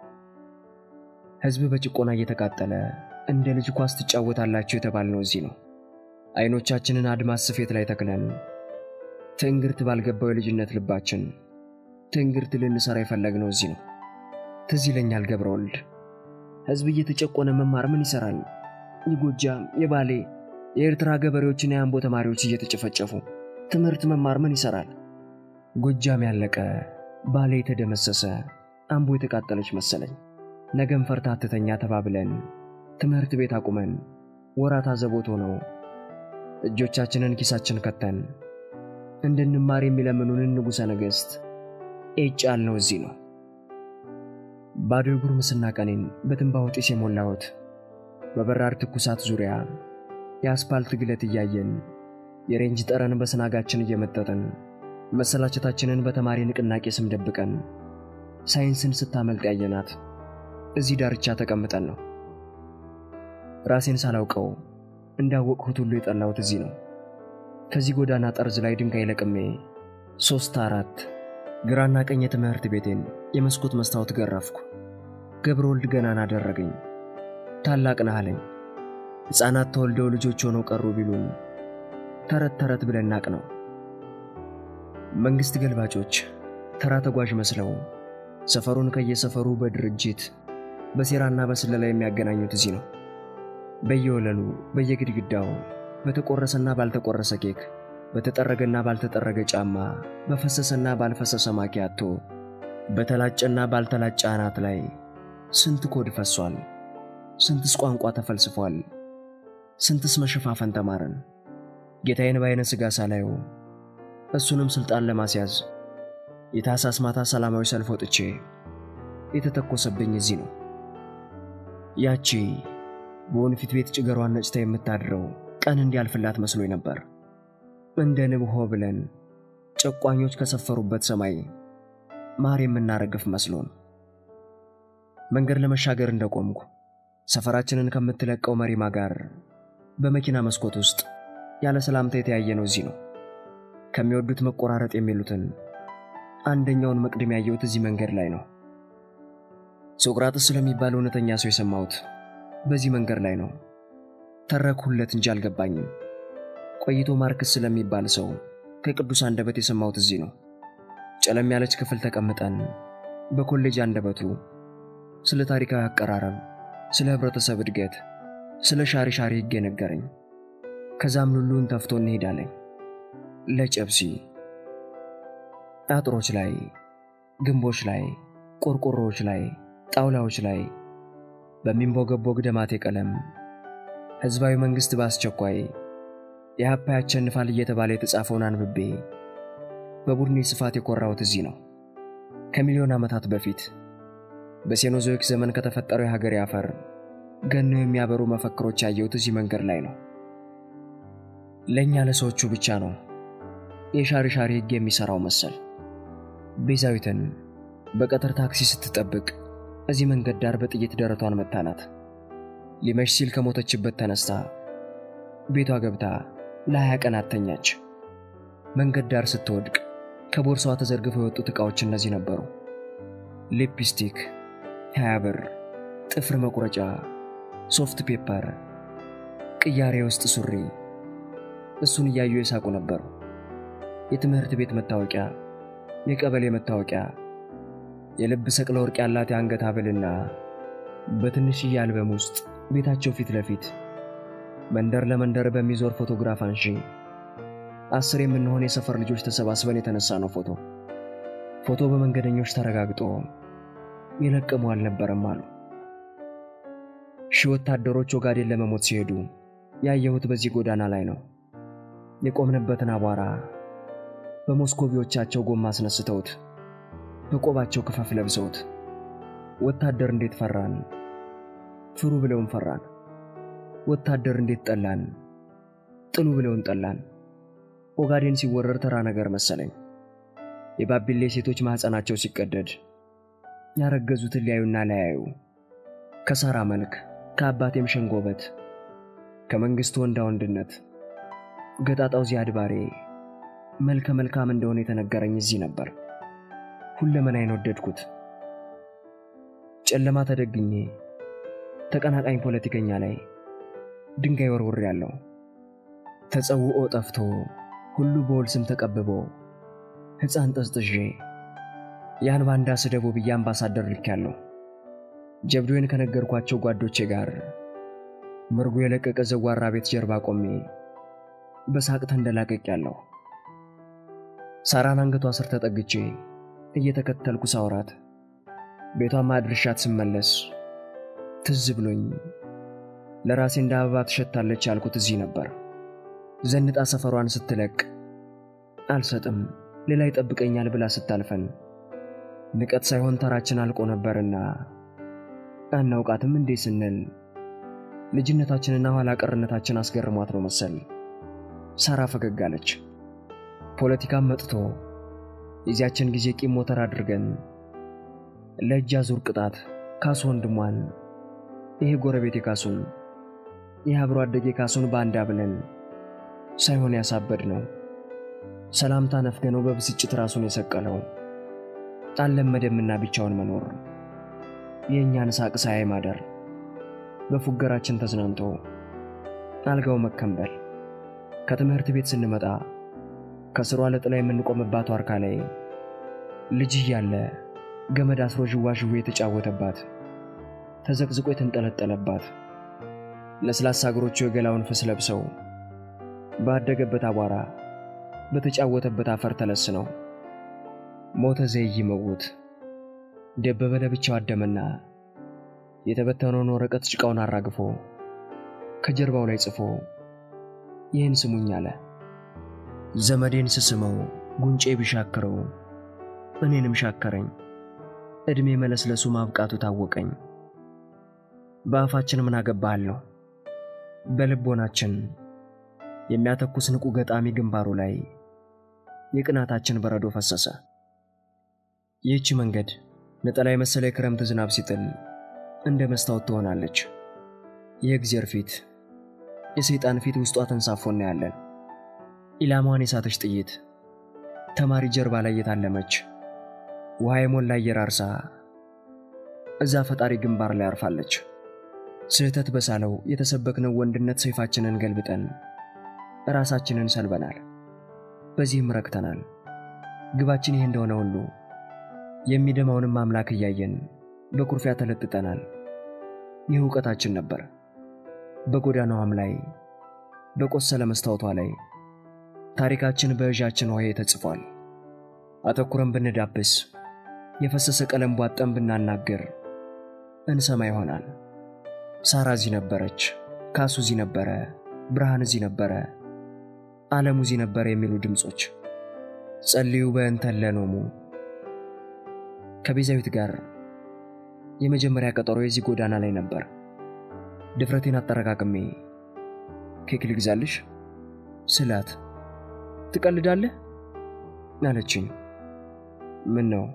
ህዝብ በጭቆና እየተቃጠለ እንደ ልጅ ኳስ ተጫወታላችሁ የተባልነው እዚህ ነው አይኖቻችንን አድማስ ስፌት ላይ ተክለን ትንግርት ባልገባው የልጅነት ልባችን ትንግርት ልንሰራ የፈለግነው እዚህ ነው ትዝ ይለኛል ገብረወልድ ህዝብ እየተጨቆነ መማር ምን ይሰራል የጎጃም የባሌ የኤርትራ ገበሬዎችና የአምቦ ተማሪዎች እየተጨፈጨፉ ትምህርት መማር ምን ይሰራል ጎጃም ያለቀ ባሌ ተደመሰሰ አምቦ የተቃጠለች መሰለኝ ነገም ፈርታተተኛ ተባብለን ትምህርት ቤት አቁመን ወራታ ዘቦት ሆነው እጆቻችንን ኪሳችን ከተን እንድንማር የሚለምኑን ንጉሠ ነገሥት ኤጫል ነው እዚህ ነው ባዶ ጉርምስና ቀኔን በትንባው ጢስ የሞላሁት በበራር ትኩሳት ዙሪያ የአስፋልት ግለት እያየን የሬንጅ ጠረን በስናጋችን እየመጠጠን መሰላቸታችንን በተማሪ ንቅናቄ ስም ደብቀን ሳይንስን ስታመልጥ ያየናት እዚህ ዳርቻ ተቀምጠን ነው ራሴን ሳላውቀው እንዳወቅሁት ሁሉ የጠላሁት እዚህ ነው ከዚህ ጎዳና ጠርዝ ላይ ድንጋይ ለቅሜ ሶስት አራት ግራና ቀኝ የትምህርት ቤቴን የመስኮት መስታወት ገረፍኩ ገብረወልድ ገናና አደረገኝ ታላቅ ነህ አለኝ ሕፃናት ተወልደው ልጆች ሆነው ቀሩ ቢሉን ተረት ተረት ብለን ናቅ ነው መንግስት ገልባጮች ተራ ተጓዥ መስለው ሰፈሩን ከየሰፈሩ በድርጅት በሴራና በስለላ የሚያገናኙት እዚህ ነው በየወለሉ በየግድግዳው በተቆረሰና ባልተቆረሰ ኬክ በተጠረገና ባልተጠረገ ጫማ በፈሰሰና ባልፈሰሰ ማኪያቶ በተላጨና ባልተላጨ አናት ላይ ስንት ኮድ ፈሷል ስንትስ ቋንቋ ተፈልስፏል ስንትስ መሸፋፈን ተማረን ጌታዬን ባይነ ስጋ ሳላየው እሱንም ስልጣን ለማስያዝ የታሳስ ማታ ሰላማዊ ሰልፍ ወጥቼ የተተኮሰብኝ እዚህ ነው ያቺ በወንፊት ቤት ጭገሯን ነጭታ የምታድረው ቀን እንዲያልፍላት መስሎኝ ነበር እንደ ንብ ሆ ብለን ጨቋኞች ከሰፈሩበት ሰማይ ማር የምናረግፍ መስሎን መንገድ ለመሻገር እንደቆምኩ ሰፈራችንን ከምትለቀው መሪማ ጋር በመኪና መስኮት ውስጥ ያለ ሰላምታ የተያየነው እዚህ ነው። ከሚወዱት መቆራረጥ የሚሉትን አንደኛውን መቅደም ያየሁት እዚህ መንገድ ላይ ነው። ሶቅራጥስ ስለሚባል እውነተኛ ሰው የሰማሁት በዚህ መንገድ ላይ ነው። ተረኩለት እንጂ አልገባኝም። ቆይቶ ማርክስ ስለሚባል ሰው ከቅዱስ አንደበት የሰማሁት እዚህ ነው። ጨለም ያለች ክፍል ተቀምጠን በኮሌጅ አንደበቱ ስለ ታሪካዊ አቀራረብ፣ ስለ ህብረተሰብ እድገት፣ ስለ ሻሪ ሻሪ ህግ ነገረኝ። ከዛም ሉሉን ተፍቶ እንሄዳለን። ለጨብሲ አጥሮች ላይ፣ ግንቦች ላይ፣ ቆርቆሮዎች ላይ፣ ጣውላዎች ላይ በሚንቦገቦግ ደማቴ ቀለም ህዝባዊ መንግስት ባስቸኳይ የሀፓ ያቸንፋል እየተባለ የተጻፈውን አንብቤ በቡድኔ ስፋት የኮራሁት እዚህ ነው። ከሚሊዮን ዓመታት በፊት በሴኖዞይክ ዘመን ከተፈጠረው የሀገር ያፈር ገነው የሚያበሩ መፈክሮች ያየሁት እዚህ መንገድ ላይ ነው። ለኛ ለሰዎቹ ብቻ ነው የሻሪ ሻሪ ህግ የሚሰራው መሰል። ቤዛዊትን በቀጥር ታክሲ ስትጠብቅ እዚህ መንገድ ዳር በጥይት ደረቷን መታናት። ሊመሽ ሲል ከሞተችበት ተነስታ ቤቷ ገብታ ለሀያ ቀናት ተኛች። መንገድ ዳር ስትወድቅ ከቦርሳዋ ተዘርግፈው የወጡት ዕቃዎች እነዚህ ነበሩ። ሊፕስቲክ፣ ሀያ ብር፣ ጥፍር መቁረጫ፣ ሶፍት ፔፐር፣ ቅያሬ ውስጥ ሱሪ። እሱን እያዩ የሳቁ ነበሩ። የትምህርት ቤት መታወቂያ፣ የቀበሌ መታወቂያ፣ የልብ ሰቅለ ወርቅ ያላት የአንገት ሐብልና በትንሽዬ አልበም ውስጥ ቤታቸው ፊት ለፊት መንደር ለመንደር በሚዞር ፎቶግራፍ አንሺ አስር የምንሆን የሰፈር ልጆች ተሰባስበን የተነሳ ነው ፎቶ። ፎቶ በመንገደኞች ተረጋግጦ የለቀሙ አልነበረም አሉ። ሺህ ወታደሮች ኦጋዴን ለመሞት ሲሄዱ ያየሁት በዚህ ጎዳና ላይ ነው። የቆምንበትን አቧራ በሞስኮቪዎቻቸው ጎማ አስነስተውት በቆባቸው ክፈፍ ለብሰውት ወታደር እንዴት ፈራን ፍሩ ብለውን ፈራን። ወታደር እንዴት ጠላን ጥሉ ብለውን ጠላን። ኦጋዴን ሲወረር ተራ ነገር መሰለኝ። የባቢሌ ሴቶች ማህፀናቸው ሲቀደድ ያረገዙትን ሊያዩና ላያዩ ከሳራ መልክ ከአባቴም ሸንጎበት ከመንግስቱ ወንዳ ወንድነት ገጣጣው ዚያድ ባሬ መልከ መልካም እንደሆነ የተነገረኝ እዚህ ነበር። ሁለመናዬን ወደድኩት። ጨለማ ተደግኜ ተቀናቃኝ ፖለቲከኛ ላይ ድንጋይ ወርውር ያለው ተጸውኦ ጠፍቶ ሁሉ በወል ስም ተቀብቦ ሕፃን ጠስጥዤ ያን ባንዳ ስደቦ ብዬ አምባሳደር ልኬያለሁ። ጀብዶዬን ከነገርኳቸው ጓዶቼ ጋር መርጎ የለቀቀ ዘዋራ ቤት ጀርባ ቆሜ በሳቅ ተንደላቅቄያለሁ። ሳራን አንገቷ ስር ተጠግቼ እየተከተልኩ ሳውራት ቤቷን ማድረሻት ስመለስ ትዝ ብሎኝ ለራሴ እንደ አበባ ትሸታለች ያልኩት እዚህ ነበር። ዘንጣ ሰፈሯን ስትለቅ አልሰጥም ሌላ ይጠብቀኛል ብላ ስታልፈን ንቀት ሳይሆን ተራችን አልቆ ነበርና አናውቃትም እንዴ ስንል ልጅነታችንና ኋላ ቀርነታችን አስገርሟት ነው መሰል። ሳራ ፈገግ አለች። ፖለቲካም መጥቶ የዚያችን ጊዜ ቂም ሞተር አድርገን ለእጅ አዙር ቅጣት ካሱ ወንድሟን ይሄ ጎረቤቴ ካሱን ይሄ አብሮ አደጌ ካሱን ባንዳ ብለን ሳይሆን ያሳበድ ነው። ሰላምታ ነፍገነው በብስጭት ራሱን የሰቀለው አልለመደምና ብቻውን መኖር የኛን ሳቅ ሳይ ማደር በፉገራችን ተዝናንቶ አልጋው መከምበል። ከትምህርት ቤት ስንመጣ ከስሯ ለጥላ የምንቆምባት ዋርካ ላይ ልጅ ያለ ገመድ አስሮ ዥዋዥዌ የተጫወተባት ተዘቅዝቆ የተንጠለጠለባት ለስላሳ እግሮቹ የገላውን ፍስ ለብሰው ባደገበት አቧራ በተጫወተበት አፈር ተለስነው ሞተ ዘይ መውት ደበበ ለብቻው አደመና የተበተነውን ወረቀት ጭቃውን አራግፎ ከጀርባው ላይ ጽፎ ይህን ስሙኝ አለ። ዘመዴን ስስመው ጉንጬ ቢሻከረው እኔንም ሻከረኝ። እድሜ መለስለሱ ማብቃቱ ታወቀኝ። በአፋችን ምን አገባለሁ በልቦናችን የሚያተኩስ ንቁ ገጣሚ ግንባሩ ላይ የቅናታችን በረዶ ፈሰሰ። ይህች መንገድ ነጠላ የመሰለ የክረምት ዝናብ ሲጥል እንደ መስታወት ትሆናለች። የእግዚአብሔር ፊት የሰይጣን ፊት ውስጧ ተንሳፎ እናያለን። ኢላማዋን የሳተች ጥይት ተማሪ ጀርባ ላይ የታለመች ውሃ የሞላ አየር አርሳ እዛ ፈጣሪ ግንባር ላይ አርፋለች። ስህተት በሳለው የተሰበክነው ወንድነት ሰይፋችንን ገልብጠን ራሳችንን ሰልበናል። በዚህም ረክተናል። ግባችን ይህ እንደሆነ ሁሉ የሚደማውንም አምላክ እያየን በኩርፊያ ተለጥጠናል። ይህ ዕውቀታችን ነበር። በጎዳናዋም ላይ በቆሰለ መስታወቷ ላይ ታሪካችን በእጃችን ሆይ ተጽፏል። አተኩረን ብንዳብስ የፈሰሰ ቀለም ቧጠን ብናናገር እንሰማ ይሆናል። ሳራ እዚህ ነበረች፣ ካሱ እዚህ ነበረ፣ ብርሃን እዚህ ነበረ፣ ዓለሙ እዚህ ነበረ የሚሉ ድምጾች ጸልዩ በእንተለኖሙ። ከቤዛዊት ጋር የመጀመሪያ ቀጠሮ የዚህ ጎዳና ላይ ነበር። ድፍረቴን አጠረቃቅሜ ኬክ ልግዛልሽ ስላት ትቀልዳለህ አለችኝ። ምን ነው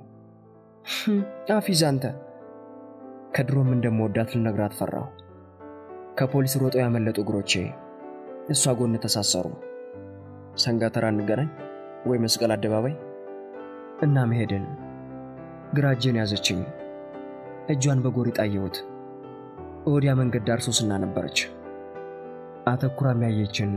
አፊዝ አንተ? ከድሮም እንደምወዳት ልነግራት ፈራሁ። ከፖሊስ ሮጦ ያመለጡ እግሮቼ እሷ ጎን ተሳሰሩ። ሰንጋተራ እንገናኝ ወይ መስቀል አደባባይ እና መሄድን። ግራ እጄን ያዘችኝ። እጇን በጎሪጥ አየሁት። ወዲያ መንገድ ዳር ሶስና ነበረች። አተኩራ የሚያየችን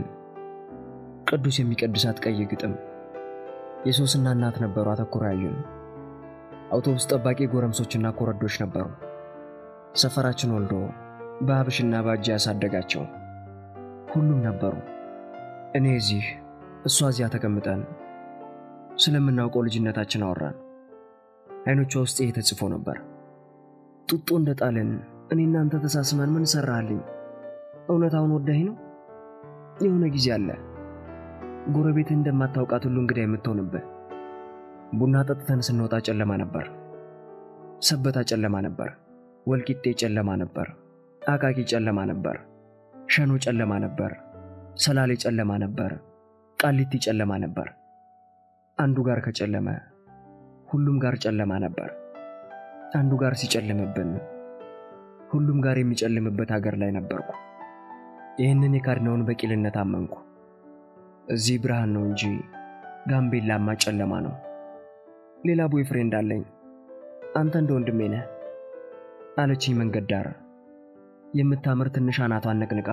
ቅዱስ የሚቀድሳት ቀይ ግጥም የሶስና እናት ነበሩ። አተኩራ ያዩን። አውቶቡስ ጠባቂ ጎረምሶችና ኮረዶች ነበሩ። ሰፈራችን ወልዶ በአብሽና ባጃ ያሳደጋቸው ሁሉም ነበሩ። እኔ እዚህ እሷ እዚያ ተቀምጠን ስለምናውቀው ልጅነታችን አወራን። አይኖቿ ውስጥ ይሄ ተጽፎ ነበር። ጡጦ እንደጣለን እኔ እናንተ ተሳስመን ምን ሰራልኝ? እውነታውን ወዳይ ነው። የሆነ ጊዜ አለ ጎረቤት እንደማታውቃት ሁሉ እንግዳ የምትሆንበት። ቡና ጠጥተን ስንወጣ ጨለማ ነበር። ሰበታ ጨለማ ነበር። ወልቂጤ ጨለማ ነበር። አቃቂ ጨለማ ነበር። ሸኖ ጨለማ ነበር። ሰላሌ ጨለማ ነበር። ቃሊቲ ጨለማ ነበር። አንዱ ጋር ከጨለመ ሁሉም ጋር ጨለማ ነበር። አንዱ ጋር ሲጨልምብን ሁሉም ጋር የሚጨልምበት ሀገር ላይ ነበርኩ። ይህንን የካድነውን በቂልነት አመንኩ። እዚህ ብርሃን ነው እንጂ ጋምቤላማ ጨለማ ነው። ሌላ ቦይፍሬንድ አለኝ፣ አንተ እንደ ወንድሜ ነህ አለችኝ መንገድ ዳር የምታምር ትንሽ አናቷን ነቅንቃ።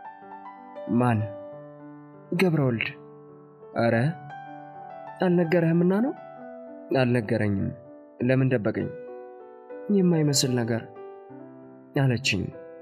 ማን? ገብረወልድ። አረ አልነገረህምና ነው? አልነገረኝም። ለምን ደበቀኝ? የማይመስል ነገር አለችኝ።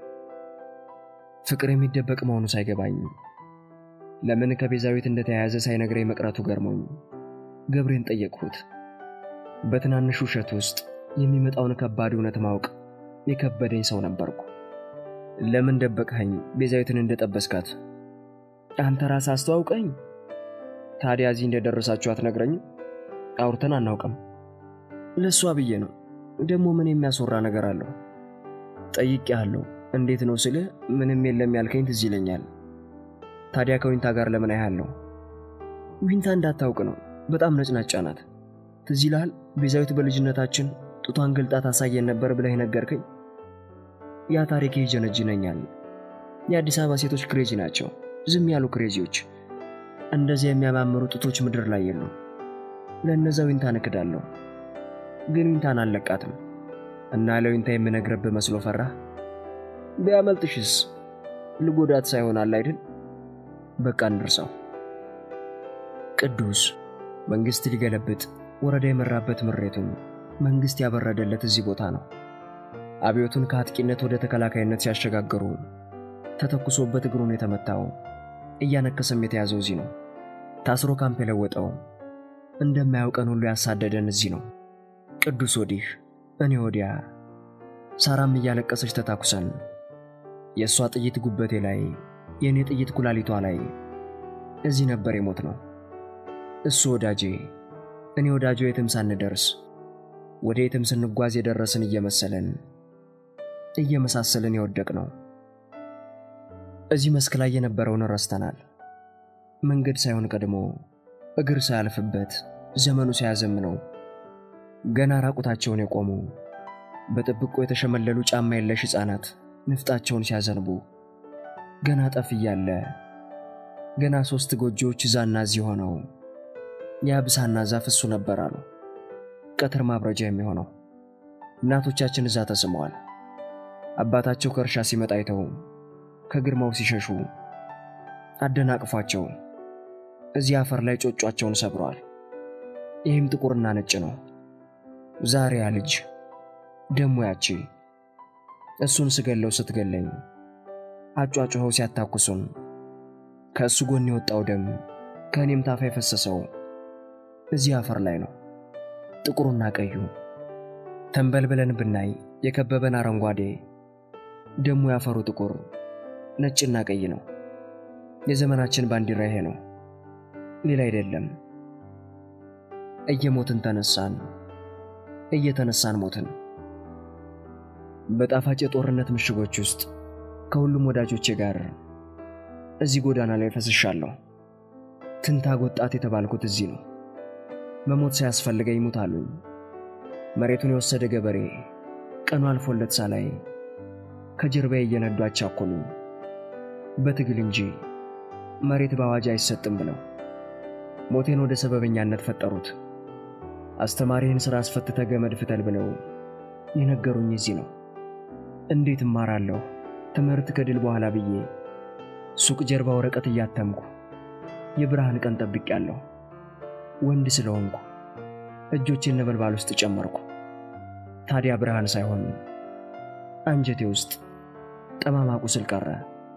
ፍቅር የሚደበቅ መሆኑ ሳይገባኝ ለምን ከቤዛዊት እንደተያያዘ ሳይነግረኝ መቅረቱ ገርሞኝ ገብሬን ጠየቅሁት። በትናንሽ ውሸት ውስጥ የሚመጣውን ከባድ እውነት ማወቅ የከበደኝ ሰው ነበርኩ። ለምን ደበቅኸኝ ቤዛዊትን እንደጠበስካት? አንተ ራስህ አስተዋውቀኝ። ታዲያ እዚህ እንደደረሳችሁ አትነግረኝም? አውርተን አናውቅም። ለሷ ብዬ ነው። ደግሞ ምን የሚያስወራ ነገር አለው? ጠይቄሃለሁ እንዴት ነው ስለ ምንም የለም ያልከኝ ትዝ ይለኛል። ታዲያ ከዊንታ ጋር ለምን አይሃለሁ? ዊንታ እንዳታውቅ ነው። በጣም ነጭናጫ ናት። ትዝ ይልሃል? ቤዛዊት በልጅነታችን ጡቷን ገልጣ ታሳየን ነበር ብለህ ነገርከኝ። ያ ታሪክ ይጀነጅነኛል። የአዲስ አበባ ሴቶች ክሬዚ ናቸው። ዝም ያሉ ክሬዚዎች። እንደዚህ የሚያማምሩ ጡቶች ምድር ላይ የሉም። ለነዛ ዊንታ ነክዳለሁ። ግን ዊንታን አለቃትም እና ለዊንታ የምነግርብህ መስሎ ፈራህ? ቢያመልጥሽስ? ልጎዳት ሳይሆን አለ አይደል? በቃ እንርሳው። ቅዱስ መንግስት ሊገለብጥ ወረዳ የመራበት ምሬቱን መንግስት ያበረደለት እዚህ ቦታ ነው። አብዮቱን ከአጥቂነት ወደ ተከላካይነት ሲያሸጋግሩ ተተኩሶበት እግሩን የተመታው እያነከሰም የተያዘው እዚህ ነው። ታስሮ ካምፕ የለወጠው እንደማያውቀን ሁሉ ያሳደደን እዚህ ነው። ቅዱስ ወዲህ እኔ ወዲያ፣ ሳራም እያለቀሰች ተታኩሰን የሷ ጥይት ጉበቴ ላይ የኔ ጥይት ኩላሊቷ ላይ እዚህ ነበር የሞት ነው። እሱ ወዳጄ እኔ ወዳጆ የትም ሳንደርስ ወደ የትም ስንጓዝ የደረስን እየመሰለን እየመሳሰለን የወደቅ ነው። እዚህ መስክ ላይ የነበረውን ረስተናል። መንገድ ሳይሆን ቀድሞ እግር ሳያልፍበት ዘመኑ ሳያዘምነው ገና ራቁታቸውን የቆሙ በጥብቆ የተሸመለሉ ጫማ የለሽ ሕፃናት ንፍጣቸውን ሲያዘንቡ ገና ጠፍ እያለ ገና ሶስት ጎጆዎች ዛና ዚህ ሆነው ያብሳና ዛፍ እሱ ነበር አሉ ቀትር ማብረጃ የሚሆነው። እናቶቻችን እዛ ተስመዋል። አባታቸው ከእርሻ ሲመጣ አይተው ከግርማው ሲሸሹ አደናቅፏቸው እዚህ አፈር ላይ ጮጯቸውን ሰብረዋል። ይህም ጥቁርና ነጭ ነው። ዛሬ ያ ልጅ ደሞ ያቺ እሱን ስገለው ስትገለኝ አጫጫኸው ሲያታኩሱን ከእሱ ጎን የወጣው ደም ከእኔም ታፋ የፈሰሰው እዚህ አፈር ላይ ነው። ጥቁሩና ቀዩ ተንበልብለን ብናይ የከበበን አረንጓዴ ደሙ ያፈሩ ጥቁር ነጭና ቀይ ነው። የዘመናችን ባንዲራ ይሄ ነው፣ ሌላ አይደለም። እየሞትን ተነሳን፣ እየተነሳን ሞትን። በጣፋጭ ጦርነት ምሽጎች ውስጥ ከሁሉም ወዳጆቼ ጋር እዚህ ጎዳና ላይ ፈስሻለሁ። ትንታግ ወጣት የተባልኩት እዚህ ነው። መሞት ሳያስፈልገኝ ሞታሉኝ። መሬቱን የወሰደ ገበሬ ቀኑ አልፎለት ሳላይ ከጀርባዬ እየነዱ አቻኮሉኝ። በትግል እንጂ መሬት ባዋጅ አይሰጥም ብለው ሞቴን ወደ ሰበበኛነት ፈጠሩት። አስተማሪህን ስራ አስፈትተ ገመድ ፍተል ብለው የነገሩኝ እዚህ ነው። እንዴት እማራለሁ ትምህርት ከድል በኋላ ብዬ ሱቅ ጀርባ ወረቀት እያተምኩ የብርሃን ቀን ጠብቄያለሁ። ወንድ ስለሆንኩ እጆቼን ነበልባል ውስጥ ጨመርኩ። ታዲያ ብርሃን ሳይሆን አንጀቴ ውስጥ ጠማማ ቁስል ቀረ።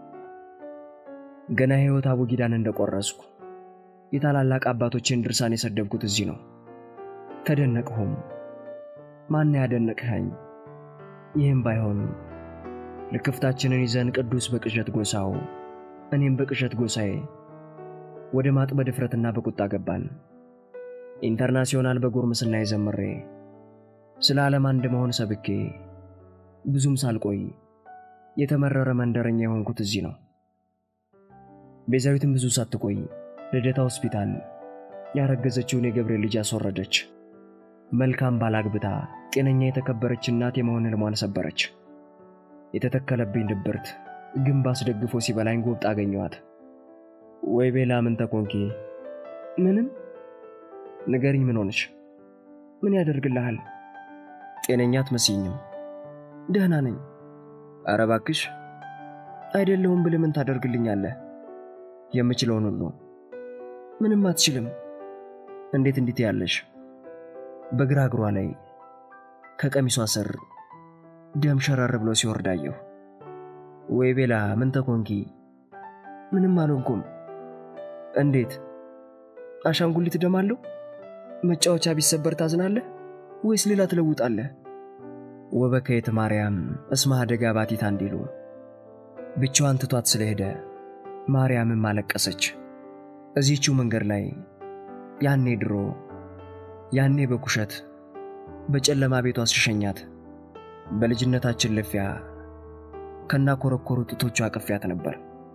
ገና ሕይወት አቡጊዳን እንደቆረስኩ የታላላቅ አባቶቼን ድርሳን የሰደብኩት እዚህ ነው። ተደነቅሁም። ማን ያደነቅኸኝ? ይህም ባይሆን ለክፍታችንን ይዘን ቅዱስ በቅዠት ጎሳው እኔም በቅዠት ጎሳዬ ወደ ማጥበ ድፍረትና በቁጣ ገባን። ኢንተርናሽናል በጉርምስና ይዘምሬ ስለ ዓለም አንድ መሆን ሰብኬ ብዙም ሳልቆይ የተመረረ መንደረኛ የሆንኩት እዚህ ነው። ቤዛዊትም ብዙ ሳትቆይ ልደታ ሆስፒታል ያረገዘችውን የገብርኤል ልጅ አስወረደች። መልካም ባላግብታ ጤነኛ የተከበረች እናት የመሆን ህልሟን ሰበረች። የተተከለብኝ ድብርት ግንባስ ደግፎ ሲበላኝ ጎብጣ አገኘዋት። ወይ ቤላ ምን ተኮንኪ? ምንም። ንገሪኝ፣ ምን ሆነሽ? ምን ያደርግልሃል? ጤነኛ አትመስይኝም። ደህና ነኝ። ኧረ እባክሽ። አይደለሁም ብለህ ምን ታደርግልኛለህ? የምችለውን ሁሉ። ምንም አትችልም። እንዴት እንዴት ያለሽ? በግራ እግሯ ላይ ከቀሚሷ ስር ደም ሸረር ብሎ ሲወርዳየው። ወይ ቤላ ምን ተኮንኪ? ምንም አልሆንኩም። እንዴት? አሻንጉሊት ደም አለው? መጫወቻ ቢሰበር ታዝናለህ ወይስ ሌላ ትለውጣለህ? ወበከየት ማርያም እስማ አደጋ ባቲታ እንዲሉ ብቻዋን ትቷት ስለሄደ ማርያምም አለቀሰች። እዚህችው መንገድ ላይ ያኔ ድሮ ያኔ በኩሸት በጨለማ ቤቷ አስሸኛት በልጅነታችን ለፊያ ከና ኮረኮሩ ጡቶቿ አቀፊያት ነበር።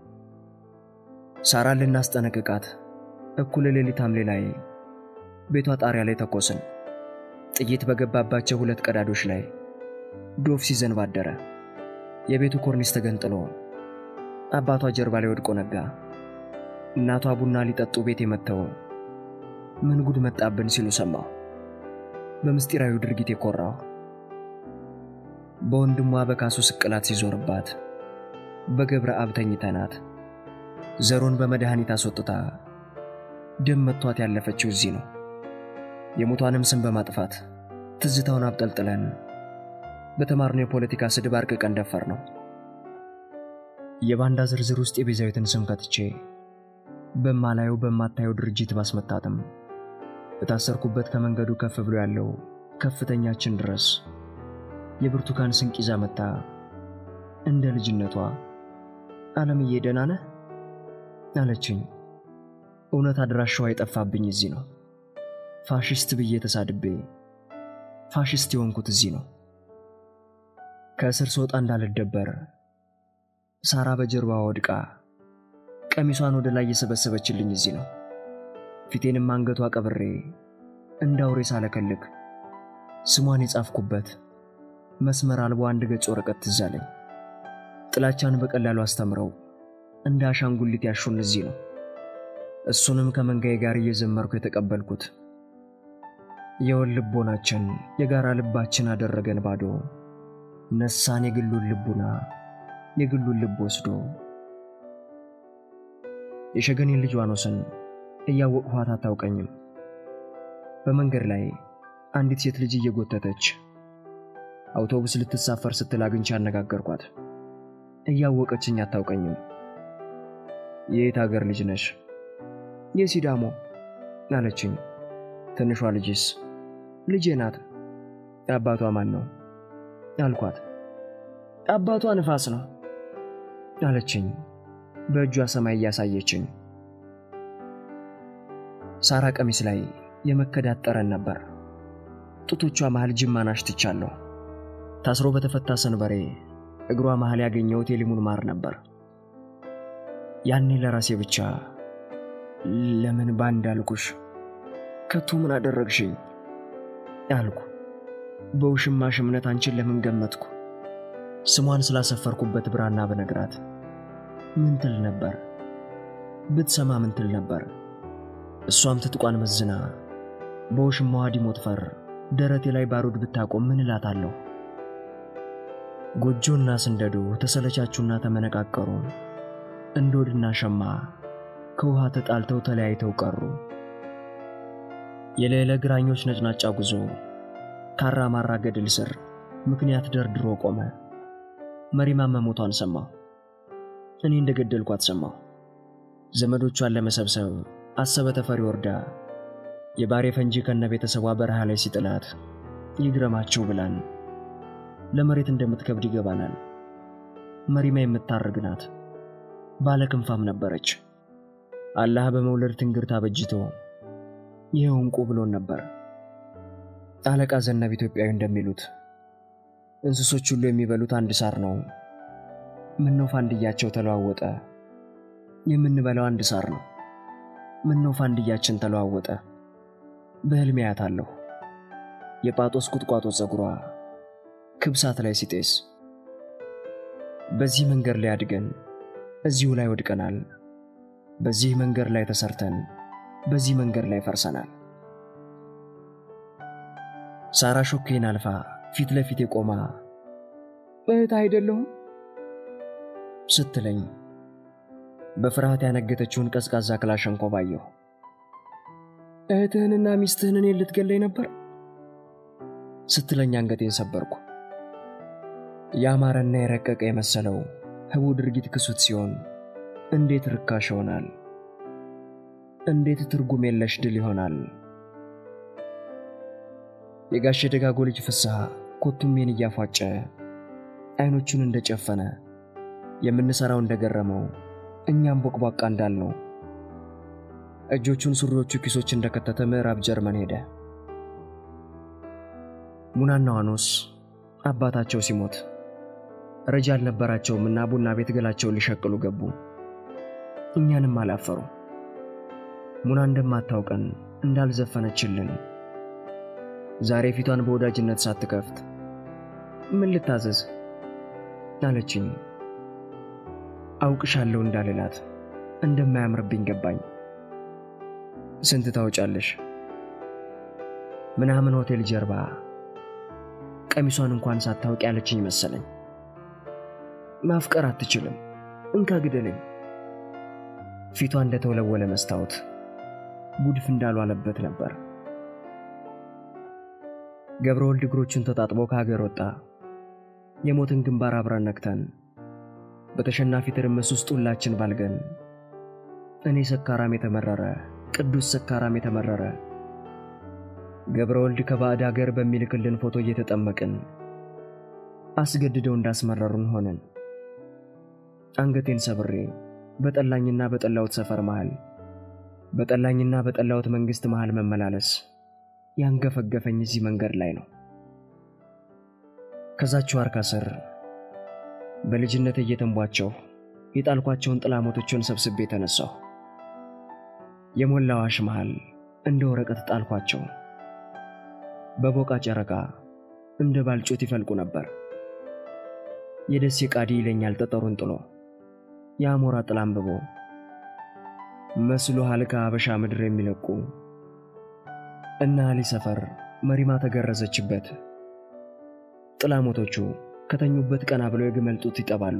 ሳራ ልናስጠነቅቃት እኩለ ሌሊት ሐምሌ ላይ ቤቷ ጣሪያ ላይ ተኮስን። ጥይት በገባባቸው ሁለት ቀዳዶች ላይ ዶፍ ሲዘንብ አደረ። የቤቱ ኮርኒስ ተገንጥሎ አባቷ ጀርባ ላይ ወድቆ ነጋ። እናቷ ቡና ሊጠጡ ቤት የመተው ምን ጉድ መጣብን ሲሉ ሰማሁ። በምስጢራዊ ድርጊት የኮራው በወንድሟ በካሱ ስቅላት ሲዞርባት በገብረ አብ ተኝተናት ዘሮን በመድኃኒት አስወጥታ ደም መቷት ያለፈችው እዚህ ነው። የሞቷንም ስም በማጥፋት ትዝታውን አብጠልጥለን በተማርነው የፖለቲካ ስድብ አርቀቀን ደፈር ነው። የባንዳ ዝርዝር ውስጥ የቤዛዊትን ስም ከትቼ በማላየው በማታየው ድርጅት ባስመታተም በታሰርኩበት ከመንገዱ ከፍ ብሎ ያለው ከፍተኛችን ድረስ የብርቱካን ስንቅ ይዛ መጣ። እንደ ልጅነቷ ዓለምዬ ደህና ነህ አለችኝ። እውነት አድራሻዋ የጠፋብኝ እዚህ ነው። ፋሺስት ብዬ ተሳድቤ ፋሺስት የሆንኩት እዚህ ነው። ከእስር ስወጣ እንዳልደበር ሳራ በጀርባዋ ወድቃ ቀሚሷን ወደ ላይ የሰበሰበችልኝ እዚህ ነው። ፊቴንም አንገቷ ቀብሬ እንዳውሬ ሳለከልክ ስሟን የጻፍኩበት መስመር አልቦ አንድ ገጽ ወረቀት ትዝ አለኝ። ጥላቻን በቀላሉ አስተምረው እንደ አሻንጉሊት ያሹን እዚህ ነው። እሱንም ከመንጋዬ ጋር እየዘመርኩ የተቀበልኩት የወል ልቦናችን የጋራ ልባችን አደረገን ባዶ ነሳን የግሉን ልቡና የግሉን ልብ ወስዶ። የሸገኔን ልጅ ዋኖስን እያወቅኋት አታውቀኝም። በመንገድ ላይ አንዲት ሴት ልጅ እየጎተተች አውቶቡስ ልትሳፈር ስትል አግኝቼ አነጋገርኳት። እያወቀችኝ አታውቀኝም። የት ሀገር ልጅ ነሽ? የሲዳሞ አለችኝ። ትንሿ ልጅስ? ልጄ ናት። አባቷ ማን ነው አልኳት። አባቷ ንፋስ ነው አለችኝ በእጇ ሰማይ ያሳየችኝ። ሳራ ቀሚስ ላይ የመከዳት ጠረን ነበር። ጡቶቿ መሃል ጅማን አሽትቻለሁ። ታስሮ በተፈታ ሰንበሬ እግሯ መሃል ያገኘሁት የሊሙን ማር ነበር። ያኔ ለራሴ ብቻ ለምን ባንድ አልኩሽ? ከቶ ምን አደረግሽኝ አልኩ። በውሽማሽ እምነት አንቺን ለምን ገመትኩ? ስሟን ስላሰፈርኩበት ብራና በነግራት ምን ትል ነበር? ብትሰማ ምን ትል ነበር? እሷም ትጥቋን መዝና በውሽማዋ ዲሞት ፈር ደረቴ ላይ ባሩድ ብታቆም ምን እላታለሁ? ጎጆና ስንደዱ ተሰለቻቹና ተመነቃቀሩ። እንዶድና ሸማ ከውሃ ተጣልተው ተለያይተው ቀሩ። የሌለ ግራኞች ነጭናጫ ጉዞ ካራ ማራ ገድል ስር ምክንያት ደርድሮ ቆመ። መሪማ መሞቷን ሰማሁ። እኔ እንደገደልኳት ሰማሁ። ዘመዶቿን ለመሰብሰብ አሰበ ተፈሪ ወርዳ የባሬ ፈንጂ ከነ ቤተሰቧ በረሃ ላይ ሲጥላት ይግረማቸው ብላን ለመሬት እንደምትከብድ ይገባናል። መሪማ የምታርግናት ባለ ክንፋም ነበረች። አላህ በመውለድ ትንግርት አበጅቶ ይሄው እንቁ ብሎን ነበር። አለቃ ዘነብ ኢትዮጵያዊ እንደሚሉት እንስሶች ሁሉ የሚበሉት አንድ ሳር ነው። ምን ነው ፋንድያቸው ተለዋወጠ? የምንበላው አንድ ሳር ነው። ምን ነው ፋንድያችን ተለዋወጠ? በህልሜ አያታለሁ። የጳጦስ ቁጥቋጦ ጸጉሯ ክብሳት ላይ ሲጤስ። በዚህ መንገድ ላይ አድገን እዚሁ ላይ ወድቀናል። በዚህ መንገድ ላይ ተሰርተን በዚህ መንገድ ላይ ፈርሰናል። ሳራ ሾኬን አልፋ ፊት ለፊት ቆማ እህት አይደለሁም ስትለኝ በፍርሃት ያነገተችውን ቀዝቃዛ ክላሽንኮቭ አየሁ። እህትህንና ሚስትህን እኔን ልትገለኝ ነበር ስትለኝ አንገቴን ሰበርኩ። ያማረና የረቀቀ የመሰለው ህቡ ድርጊት ክሱት ሲሆን እንዴት ርካሽ ይሆናል? እንዴት ትርጉም የለሽ ድል ይሆናል? የጋሽ ደጋጎ ልጅ ፍስሐ ኮቱሜን እያፏጨ አይኖቹን እንደጨፈነ የምንሰራው እንደገረመው እኛም ቦቅቧቃ እንዳልነው እጆቹን ሱሪዎቹ ኪሶች እንደከተተ ምዕራብ ጀርመን ሄደ። ሙናና ዋኖስ አባታቸው ሲሞት ረጃ አልነበራቸውምና ቡና ቤት ገላቸውን ሊሸቅሉ ገቡ። እኛንም አላፈሩ። ሙና እንደማታውቀን እንዳልዘፈነችልን ዛሬ ፊቷን በወዳጅነት ሳትከፍት ምን ልታዘዝ አለችኝ። አውቅሻለሁ እንዳልላት እንደማያምርብኝ ገባኝ። ስንት ታውጫለሽ? ምናምን ሆቴል ጀርባ ቀሚሷን እንኳን ሳታውቂ ያለችኝ መሰለኝ። ማፍቀር አትችልም እንካ ግደለኝ። ፊቷ እንደተወለወለ መስታወት ጉድፍ እንዳልዋለበት ነበር። ገብረወልድ እግሮቹን ተጣጥቦ ከሀገር ወጣ። የሞትን ግንባር አብረን ነክተን በተሸናፊ ትርምስ ውስጥ ሁላችን ባልገን እኔ ሰካራም የተመረረ ቅዱስ ሰካራም የተመረረ ገብረወልድ ከባዕድ ሀገር በሚልክልን ፎቶ እየተጠመቅን አስገድደው እንዳስመረሩን ሆነን አንገቴን ሰብሬ በጠላኝና በጠላውት ሰፈር መሃል በጠላኝና በጠላውት መንግስት መሃል መመላለስ ያንገፈገፈኝ እዚህ መንገድ ላይ ነው። ከዛቸው አርካ ስር በልጅነት እየተንቧቸው የጣልኳቸውን ጥላሞቶችን ሰብስቤ ተነሳሁ። የሞላው ዋሽ መሃል እንደ ወረቀት ጣልኳቸው። በቦቃ ጨረቃ እንደ ባልጩት ይፈልቁ ነበር። የደሴ ቃዲ ይለኛል ጠጠሩን ጥሎ ያሞራ ጥላምብቦ መስሎ ሐልካ አበሻ ምድር የሚለቁ እና አሊ ሰፈር መሪማ ተገረዘችበት። ጥላሞቶቹ ከተኙበት ቀና ብለው የግመል ጡት ይጠባሉ።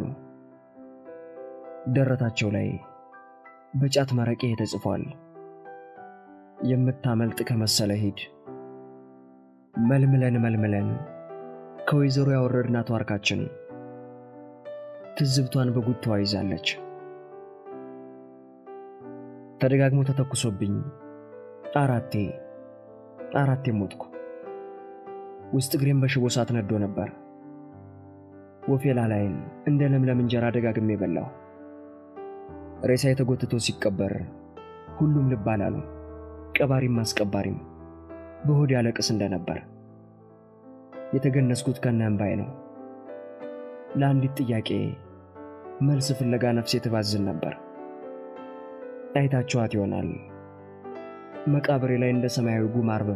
ደረታቸው ላይ በጫት መረቄ ተጽፏል። የምታመልጥ ከመሰለ ሂድ። መልምለን መልምለን ከወይዘሮ ያወረድናት ዋርካችን ትዝብቷን በጉቷ ይዛለች። ተደጋግሞ ተተኩሶብኝ አራቴ አራቴ ሞትኩ። ውስጥ ግሬም በሽቦ ሳት ነዶ ነበር። ወፌላ ላይን እንደ ለምለም እንጀራ ደጋግሜ በላው። ሬሳ የተጎትቶ ሲቀበር ሁሉም ልብ አላሉ። ቀባሪም አስቀባሪም በሆድ ያለቅስ እንደነበር የተገነስኩት ከነንባይ ነው። ለአንዲት ጥያቄ መልስ ፍለጋ ነፍሴ ተባዝን ነበር። አይታችኋት ይሆናል መቃብሬ ላይ እንደ ሰማያዊ ጉም አርብባ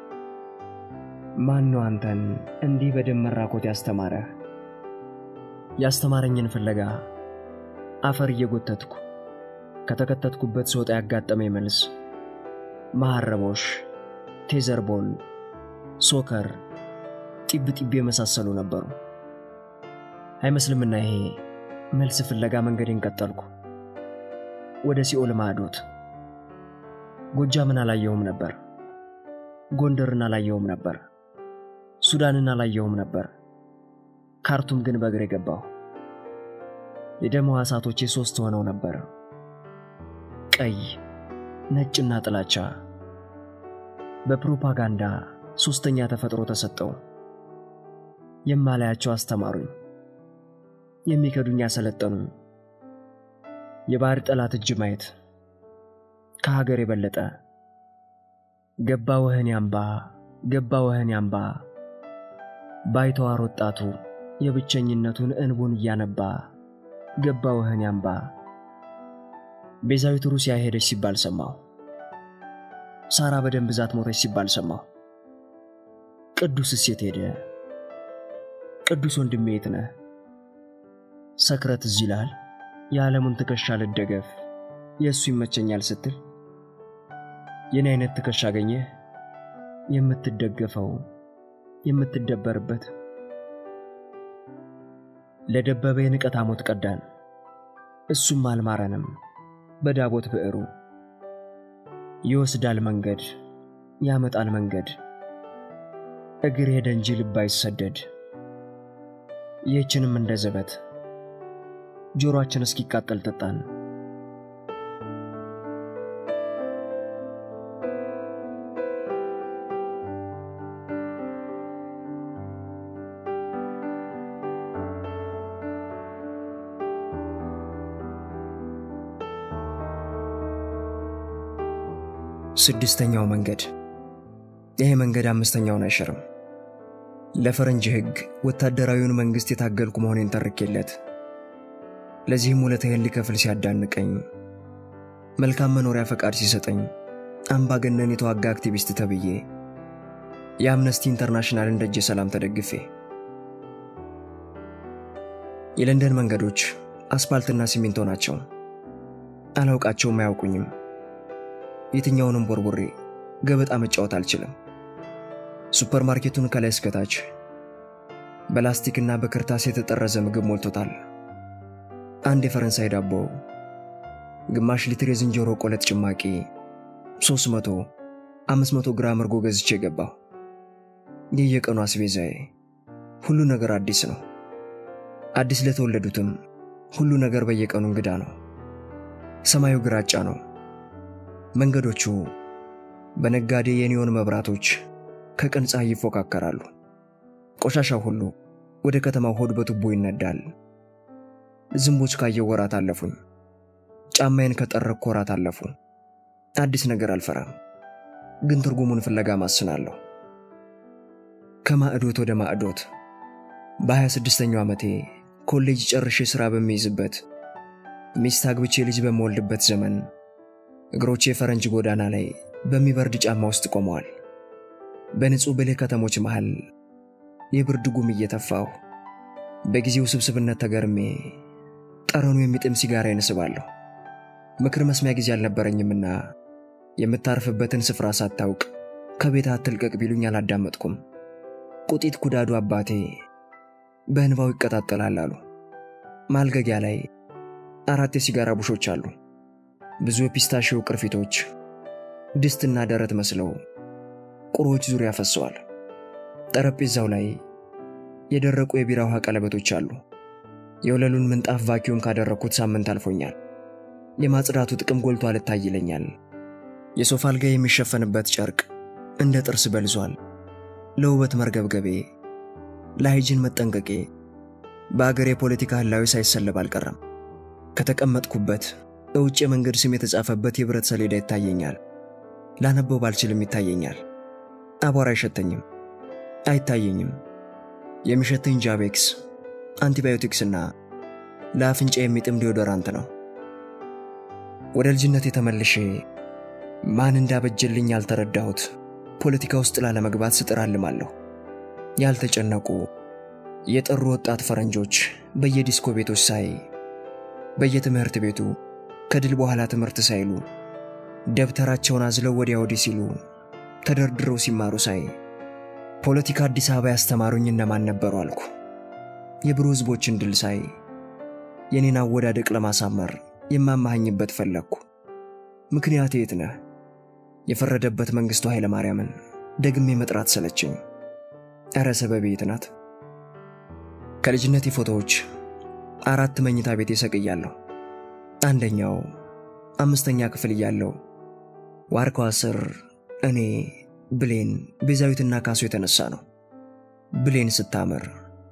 ማን ነው አንተን እንዲህ በደም መራኮት ያስተማረህ? ያስተማረኝን ፍለጋ አፈር እየጎተትኩ ከተከተትኩበት ሶጣ ያጋጠመኝ መልስ ማሐረቦሽ፣ ቴዘርቦል፣ ሶከር፣ ጢብ ጢብ የመሳሰሉ ነበሩ። አይመስልምና ይሄ መልስ ፍለጋ መንገዴን ቀጠልኩ ወደ ሲኦል ማዶት። ጎጃምን አላየሁም ነበር። ጎንደርን አላየሁም ነበር። ሱዳንን አላየሁም ነበር። ካርቱም ግን በእግሬ ገባሁ። የደም ሕዋሳቶቼ ሶስት ሆነው ነበር። ቀይ፣ ነጭና ጥላቻ። በፕሮፓጋንዳ ሶስተኛ ተፈጥሮ ተሰጠው። የማላያቸው አስተማሩኝ። የሚከዱኝ ያሰለጠኑኝ። የባህር ጠላት እጅ ማየት ከሀገር የበለጠ ገባ ወህኒ አምባ ገባ ወህኒ አምባ ባይተዋር ወጣቱ የብቸኝነቱን እንቡን ያነባ ገባ ወህኒ አምባ። ቤዛዊት ሩሲያ ሄደች ሲባል ሰማሁ። ሳራ በደም ብዛት ሞተች ሲባል ሰማሁ። ቅዱስ እሴት ሄደ። ቅዱስ ወንድሜ የት ነህ? ሰክረት ዝላል የዓለሙን ትከሻ ልደገፍ የሱ ይመቸኛል ስትል የኔ አይነት ትከሻ አገኘህ የምትደገፈው የምትደበርበት። ለደበበ የንቀት አሞት ቀዳን እሱም አልማረንም በዳቦት ብዕሩ። ይወስዳል መንገድ ያመጣል መንገድ እግር ሄደ እንጂ ልብ አይሰደድ። የችንም እንደ ዘበት ጆሮአችን እስኪቃጠል ተጣን። ስድስተኛው መንገድ። ይሄ መንገድ አምስተኛውን አይሽርም። ለፈረንጅ ህግ ወታደራዊውን መንግስት የታገልኩ መሆኔን ተርኬለት ለዚህም ውለታዬን ሊከፍል ሲያዳንቀኝ መልካም መኖሪያ ፈቃድ ሲሰጠኝ አምባገነን የተዋጋ አክቲቪስት ተብዬ የአምነስቲ ኢንተርናሽናል እንደጀ ሰላም ተደግፌ የለንደን መንገዶች አስፋልትና ሲሚንቶ ናቸው። አላውቃቸውም አያውቁኝም። የትኛውንም ቦርቦሬ ገበጣ መጫወት አልችልም። ሱፐርማርኬቱን ከላይ እስከ ታች በላስቲክና በክርታስ የተጠረዘ ምግብ ሞልቶታል። አንድ የፈረንሳይ ዳቦ፣ ግማሽ ሊትር የዝንጀሮ ቆለጥ ጭማቂ፣ ሶስት መቶ አምስት መቶ ግራም እርጎ ገዝቼ ገባሁ። የየቀኑ አስቤዛዬ። ሁሉ ነገር አዲስ ነው። አዲስ ለተወለዱትም ሁሉ ነገር በየቀኑ እንግዳ ነው። ሰማዩ ግራጫ ነው። መንገዶቹ በነጋዴ የኒዮን መብራቶች ከቀን ፀሐይ ይፎካከራሉ። ቆሻሻው ሁሉ ወደ ከተማው ሆድ በቱቦ ይነዳል። ዝንቦች ካየው ወራት አለፉኝ። ጫማዬን ከጠረኩ ወራት አለፉ። አዲስ ነገር አልፈራም፣ ግን ትርጉሙን ፍለጋ ማስናለሁ። ከማዕዶት ወደ ማዕዶት በ26ኛው ዓመቴ ኮሌጅ ጨርሼ ስራ በሚይዝበት ሚስት አግብቼ ልጅ በመወልድበት ዘመን እግሮቼ ፈረንጅ ጎዳና ላይ በሚበርድ ጫማ ውስጥ ቆመዋል። በንጹህ ብልህ ከተሞች መሃል የብርድ ጉም እየተፋው በጊዜው ስብስብነት ተገርሜ ጠረኑ የሚጥም ሲጋራ ይነስባለሁ። ምክር መስሚያ ጊዜ አልነበረኝምና የምታርፍበትን ስፍራ ሳታውቅ ከቤት አትልቀቅ ቢሉኝ አላዳመጥኩም። ቁጢት ኩዳዱ አባቴ በእንባው ይቀጣጠላል አሉ። ማልገጊያ ላይ አራት የሲጋራ ቡሾች አሉ። ብዙ የፒስታሽዮ ቅርፊቶች ድስትና ደረት መስለው ቁሮች ዙሪያ ፈሰዋል። ጠረጴዛው ላይ የደረቁ የቢራ ውሃ ቀለበቶች አሉ። የወለሉን ምንጣፍ ቫኪዩም ካደረኩት ሳምንት አልፎኛል። የማጽዳቱ ጥቅም ጎልቶ አልታይለኛል። የሶፋ አልጋ የሚሸፈንበት ጨርቅ እንደ ጥርስ በልዟል። ለውበት መርገብገቤ ለሃይጂን መጠንቀቄ በአገር የፖለቲካ ህላዊ ሳይሰለብ አልቀረም። ከተቀመጥኩበት እውጭ የመንገድ ስም የተጻፈበት የብረት ሰሌዳ ይታየኛል። ላነበው ባልችልም ይታየኛል። አቧራ አይሸተኝም፣ አይታየኝም። የሚሸተኝ ጃቤክስ አንቲባዮቲክስና ለአፍንጫ የሚጥም ዲዮዶራንት ነው። ወደ ልጅነት የተመለሼ ማን እንዳበጀልኝ ያልተረዳሁት ፖለቲካ ውስጥ ላለመግባት ስጥራልማለሁ። ያልተጨነቁ የጠሩ ወጣት ፈረንጆች በየዲስኮ ቤቶች ሳይ በየትምህርት ቤቱ ከድል በኋላ ትምህርት ሳይሉ ደብተራቸውን አዝለው ወዲያ ወዲህ ሲሉ ተደርድረው ሲማሩ ሳይ ፖለቲካ አዲስ አበባ ያስተማሩኝ እነማን ነበሩ አልኩ። የብሩህ ህዝቦችን ድል ሳይ የኔን አወዳደቅ ለማሳመር የማማኸኝበት ፈለግኩ። ምክንያት የት ነህ? የፈረደበት መንግስቱ ኃይለ ማርያምን ደግሜ መጥራት ሰለቸኝ። ኧረ ሰበቤ የት ናት? ከልጅነቴ ፎቶዎች አራት መኝታ ቤት ሰቅያለሁ። አንደኛው አምስተኛ ክፍል እያለሁ ዋርካው ስር እኔ ብሌን ቤዛዊትና ካሱ የተነሳ ነው። ብሌን ስታምር።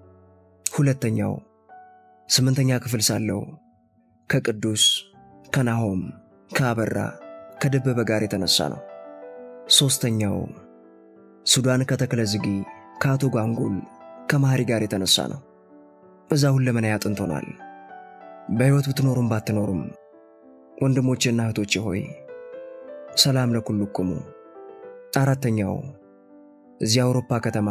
ሁለተኛው ስምንተኛ ክፍል ሳለሁ ከቅዱስ ከናሆም ከአበራ ከደበበ ጋር የተነሳ ነው። ሶስተኛው ሱዳን ከተክለዝጊ ከአቶ ጋንጉል ከማህሪ ጋር የተነሳ ነው። እዛ ሁለመና ያጥንቶናል። በህይወት ብትኖሩም ባትኖሩም ወንድሞቼና እህቶቼ ሆይ ሰላም ለኩልኩሙ። አራተኛው እዚህ አውሮፓ ከተማ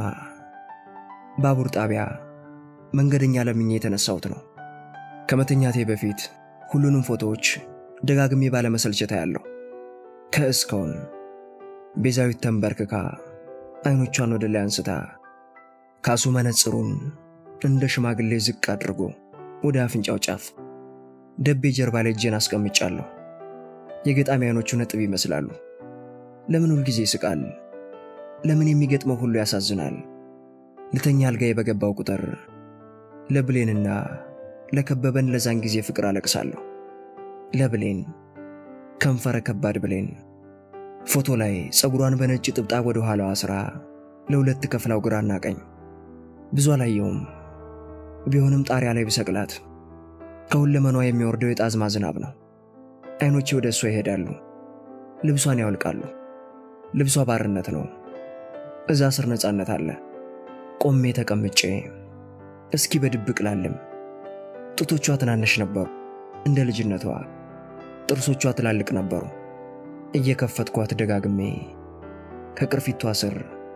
ባቡር ጣቢያ መንገደኛ ለምኜ የተነሳሁት ነው። ከመተኛቴ በፊት ሁሉንም ፎቶዎች ደጋግሜ ባለመሰልቸት ያለው ከእስካሁን ቤዛዊት ተንበርክካ አይኖቿን ወደ ላይ አንስታ ካሱ መነጽሩን እንደ ሽማግሌ ዝቅ አድርጎ ወደ አፍንጫው ጫፍ ደቤ ጀርባ ላይ እጄን አስቀምጫለሁ። የገጣሚ አይኖቹ ነጥብ ይመስላሉ። ለምን ሁሉ ጊዜ ይስቃል? ለምን የሚገጥመው ሁሉ ያሳዝናል? ልተኛ አልጋዬ በገባው ቁጥር ለብሌንና ለከበበን ለዛን ጊዜ ፍቅር አለቅሳለሁ። ለብሌን ከንፈረ ከባድ ብሌን ፎቶ ላይ ጸጉሯን በነጭ ጥብጣብ ወደ ኋላዋ አስራ ለሁለት ከፍላው ግራና ቀኝ ብዙ አላየውም። ቢሆንም ጣሪያ ላይ ብሰቅላት ከሁለመኗ የሚወርደው የጣዝማ ዝናብ ነው። አይኖቼ ወደ እሷ ይሄዳሉ። ልብሷን ያወልቃሉ። ልብሷ ባርነት ነው። እዛ ስር ነፃነት አለ። ቆሜ ተቀምጬ እስኪ በድብቅ ላልም። ጡቶቿ ትናንሽ ነበሩ እንደ ልጅነቷ። ጥርሶቿ ትላልቅ ነበሩ። እየከፈትኳት ደጋግሜ ከቅርፊቷ ስር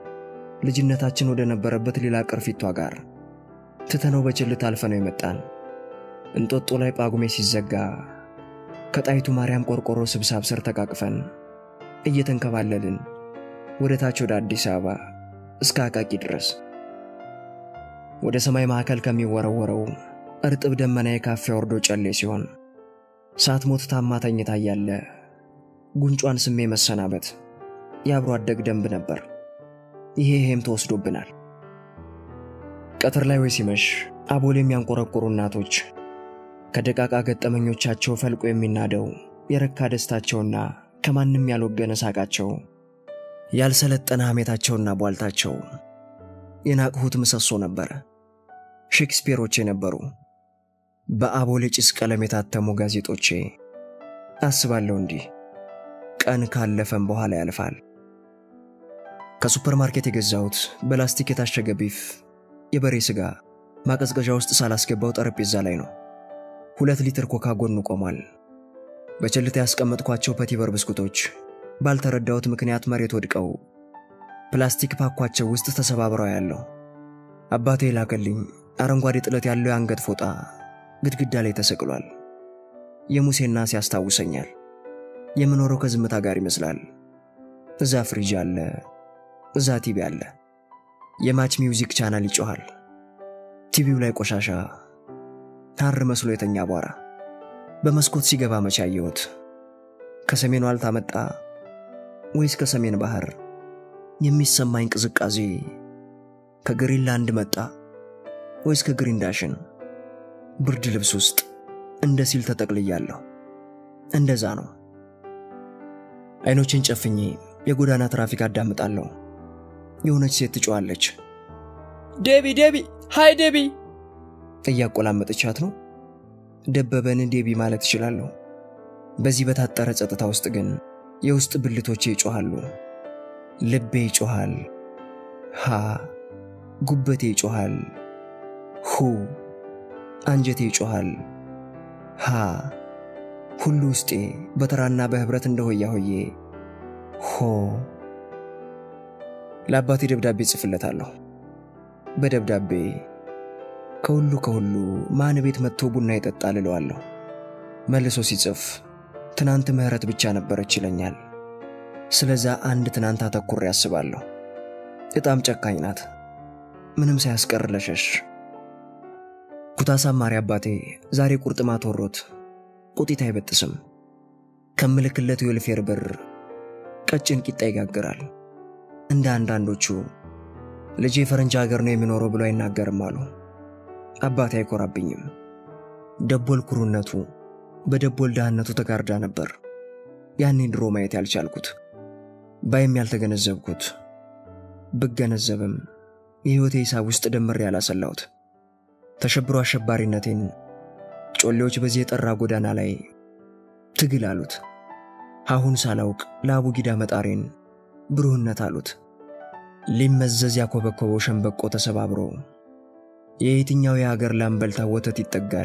ልጅነታችን ወደ ነበረበት ሌላ ቅርፊቷ ጋር ትተነው በችልት አልፈነው የመጣን እንጦጦ ላይ ጳጉሜ ሲዘጋ ከጣይቱ ማርያም ቆርቆሮ ስብሳብ ስር ተቃቅፈን እየተንከባለልን ወደ ታች ወደ አዲስ አበባ እስከ አቃቂ ድረስ ወደ ሰማይ ማዕከል ከሚወረወረው እርጥብ ደመና የካፌ ወርዶ ጨሌ ሲሆን ሳትሞት ታማ ተኝታ ያለ ጉንጯን ስሜ መሰናበት ያብሮ አደግ ደንብ ነበር። ይሄ ሄም ተወስዶብናል። ቀትር ላይ ወይ ሲመሽ አቦል የሚያንቆረቆሩ እናቶች ከደቃቃ ገጠመኞቻቸው ፈልቆ የሚናደው የረካ ደስታቸውና ከማንም ያልወገነ ሳቃቸው ያልሰለጠነ ሐሜታቸውና ቧልታቸው የናቅሁት ምሰሶ ነበር። ሼክስፒሮቼ ነበሩ። በአቦል ጭስ ቀለም የታተሙ ጋዜጦቼ አስባለሁ እንዲህ ቀን ካለፈም በኋላ ያልፋል። ከሱፐርማርኬት የገዛሁት በላስቲክ የታሸገ ቢፍ የበሬ ስጋ ማቀዝቀዣ ውስጥ ሳላስገባው ጠረጴዛ ላይ ነው። ሁለት ሊትር ኮካ ጎኑ ቆሟል። በቸልታ ያስቀመጥኳቸው ፐቲቨር ብስኩቶች ባልተረዳሁት ምክንያት መሬት ወድቀው ፕላስቲክ ፓኳቸው ውስጥ ተሰባብረው ያለው አባቴ ላከልኝ አረንጓዴ ጥለት ያለው የአንገት ፎጣ ግድግዳ ላይ ተሰቅሏል። የሙሴና ሲያስታውሰኛል። የምኖረው ከዝምታ ጋር ይመስላል። እዛ ፍሪጅ አለ፣ እዛ ቲቪ አለ። የማች ሚውዚክ ቻናል ይጮሃል። ቲቪው ላይ ቆሻሻ ታር መስሎ የተኛ አቧራ በመስኮት ሲገባ መቼ አየሁት? ከሰሜኑ ዋልታ መጣ ወይስ ከሰሜን ባህር? የሚሰማኝ ቅዝቃዜ ከግሪንላንድ መጣ ወይስ ከግሪንዳሽን? ብርድ ልብስ ውስጥ እንደ ሲል ተጠቅልያለሁ። እንደዛ ነው። አይኖችን ጨፍኜ የጎዳና ትራፊክ አዳምጣለሁ። የሆነች ሴት ትጮኻለች። ዴቢ ዴቢ ሃይ ዴቢ እያቆላመጠቻት ነው። ደበበን ዴቢ ማለት ይችላልው። በዚህ በታጠረ ጸጥታ ውስጥ ግን የውስጥ ብልቶቼ ይጮኻሉ። ልቤ ይጮኻል። ሃ ጉበቴ ይጮኻል። ሁ አንጀቴ ይጮኻል። ሃ ሁሉ ውስጤ በተራና በህብረት እንደሆያ ሆዬ ሆ ለአባቴ ደብዳቤ ጽፍለታለሁ። በደብዳቤ ከሁሉ ከሁሉ ማን ቤት መጥቶ ቡና ይጠጣል እለዋለሁ። መልሶ ሲጽፍ ትናንት ምህረት ብቻ ነበረች ይለኛል። ስለዛ አንድ ትናንት አተኩሬ ያስባለሁ። እጣም ጨካኝ ናት። ምንም ሳያስቀር ለሸሽ ኩታሳ ማሪ አባቴ ዛሬ ቁርጥማት ወሮት ቁጢት አይበጥስም። ከምልክለት የልፌር ብር ቀጭን ቂጣ ይጋግራል። እንደ አንዳንዶቹ ልጄ ፈረንጅ ሀገር ነው የሚኖረው ብሎ አይናገርም አሉ። አባቴ አይኮራብኝም። ደቦል ኩሩነቱ በደቦል ዳህነቱ ተጋርዳ ነበር። ያኔ ድሮ ማየት ያልቻልኩት ባይም ያልተገነዘብኩት ብገነዘብም የህይወቴ ሂሳብ ውስጥ ደምሬ ያላሰላሁት ተሸብሮ አሸባሪነቴን ጮሌዎች በዚህ የጠራ ጎዳና ላይ ትግል አሉት። አሁን ሳላውቅ ለአቡጊዳ መጣሬን ብሩህነት አሉት። ሊመዘዝ ያኮበኮበው ሸምበቆ ተሰባብሮ የየትኛው የሀገር ላምበልታ ወተት ይጠጋል?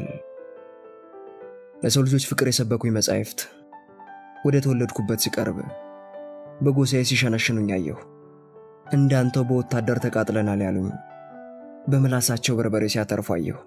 ለሰው ልጆች ፍቅር የሰበኩኝ መጻሕፍት ወደ ተወለድኩበት ሲቀርብ በጎሳዬ ሲሸነሽኑኝ አየሁ። እንዳንተው በወታደር ተቃጥለናል ያሉኝ በመላሳቸው በርበሬ ሲያተርፉ አየሁ።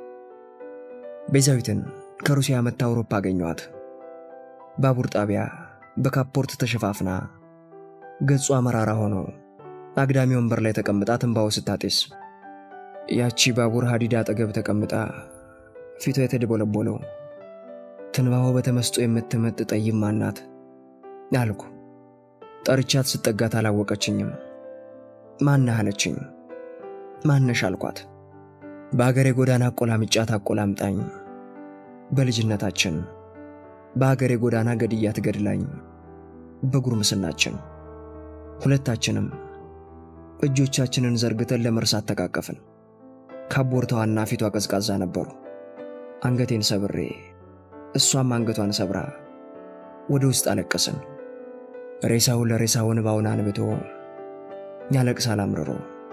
ቤዛዊትን ከሩሲያ መታ አውሮፓ አገኘኋት። ባቡር ጣቢያ በካፖርት ተሸፋፍና ገጿ መራራ ሆኖ አግዳሚ ወንበር ላይ ተቀምጣ ትንባው ስታጤስ ያቺ ባቡር ሐዲድ አጠገብ ተቀምጣ ፊቷ የተደበለበለው ትንባው በተመስጦ የምትመጥ ጠይም ማናት አልኩ። ጠርቻት ስጠጋት አላወቀችኝም። ማነህ አለችኝ። ማነሽ አልኳት። በአገሬ ጎዳና ቆላምጫት አቆላምጣኝ በልጅነታችን በአገሬ ጎዳና ገድያት ገድላኝ በጉርምስናችን ሁለታችንም እጆቻችንን ዘርግተን ለመርሳት ተቃቀፍን። ካቦርታዋና ፊቷ ቀዝቃዛ ነበሩ። አንገቴን ሰብሬ እሷም አንገቷን ሰብራ ወደ ውስጥ አለቀስን። ሬሳው ለሬሳውን ባውና አንብቶ ያለቅሳል አምርሮ።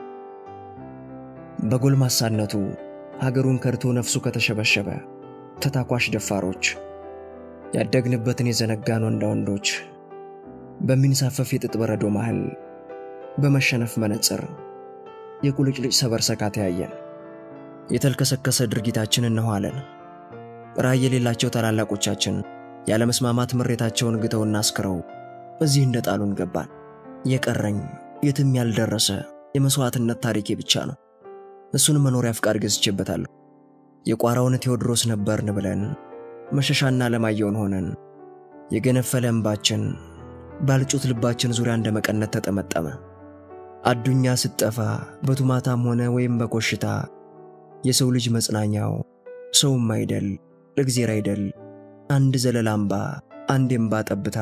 በጎልማሳነቱ ሀገሩን ከርቶ ነፍሱ ከተሸበሸበ ተታኳሽ ደፋሮች ያደግንበትን የዘነጋን ወንዳ ወንዶች በሚንሳፈፍ የጥጥ በረዶ መሃል በመሸነፍ መነጽር የቁልጭልጭ ሰበር ሰካት ያየን። የተልከሰከሰ ድርጊታችንን ነው አለን። ራእይ የሌላቸው ታላላቆቻችን ያለ መስማማት ምሬታቸውን ግተውና አስክረው እዚህ እንደጣሉን ገባን። የቀረኝ የትም ያልደረሰ የመስዋዕትነት ታሪኬ ብቻ ነው። እሱን መኖሪያ ፍቃድ ገዝቼበታለሁ። የቋራውን ቴዎድሮስ ነበርን ብለን መሸሻና ለማየውን ሆነን የገነፈለ እንባችን ባልጩት ልባችን ዙሪያ እንደመቀነት ተጠመጠመ። አዱኛ ስትጠፋ በቱማታም ሆነ ወይም በኮሽታ የሰው ልጅ መጽናኛው ሰውም አይደል ለግዚአብሔር አይደል አንድ ዘለላምባ አንድ እንባ ጠብታ።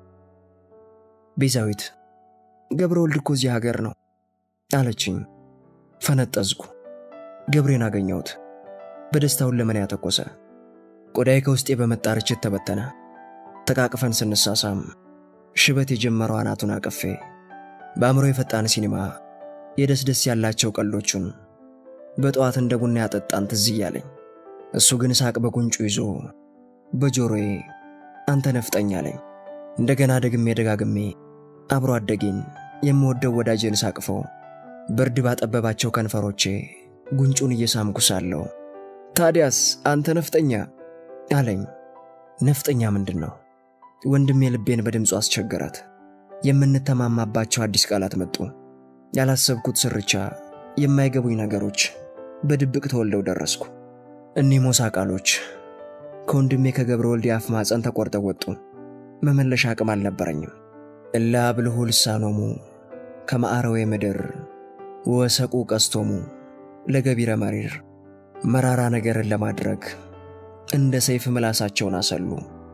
ቤዛዊት ገብረ ወልድ እኮ እዚህ ሀገር ነው አለችኝ። ፈነጠዝኩ። ገብሬን አገኘሁት። በደስታውን ለምን ያተቆሰ ቆዳዬ ከውስጤ በመጣ ርችት ተበተነ። ተቃቅፈን ስንሳሳም ሽበት የጀመረው አናቱን አቀፌ በአእምሮ የፈጣን ሲኒማ የደስ ደስ ያላቸው ቀልዶቹን በጠዋት እንደ ቡና ያጠጣን ትዝ እያለኝ እሱ ግን ሳቅ በጉንጩ ይዞ በጆሮዬ አንተ ነፍጠኛ አለኝ። እንደገና ደግሜ ደጋግሜ አብሮ አደጌን የምወደው ወዳጄን ሳቅፈው ብርድ ባጠበባቸው ከንፈሮቼ ጉንጩን እየሳምኩ ሳለሁ ታዲያስ አንተ ነፍጠኛ አለኝ። ነፍጠኛ ምንድነው? ወንድሜ ልቤን በድምፁ አስቸገራት። የምንተማማባቸው አዲስ ቃላት መጡ። ያላሰብኩት ስርቻ፣ የማይገቡኝ ነገሮች በድብቅ ተወልደው ደረስኩ። እኒህ ሞሳ ቃሎች ከወንድሜ ከገብረ ወልድ አፍ ማጸን ተቆርጠው ወጡ። መመለሻ አቅም አልነበረኝም። እላ ብልሁ ልሳኖሙ ከማዕረዌ ምድር ወሰቁ ቀስቶሙ ለገቢረ መሪር መራራ ነገርን ለማድረግ እንደ ሰይፍ ምላሳቸውን አሰሉ።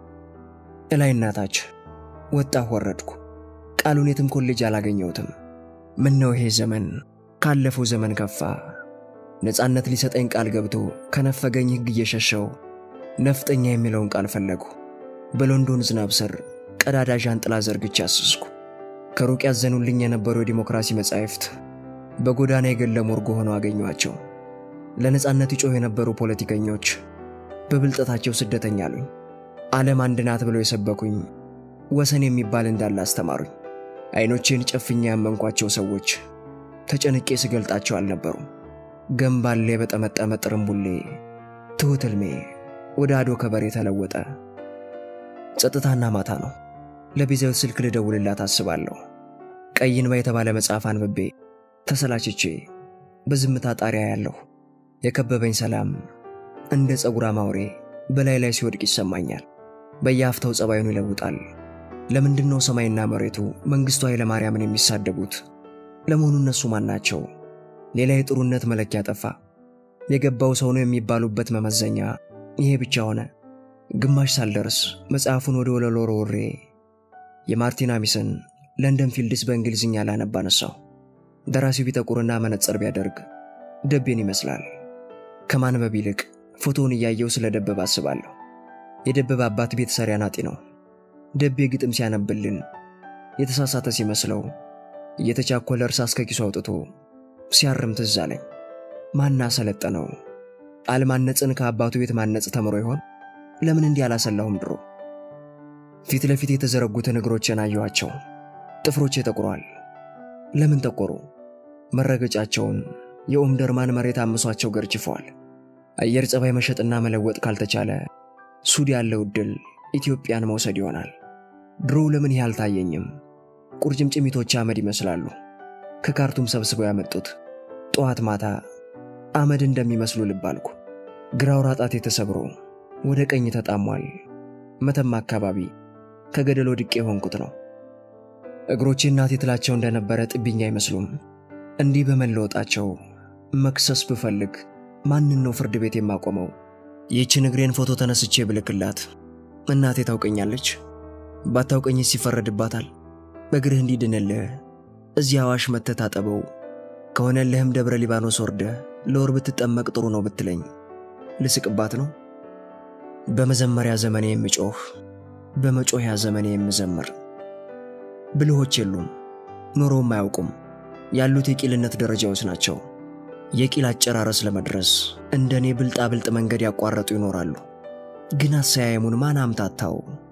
እላይና ታች ወጣሁ ወረድኩ። ቃሉን የትም ኮሌጅ አላገኘሁትም። ምን ነው ይሄ ዘመን ካለፈው ዘመን ከፋ። ነፃነት ሊሰጠኝ ቃል ገብቶ ከነፈገኝ ሕግ እየሸሸው ነፍጠኛ የሚለውን ቃል ፈለጉ። በሎንዶን ዝናብ ስር ቀዳዳ ዣንጥላ ዘርግቼ አስስኩ። ከሩቅ ያዘኑልኝ የነበሩ የዲሞክራሲ መጻሕፍት በጎዳና የገለሙ እርጎ ሆነው አገኘኋቸው። ለነፃነት ይጮህ የነበሩ ፖለቲከኞች በብልጠታቸው ስደተኛ አሉኝ። ዓለም አንድ ናት ብለው የሰበኩኝ ወሰን የሚባል እንዳለ አስተማሩኝ። አይኖቼን ጨፍኛ ያመንኳቸው ሰዎች ተጨንቄ ስገልጣቸው አልነበሩም። ገንባሌ በጠመጠመ ጥርምቡሌ ትሁት ሕልሜ ወደ አዶ ከበሬ ተለወጠ። ጸጥታና ማታ ነው። ለቤዛው ስልክ ልደውልላት አስባለሁ። ቀይ እንባ የተባለ መጽሐፍ አንብቤ ተሰላችቼ በዝምታ ጣሪያ ያለሁ የከበበኝ ሰላም እንደ ጸጉራ ማውሬ በላይ ላይ ሲወድቅ ይሰማኛል። በየአፍታው ጸባዩን ይለውጣል። ለምንድነው ሰማይና መሬቱ መንግስቱ ኃይለ ማርያምን የሚሳደቡት? ለመሆኑ እነሱ ማን ናቸው? ሌላ የጥሩነት መለኪያ ጠፋ። የገባው ሰው ነው የሚባሉበት መመዘኛ ይሄ ብቻ ሆነ። ግማሽ ሳልደርስ መጽሐፉን ወደ ወለሎ ወርውሬ የማርቲን አሚስን ለንደን ፊልድስ በእንግሊዝኛ ላነባ ነሳው። ደራሲው ቢጠቁርና መነጽር ቢያደርግ ደቤን ይመስላል። ከማንበብ ይልቅ ፎቶውን እያየው ስለ ደበበ አስባለሁ። የደበበ አባት ቤት ሰሪ አናጢ ነው። ደቤ ግጥም ሲያነብልን የተሳሳተ ሲመስለው እየተቻኮለ እርሳስ ከኪሱ አውጥቶ ሲያርም ትዝ አለኝ። ማን አሰለጠነው? ቃል ማነጽን ከአባቱ ቤት ማነጽ ተምሮ ይሆን? ለምን እንዲህ አላሰላሁም ድሮ? ፊት ለፊት የተዘረጉትን እግሮቼን አየኋቸው። ጥፍሮቼ ጠቁረዋል። ለምን ጠቆሩ? መረገጫቸውን የኦምደርማን መሬት አምሷቸው ገርጭፈዋል። አየር ጸባይ መሸጥና መለወጥ ካልተቻለ ሱድ ያለው ድል ኢትዮጵያን መውሰድ ይሆናል። ድሮ ለምን ይያል ታየኝም? ቁርጭምጭሚቶች አመድ ይመስላሉ። ከካርቱም ሰብስበው ያመጡት ጧት ማታ አመድ እንደሚመስሉ ልባልኩ። ግራው ራጣት የተሰብሮ ወደ ቀኝ ተጣሟል። መተማ አካባቢ ከገደል ወድቄ ሆንኩት ነው። እግሮቼ እናት የትላቸው እንደነበረ ጥብኛ አይመስሉም። እንዲህ በመለወጣቸው መክሰስ ብፈልግ ማንን ነው ፍርድ ቤት የማቆመው? ይህችን እግሬን ፎቶ ተነስቼ ብልክላት እናቴ ታውቀኛለች? ባታውቀኝስ ይፈረድባታል? በእግርህ እንዲድንልህ እዚህ አዋሽ መተህ ታጠበው ከሆነልህም ደብረ ሊባኖስ ወርደህ ለወር ብትጠመቅ ጥሩ ነው ብትለኝ ልስቅባት ነው? በመዘመሪያ ዘመኔ የምጮህ በመጮህያ ዘመኔ የምዘምር። ብልሆች የሉም፣ ኖሮም አያውቁም። ያሉት የቂልነት ደረጃዎች ናቸው። የቂል አጨራረስ ለመድረስ እንደኔ ብልጣ ብልጥ መንገድ ያቋረጡ ይኖራሉ። ግን አሰያየሙን ማን አምታታው?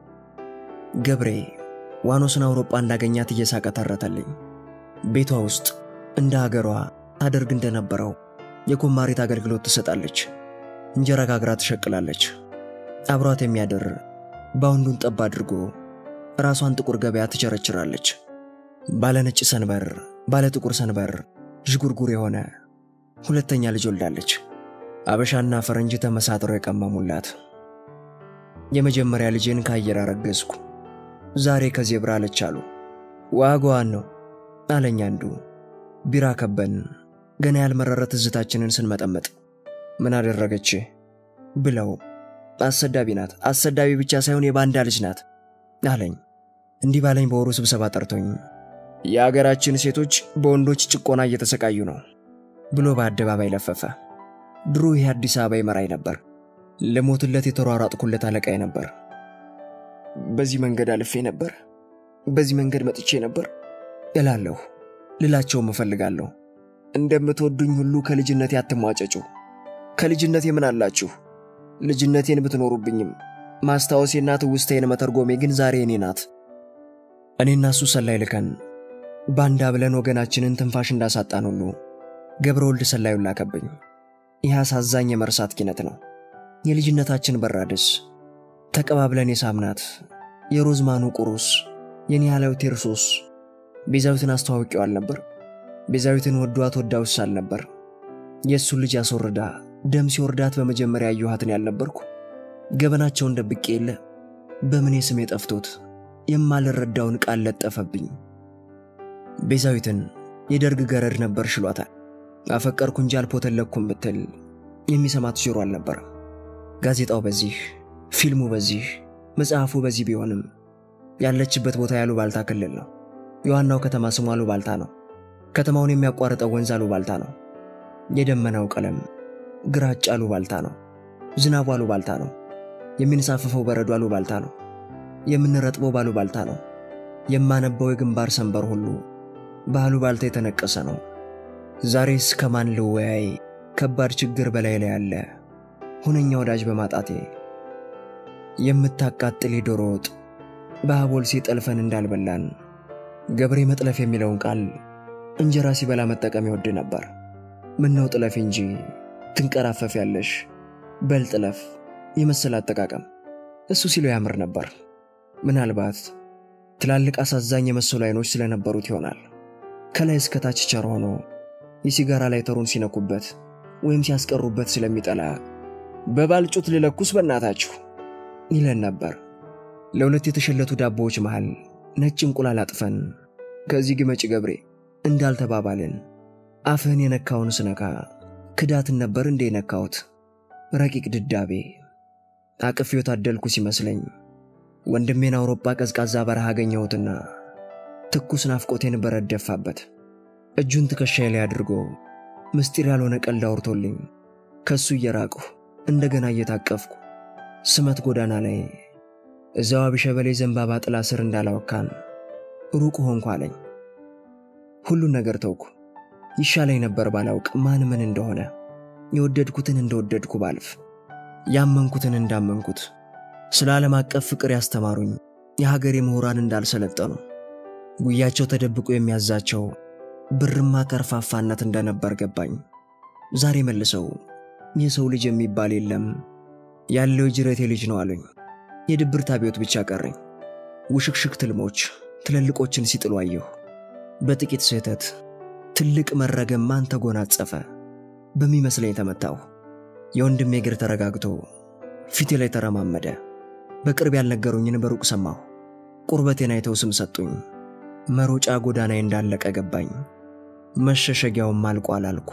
ገብሬ ዋኖስን አውሮፓ እንዳገኛት እየሳቀ ተረተልኝ። ቤቷ ውስጥ እንደ ሀገሯ ታደርግ እንደነበረው የኮማሪት አገልግሎት ትሰጣለች። እንጀራ ጋግራ ትሸቅላለች። አብሯት የሚያደር ባውንዱን ጠብ አድርጎ ራሷን ጥቁር ገበያ ትቸረችራለች። ባለ ነጭ ሰንበር ባለ ጥቁር ሰንበር ዥጉርጉር የሆነ ሁለተኛ ልጅ ወልዳለች። አበሻና ፈረንጅ ተመሳጥረው የቀመሙላት። የመጀመሪያ ልጄን ካየር አረገዝኩ። ዛሬ ከዜብራ አለች አሉ። ዋጋዋን ነው አለኝ አንዱ። ቢራ ከበን ገና ያልመረረ ትዝታችንን ስንመጠመጥ ምን አደረገች ብለው አሰዳቢ ናት፣ አሰዳቢ ብቻ ሳይሆን የባንዳ ልጅ ናት አለኝ። እንዲህ ባለኝ በወሩ ስብሰባ ጠርቶኝ የሀገራችን ሴቶች በወንዶች ጭቆና እየተሰቃዩ ነው ብሎ በአደባባይ ለፈፈ። ድሮ ይሄ አዲስ አበባ ይመራይ ነበር። ለሞትለት የተሯሯጥኩለት አለቃይ ነበር። በዚህ መንገድ አልፌ ነበር፣ በዚህ መንገድ መጥቼ ነበር እላለሁ። ልላቸው መፈልጋለሁ። እንደምትወዱኝ ሁሉ ከልጅነት ያትሟጨጩ። ከልጅነት የምን አላችሁ? ልጅነቴን ብትኖሩብኝም ማስታወሴና ትውስታዬን መተርጎሜ ግን ዛሬ እኔ ናት። እኔና እሱ ሰላይ ልከን ባንዳ ብለን ወገናችንን ትንፋሽ እንዳሳጣን ሁሉ ገብረወልድ ሰላዩን ላከብኝ። ይህ አሳዛኝ የመርሳት ኪነት ነው። የልጅነታችን በራድስ ተቀባብለን የሳምናት የሮዝማኑ ቁሩስ የኒያላው ቴርሶስ ቤዛዊትን አስተዋውቂው አልነበር? ቤዛዊትን ወዷት ወዳውስ አልነበር? የሱ ልጅ ያስወርዳ ደም ሲወርዳት በመጀመሪያ ያዩሃትን ያልነበርኩ? ገበናቸውን ደብቄ የለ በመኔ ስም የጠፍቶት የማልረዳውን ቃል ለጠፈብኝ። ቤዛዊትን የደርግ ገረድ ነበር ሽሏታል። አፈቀርኩ እንጂ አልፖተለኩም ብትል የሚሰማት ጆሮ አልነበር። ጋዜጣው በዚህ ፊልሙ በዚህ መጽሐፉ በዚህ ቢሆንም ያለችበት ቦታ ያሉ ባልታ ክልል ነው። የዋናው ከተማ ስሙ አሉ ባልታ ነው። ከተማውን የሚያቋርጠው ወንዝ አሉ ባልታ ነው። የደመናው ቀለም ግራጫ አሉ ባልታ ነው። ዝናቡ አሉ ባልታ ነው። የሚንሳፈፈው በረዶ አሉ ባልታ ነው። የምንረጥበው ባሉ ባልታ ነው። የማነበው የግንባር ሰንበር ሁሉ ባሉ ባልታ የተነቀሰ ነው። ዛሬስ ከማን ልወያይ ከባድ ችግር በላይ ላይ ያለ ሁነኛ ወዳጅ በማጣቴ የምታቃጥል ዶሮ ወጥ በአቦል ሲጠልፈን እንዳልበላን ገብሬ መጥለፍ የሚለውን ቃል እንጀራ ሲበላ መጠቀም ይወድ ነበር። ምን ነው ጥለፍ እንጂ ትንቀራፈፍ ያለሽ በልጥለፍ የመሰለ አጠቃቀም እሱ ሲለው ያምር ነበር። ምናልባት ትላልቅ አሳዛኝ የመሰሉ አይኖች ስለነበሩት ይሆናል። ከላይ እስከ ታች ቸር ሆኖ የሲጋራ ላይ ተሩን ሲነኩበት ወይም ሲያስቀሩበት ስለሚጠላ በባልጩት ልለኩስ በእናታችሁ ይለን ነበር። ለሁለት የተሸለቱ ዳቦዎች መሃል ነጭ እንቁላል አጥፈን ከዚህ ግመጭ ገብሬ እንዳልተባባልን አፍህን የነካውን ስነካ ክዳትን ነበር እንደ ነካውት ረቂቅ ድዳቤ አቅፌው ታደልኩ ሲመስለኝ ወንድሜን አውሮፓ ቀዝቃዛ በረሃ አገኘሁትና ትኩስ ናፍቆቴን በረደፋበት እጁን ትከሻዬ ላይ አድርጎ ምስጢር ያልሆነ ቀልድ አውርቶልኝ ከሱ እየራቅሁ እንደገና እየታቀፍኩ ስመት ጎዳና ላይ እዛው አብሸበሌ ዘንባባ ጥላ ስር እንዳላወካን ሩቅ ሆንኩ አለኝ። ሁሉን ነገር ተውኩ። ይሻለኝ ነበር ባላውቅ ማን ምን እንደሆነ የወደድኩትን እንደወደድኩ ባልፍ ያመንኩትን እንዳመንኩት ስለ ዓለም አቀፍ ፍቅር ያስተማሩኝ የሀገሬ ምሁራን እንዳልሰለጠኑ ጉያቸው ተደብቆ የሚያዛቸው ብርማ ከርፋፋነት እንደነበር ገባኝ። ዛሬ መልሰው የሰው ልጅ የሚባል የለም ያለው ጅረቴ ልጅ ነው አሉኝ። የድብርት አብዮት ብቻ ቀረኝ። ውሽክሽክ ትልሞች ትልልቆችን ሲጥሉ አየሁ። በጥቂት ስህተት ትልቅ መረገም ማን ተጎናጸፈ በሚመስለኝ ተመታው። የወንድሜ እግር ተረጋግቶ ፊቴ ላይ ተረማመደ። በቅርብ ያልነገሩኝን በሩቅ ሰማሁ። ቁርበቴን አይተው ስም ሰጡኝ። መሮጫ ጎዳናዬ እንዳለቀ ገባኝ። መሸሸጊያውም አልቋል አልኩ።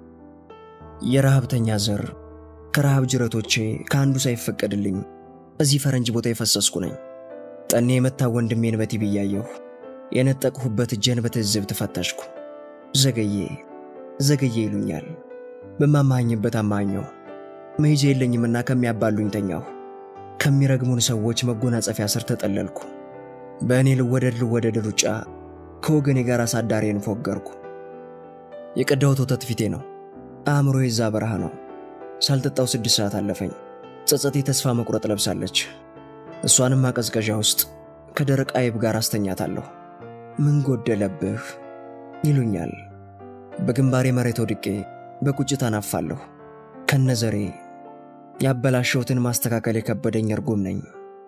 የረሃብተኛ ዘር ከረሃብ ጅረቶቼ ከአንዱ ሳይፈቀድልኝ እዚህ ፈረንጅ ቦታ የፈሰስኩ ነኝ። ጠኔ የመታ ወንድሜን በቲቪ ያየሁ የነጠቅሁበት እጄን በትዝብት ፈተሽኩ። ዘገዬ ዘገዬ ይሉኛል። በማማኝበት አማኘው መሄጃ የለኝምና ከሚያባሉኝ ተኛሁ። ከሚረግሙን ሰዎች መጎናጸፊያ ስር ተጠለልኩ። በእኔ ልወደድ ልወደድ ሩጫ ከወገኔ ጋር አሳዳሬን ፎገርኩ። የቀዳሁት ወተት ፊቴ ነው። አእምሮዬ እዛ በረሃ ነው። ሳልጠጣው ስድስት ሰዓት አለፈኝ። ጸጸቴ ተስፋ መቁረጥ ለብሳለች። እሷንም ማቀዝቀዣ ውስጥ ከደረቅ አይብ ጋር አስተኛታለሁ። ምን ጎደለብህ ይሉኛል። በግንባሬ መሬት ወድቄ በቁጭት አናፋለሁ። ከነዘሬ ያበላሸውትን ማስተካከል የከበደኝ እርጉም ነኝ።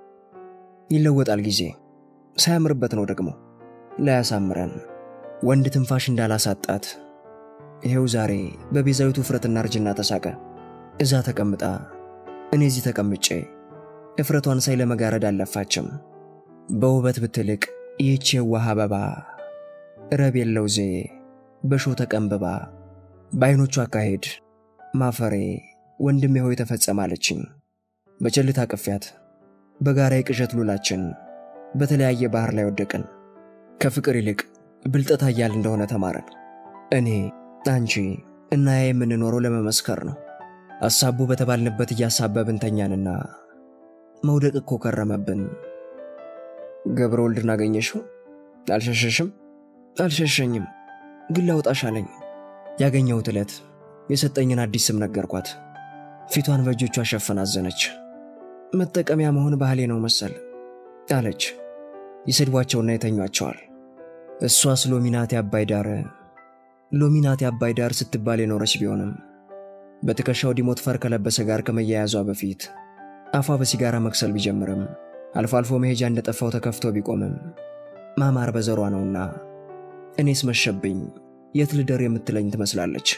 ይለወጣል ጊዜ ሳያምርበት ነው ደግሞ ላያሳምረን ወንድ ትንፋሽ እንዳላሳጣት ይሄው ዛሬ በቤዛዊቱ ፍረትና እርጅና ተሳቀ። እዛ ተቀምጣ እኔ እዚህ ተቀምጬ እፍረቷን ሳይ ለመጋረድ አለፋችም። በውበት ብትልቅ ይህች የዋህ አበባ ረብ የለው ዜ በሾ ተቀንብባ በዓይኖቿ አካሄድ ማፈሬ ወንድሜ ሆይ ተፈጸማለችኝ። በቸልታ አቅፊያት በጋራ የቅዠት ሉላችን በተለያየ ባህር ላይ ወደቅን። ከፍቅር ይልቅ ብልጠት ኃያል እንደሆነ ተማረን። እኔ አንቺ እና ያ የምንኖረው ለመመስከር ነው። አሳቡ በተባልንበት እያሳበብን ተኛንና መውደቅ እኮ ከረመብን። ገብረወልድን አገኘሽው? አልሸሸሽም? አልሸሸኝም፣ ግን ላውጣሽ አለኝ። ያገኘሁት ዕለት የሰጠኝን አዲስ ስም ነገርኳት። ፊቷን በእጆቿ ሸፍና አዘነች። መጠቀሚያ መሆን ባህሌ ነው መሰል አለች። ይሰድቧቸውና የተኟቸዋል። እሷስ ሎሚናቲ አባይ ዳር ሎሚናቲ አባይ ዳር ስትባል የኖረች ቢሆንም በትከሻው ዲሞት ፈር ከለበሰ ጋር ከመያያዟ በፊት አፏ በሲጋራ መክሰል ቢጀምርም አልፎ አልፎ መሄጃ እንደጠፋው ተከፍቶ ቢቆምም ማማር በዘሯ ነውና እኔስ መሸብኝ የት ልደር የምትለኝ ትመስላለች።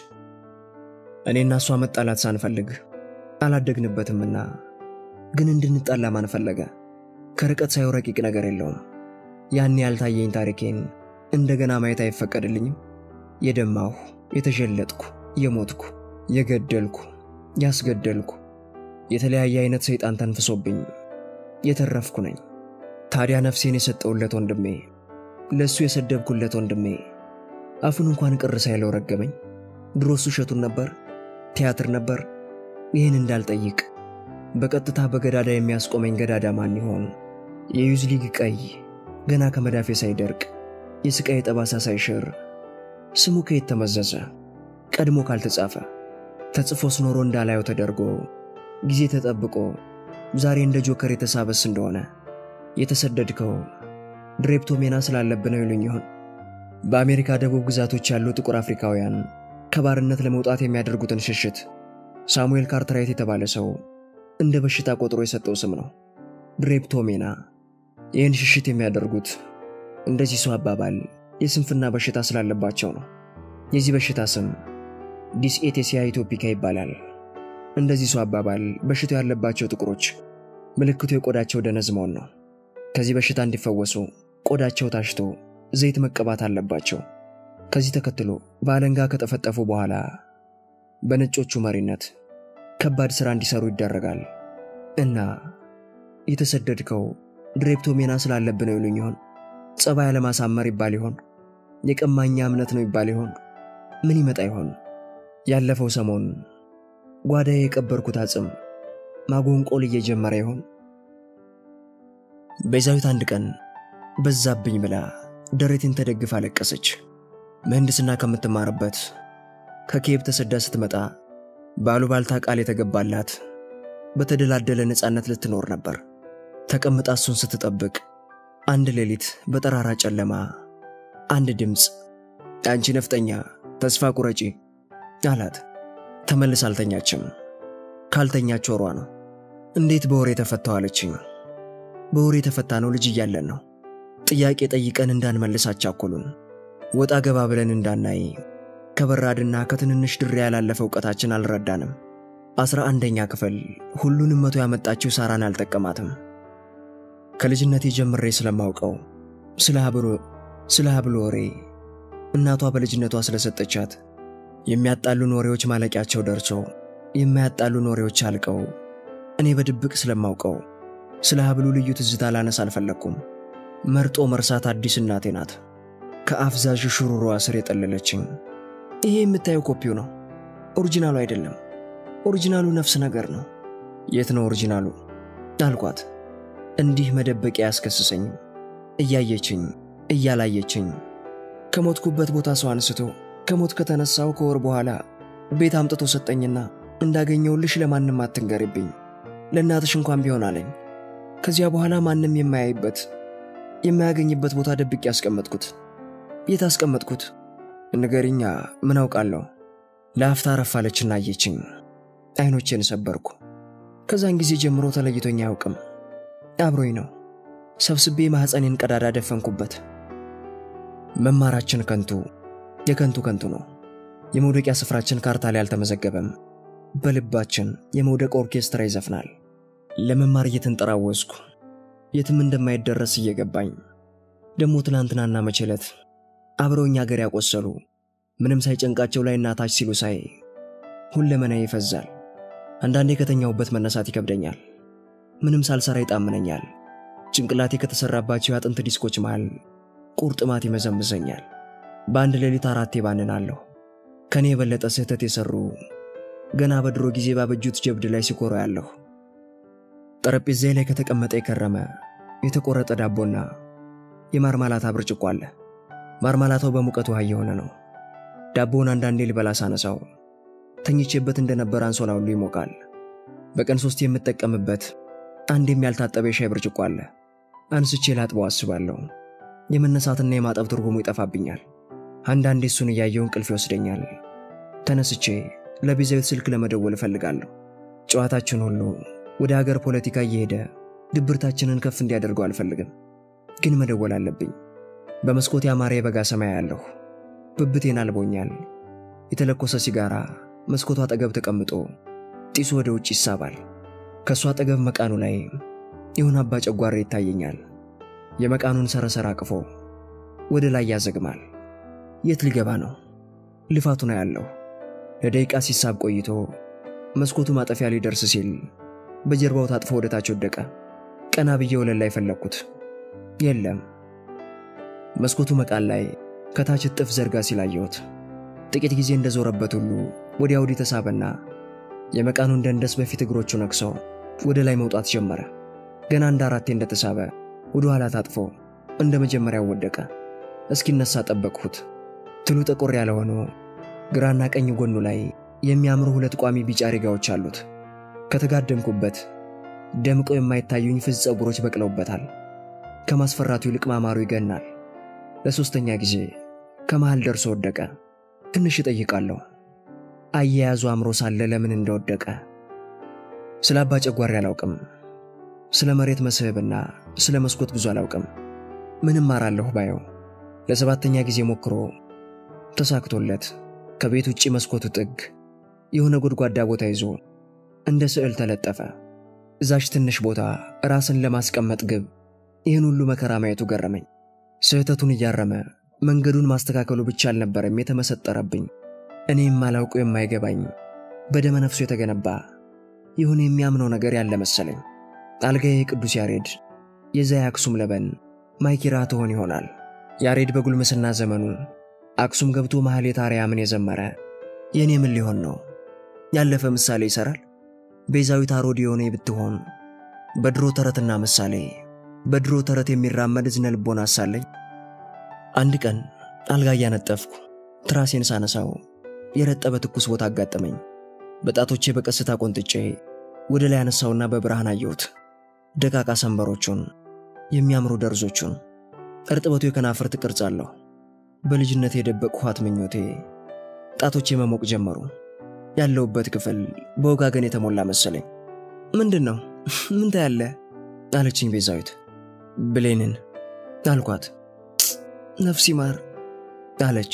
እኔና እሷ መጣላት ሳንፈልግ አላደግንበትምና ግን እንድንጣላ ማን ፈለገ? ከርቀት ሳይው ረቂቅ ነገር የለውም። ያን ያልታየኝ ታሪኬን እንደገና ማየት አይፈቀድልኝም። የደማሁ የተሸለጥኩ የሞትኩ የገደልኩ ያስገደልኩ የተለያየ አይነት ሰይጣን ተንፍሶብኝ የተረፍኩ ነኝ። ታዲያ ነፍሴን የሰጠውለት ወንድሜ ለሱ የሰደብኩለት ወንድሜ አፉን እንኳን ቅር ሳይለው ረገመኝ። ድሮስ ውሸቱን ነበር፣ ቲያትር ነበር። ይህን እንዳልጠይቅ በቀጥታ በገዳዳ የሚያስቆመኝ ገዳዳ ማን ይሆን? የዩዝ ሊግ ቀይ ገና ከመዳፌ ሳይደርቅ የስቃይ ጠባሳ ሳይሽር ስሙ ከየት ተመዘዘ? ቀድሞ ካልተጻፈ ተጽፎስ ኖሮ እንዳላየው ተደርጎ ጊዜ ተጠብቆ ዛሬ እንደ ጆከር የተሳበስ እንደሆነ የተሰደድከው ድሬፕቶሜና ስላለብን ነው ይሉኝ ይሆን? በአሜሪካ ደቡብ ግዛቶች ያሉ ጥቁር አፍሪካውያን ከባርነት ለመውጣት የሚያደርጉትን ሽሽት ሳሙኤል ካርትራይት የተባለ ሰው እንደ በሽታ ቆጥሮ የሰጠው ስም ነው፣ ድሬፕቶሜና። ይህን ሽሽት የሚያደርጉት እንደዚህ ሰው አባባል የስንፍና በሽታ ስላለባቸው ነው። የዚህ በሽታ ስም ዲስኤቴሲያ ኢትዮፒካ ይባላል። እንደዚህ ሰው አባባል በሽታው ያለባቸው ጥቁሮች ምልክቱ የቆዳቸው ደነዝ መሆን ነው። ከዚህ በሽታ እንዲፈወሱ ቆዳቸው ታሽቶ ዘይት መቀባት አለባቸው። ከዚህ ተከትሎ በአለንጋ ከጠፈጠፉ በኋላ በነጮቹ መሪነት ከባድ ሥራ እንዲሰሩ ይደረጋል። እና የተሰደድከው ድሬፕቶሜና ስላለብን ነው ይሉኝ ይሆን? ጸባይ ለማሳመር ይባል ይሆን? የቀማኛ እምነት ነው ይባል ይሆን? ምን ይመጣ ይሆን? ያለፈው ሰሞን ጓዳዬ የቀበርኩት አጽም ማጎንቆል እየጀመረ ይሆን? በዛዊት አንድ ቀን በዛብኝ ብላ ደረቴን ተደግፋ አለቀሰች። ምህንድስና ከምትማርበት ከኬብ ተሰዳ ስትመጣ ባሉባልታ ቃል የተገባላት በተደላደለ ነፃነት ልትኖር ነበር። ተቀምጣ እሱን ስትጠብቅ አንድ ሌሊት በጠራራ ጨለማ አንድ ድምፅ አንቺ ነፍጠኛ ተስፋ ቁረጪ አላት። ተመልሳ አልተኛችም። ካልተኛች ወሯ ነው። እንዴት በወሬ ተፈታው አለችኝ። በወሬ ተፈታ ነው ልጅ እያለን ነው። ጥያቄ ጠይቀን እንዳንመልስ አቻኮሉን። ወጣ ገባ ብለን እንዳናይ ከበራድና ከትንንሽ ድሬ ያላለፈ ዕውቀታችን አልረዳንም። አስራ አንደኛ ክፍል ሁሉንም መቶ ያመጣችው ሳራን አልጠቀማትም። ከልጅነቴ ጀምሬ ስለማውቀው ስለ ሀብሎ ስለ ሀብሎ ወሬ እናቷ በልጅነቷ ስለሰጠቻት የሚያጣሉን ወሬዎች ማለቂያቸው ደርሶ የማያጣሉን ወሬዎች አልቀው እኔ በድብቅ ስለማውቀው ስለ ሀብሉ ልዩ ትዝታ ላነሳ አልፈለኩም። መርጦ መርሳት አዲስ እናቴ ናት። ከአፍዛዥ ሹሩሯ ስር የጠለለችኝ። ይሄ የምታየው ኮፒው ነው፣ ኦሪጂናሉ አይደለም። ኦሪጂናሉ ነፍስ ነገር ነው። የት ነው ኦሪጂናሉ አልኳት። እንዲህ መደበቂያ ያስከስሰኝ እያየችኝ እያላየችኝ ከሞትኩበት ቦታ ሰው አንስቶ ከሞት ከተነሳው ከወር በኋላ ቤት አምጥቶ ሰጠኝና እንዳገኘውልሽ ለማንም አትንገሪብኝ፣ ለእናትሽ እንኳን ቢሆን አለኝ። ከዚያ በኋላ ማንም የማያይበት የማያገኝበት ቦታ ደብቄ ያስቀመጥኩት። የት አስቀመጥኩት? ንገሪኛ፣ ምን አውቃለሁ። ለአፍታ ረፋለችና አየችኝ። አይኖቼን ሰበርኩ። ከዛን ጊዜ ጀምሮ ተለይቶኝ አያውቅም። አብሮኝ ነው። ሰብስቤ ማህፀኔን ቀዳዳ ደፈንኩበት። መማራችን ከንቱ የከንቱ ከንቱ ነው። የመውደቂያ ስፍራችን ካርታ ላይ አልተመዘገበም። በልባችን የመውደቅ ኦርኬስትራ ይዘፍናል። ለመማር እየተንጠራወስኩ የትም እንደማይደረስ እየገባኝ ደሞ ትናንትናና መቸለት አብረውኛ ሀገር ያቆሰሉ ምንም ሳይጨንቃቸው ላይ እናታች ሲሉ ሳይ ሁለመናዬ ይፈዛል። አንዳንዴ ከተኛውበት መነሳት ይከብደኛል። ምንም ሳልሰራ ይጣምነኛል። ጭንቅላቴ ከተሰራባቸው ያጥንት ዲስኮች መሃል ቁርጥማት ይመዘምዘኛል። በአንድ ሌሊት አራቴ ባንናለሁ። ከኔ የበለጠ ስህተት የሰሩ ገና በድሮ ጊዜ ባበጁት ጀብድ ላይ ሲኮራ ያለሁ። ጠረጴዛዬ ላይ ከተቀመጠ የከረመ የተቆረጠ ዳቦና የማርማላታ ብርጭቆ አለ። ማርማላታው በሙቀት ውሃ የሆነ ነው። ዳቦውን አንዳንዴ ልበላ ሳነሳው ተኝቼበት እንደነበር አንሶላው ሁሉ ይሞቃል። በቀን ሶስት የምጠቀምበት አንዴም ያልታጠበ ሻይ ብርጭቆ አለ። አንስቼ ላጥበው አስባለሁ። የመነሳትና የማጠብ ትርጉሙ ይጠፋብኛል። አንዳንዴ እሱን እያየው እንቅልፍ ይወስደኛል። ተነስቼ ለቤዛዊት ስልክ ለመደወል እፈልጋለሁ። ጨዋታችን ሁሉ ወደ ሀገር ፖለቲካ እየሄደ ድብርታችንን ከፍ እንዲያደርገው አልፈልግም፣ ግን መደወል አለብኝ። በመስኮት ያማረ የበጋ ሰማይ ያለው ብብቴን አልቦኛል። የተለኮሰ ሲጋራ መስኮቷ አጠገብ ተቀምጦ ጢሱ ወደ ውጭ ይሳባል። ከሷ አጠገብ መቃኑ ላይ የሆነ አባ ጨጓሬ ይታየኛል። የመቃኑን ሰረሰር አቅፎ ወደ ላይ ያዘግማል። የት ሊገባ ነው? ልፋቱ ነው ያለው። ለደቂቃ ሲሳብ ቆይቶ መስኮቱ ማጠፊያ ሊደርስ ሲል በጀርባው ታጥፎ ወደ ታች ወደቀ። ቀና ብዬ ወለል ላይ ፈለኩት። የለም። መስኮቱ መቃል ላይ ከታች ጥፍ ዘርጋ ሲላየውት ጥቂት ጊዜ እንደዞረበት ሁሉ ወዲያው ወዲህ ተሳበና የመቃኑን ደንደስ በፊት እግሮቹ ነክሶ ወደ ላይ መውጣት ጀመረ። ገና እንደ አራቴ እንደተሳበ ወደ ኋላ ታጥፎ እንደ መጀመሪያው ወደቀ። እስኪነሳ ጠበቅሁት። ትሉ ጠቆር ያለ ሆኖ ግራና ቀኝ ጎኑ ላይ የሚያምሩ ሁለት ቋሚ ቢጫ ሪጋዎች አሉት። ከተጋደምኩበት ደምቀው የማይታዩኝ ፍዝ ጸጉሮች በቅለውበታል። ከማስፈራቱ ይልቅ ማማሩ ይገናል። ለሶስተኛ ጊዜ ከመሃል ደርሶ ወደቀ። ትንሽ እጠይቃለሁ፣ አያያዙ አምሮ ሳለ ለምን እንደወደቀ። ስለ አባ ጨጓሬ አላውቅም። ስለ መሬት መስህብና ስለ መስኮት ብዙ አላውቅም። ምንም ማራለሁ ባየው ለሰባተኛ ጊዜ ሞክሮ ተሳክቶለት ከቤት ውጪ መስኮቱ ጥግ የሆነ ጎድጓዳ ቦታ ይዞ እንደ ስዕል ተለጠፈ። እዛች ትንሽ ቦታ ራስን ለማስቀመጥ ግብ ይህን ሁሉ መከራ ማየቱ ገረመኝ። ስህተቱን እያረመ መንገዱን ማስተካከሉ ብቻ አልነበረም የተመሰጠረብኝ። እኔም ማላውቀው የማይገባኝ በደመ ነፍሱ የተገነባ ይሁን የሚያምነው ነገር ያለ መሰለኝ። አልጋዬ ቅዱስ ያሬድ የዛይ አክሱም ለበን ማይኪራ ትሆን ይሆናል። ያሬድ በጉልምስና ዘመኑ አክሱም ገብቶ ማህሌተ አርያምን የዘመረ የኔ ምን ሊሆን ነው? ያለፈ ምሳሌ ይሰራል። ቤዛዊት አሮዲዮኔ ብትሆን በድሮ ተረትና ምሳሌ በድሮ ተረት የሚራመድ ዝነ ልቦና አሳለኝ። አንድ ቀን አልጋ ያነጠፍኩ ትራሴን ሳነሳው የረጠበ ትኩስ ቦታ አጋጠመኝ። በጣቶቼ በቀስታ ቆንጥጬ ወደ ላይ አነሳውና በብርሃን አየሁት። ደቃቃ ሰንበሮቹን፣ የሚያምሩ ደርዞቹን። እርጥበቱ የከናፍርት ቅርጽ አለው። በልጅነት የደበቅኋት ምኞቴ ጣቶቼ መሞቅ ጀመሩ። ያለውበት ክፍል በወጋገን የተሞላ መሰለኝ። ምንድነው? ምን ታያለ? አለችኝ ቤዛዊት። ብሌንን አልኳት። ነፍሲ ማር አለች።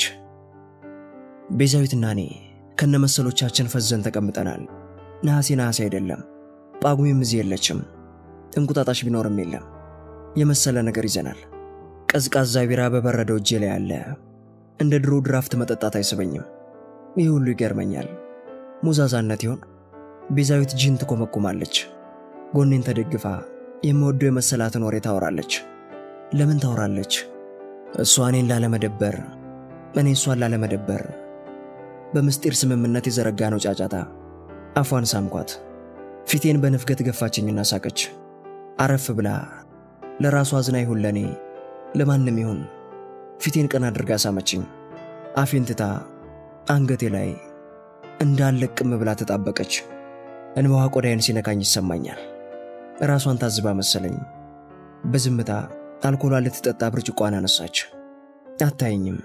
ቤዛዊትና እኔ ከነመሰሎቻችን ፈዘን ተቀምጠናል። ነሐሴ ነሐሴ አይደለም። ጳጉሜም እዚህ የለችም። እንቁጣጣሽ ቢኖርም የለም። የመሰለ ነገር ይዘናል። ቀዝቃዛ ቢራ በበረደው እጄ ላይ አለ። እንደ ድሮ ድራፍት መጠጣት አይስበኝም። ይህ ሁሉ ይገርመኛል። ሙዛዛነት ይሆን? ቤዛዊት ጂን ትኮመኩማለች። ጎኔን ተደግፋ የምወደው የመሰላትን ወሬ ታወራለች። ለምን ታወራለች? እሷ እኔን ላለመደበር፣ እኔ እሷን ላለመደበር በምስጢር ስምምነት የዘረጋ ነው ጫጫታ። አፏን ሳምኳት። ፊቴን በንፍገት ገፋችኝና ሳቀች። አረፍ ብላ ለራሷ አዝና ይሁን ለኔ ለማንም ይሁን ፊቴን ቀና አድርጋ ሳመችኝ። አፌን ትታ አንገቴ ላይ እንዳለቅም ብላ ተጣበቀች። እንባዋ ቆዳዬን ሲነካኝ ይሰማኛል። ራሷን ታዝባ መሰለኝ። በዝምታ አልኮሏ ልትጠጣ ብርጭቆዋን አነሳች። አታየኝም።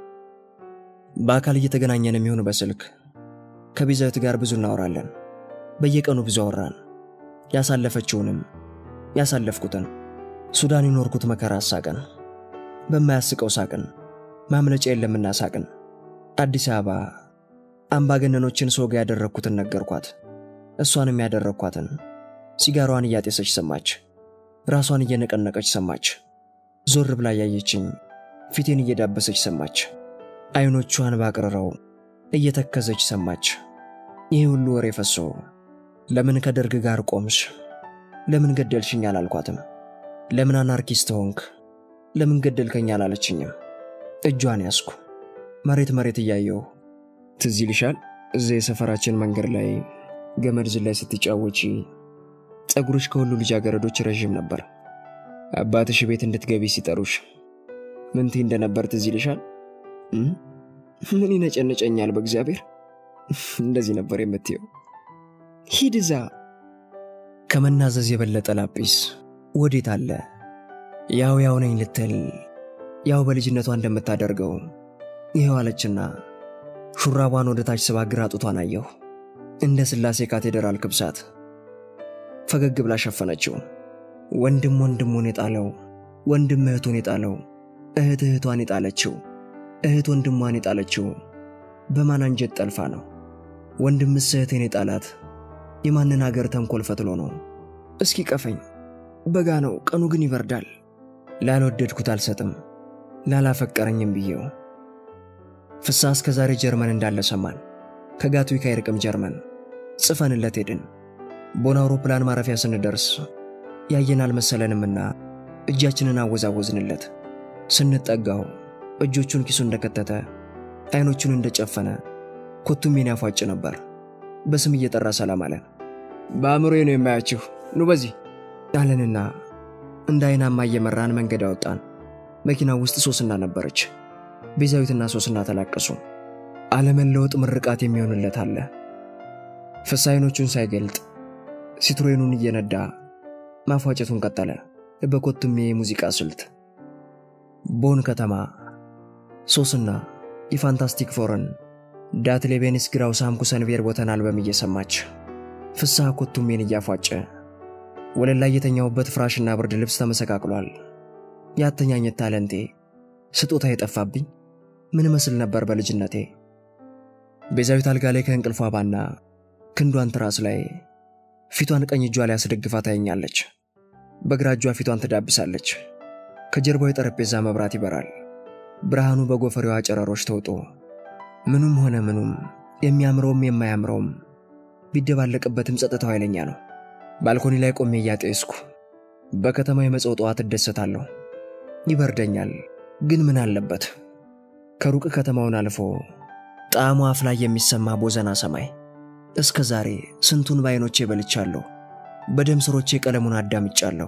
በአካል እየተገናኘን የሚሆን በስልክ ከቤዛዊት ጋር ብዙ እናወራለን። በየቀኑ ብዙ አወራን። ያሳለፈችውንም ያሳለፍኩትን ሱዳን ይኖርኩት መከራ ሳቀን። በማያስቀው ሳቅን። ማምለጫ የለምና ሳቅን። አዲስ አበባ አምባገነኖችን ሶጋ ያደረኩትን ነገርኳት። እሷንም ያደረኳትን። ሲጋሯን እያጤሰች ሰማች። ራሷን እየነቀነቀች ሰማች። ዞር ብላ ያየችኝ ፊቴን እየዳበሰች ሰማች። አይኖቿን ባቅረረው እየተከዘች ሰማች። ይህ ሁሉ ወሬ ፈሶ ለምን ከደርግ ጋር ቆምሽ? ለምን ገደልሽኝ አላልኳትም። ለምን አናርኪስት ሆንክ? ለምን ገደልከኝ አላለችኝም። እጇን ያስኩ። መሬት መሬት እያየው ትዝ ይልሻል? እዚህ የሰፈራችን መንገድ ላይ ገመድ ዝላይ ስትጫወቺ ጸጉርሽ ከሁሉ ልጃገረዶች ረጅም ነበር። አባትሽ ቤት እንድትገቢ ሲጠሩሽ ምን ትይ እንደነበር ትዝ ይልሻል? ምን ይነጨነጨኛል በእግዚአብሔር። እንደዚህ ነበር የምትየው። ሂድዛ ከመናዘዝ የበለጠ ላጲስ ወዴት አለ? ያው ያው ነኝ ልትል ያው በልጅነቷ እንደምታደርገው ይሄው አለችና ሹራቧን ወደ ታች ስባ ግራ ጡቷን አየሁ። እንደ ስላሴ ካቴድራል ክብሳት ፈገግ ብላ ሸፈነችው። ወንድም ወንድሙን የጣለው ወንድም እህቱን የጣለው እህት እህቷን የጣለችው እህት ወንድሟን የጣለችው በማን አንጀት ጠልፋ ነው? ወንድም እህቴን የጣላት የማንን ሀገር ተንኮል ፈትሎ ነው? እስኪ ቀፈኝ። በጋ ነው፣ ቀኑ ግን ይበርዳል። ላልወደድኩት አልሰጥም፣ ላላፈቀረኝም ብዬው። ፍሳ እስከ ዛሬ ጀርመን እንዳለ ሰማን። ከጋትዊክ አይርቅም ጀርመን። ጽፈንለት ሄድን። ቦን አውሮፕላን ማረፊያ ስንደርስ ያየን አልመሰለንምና እጃችንን አወዛወዝንለት። ስንጠጋው እጆቹን ኪሱ እንደከተተ አይኖቹን እንደጨፈነ ኮቱሜን ያፏጭ ነበር። በስም እየጠራ ሰላም አለን። በአእምሮዬ ነው የማያችሁ፣ ኑ በዚህ አለንና እንደ አይናማ እየመራን መንገድ አወጣን። መኪናው ውስጥ ሶስና ነበረች። ቤዛዊትና ሶስና ተላቀሱ። አለመለወጥ ምርቃት የሚሆንለት አለ። ፍሳይኖቹን ሳይገልጥ ሲትሮኑን እየነዳ ማፏጨቱን ቀጠለ በኮቱሜ ሙዚቃ ስልት። ቦን ከተማ ሶስና የፋንታስቲክ ፎረን ዳትሌቤንስ ግራው ሳምኩሰን ቬር ቦተን አልበም እየሰማች ፍሳ ኮቱሜን እያፏጨ ወለል ላይ የተኛውበት ፍራሽና ብርድ ልብስ ተመሰቃቅሏል። ያተኛኘት ታለንቴ ስጦታ የጠፋብኝ ምን መስል ነበር በልጅነቴ። ቤዛዊት አልጋ ላይ ከእንቅልፏ ባና ክንዷን ትራስ ላይ ፊቷን ቀኝ እጇ ላይ አስደግፋ ታየኛለች። በግራ እጇ ፊቷን ትዳብሳለች። ከጀርባው የጠረጴዛ መብራት ይበራል። ብርሃኑ በጎፈሬዋ ጨረሮች ተውጦ ምኑም ሆነ ምኑም የሚያምረውም የማያምረውም ቢደባለቅበትም ጸጥታው ኃይለኛ ነው። ባልኮኒ ላይ ቆሜ ያጤስኩ በከተማው የመጸው ጧት እደሰታለሁ። ይበርደኛል ግን ምን አለበት? ከሩቅ ከተማውን አልፎ ጣዕሙ አፍ ላይ የሚሰማ ቦዘና ሰማይ። እስከ ዛሬ ስንቱን ባይኖቼ በልቻለሁ። በደም ስሮቼ ቀለሙን አዳምጫለሁ።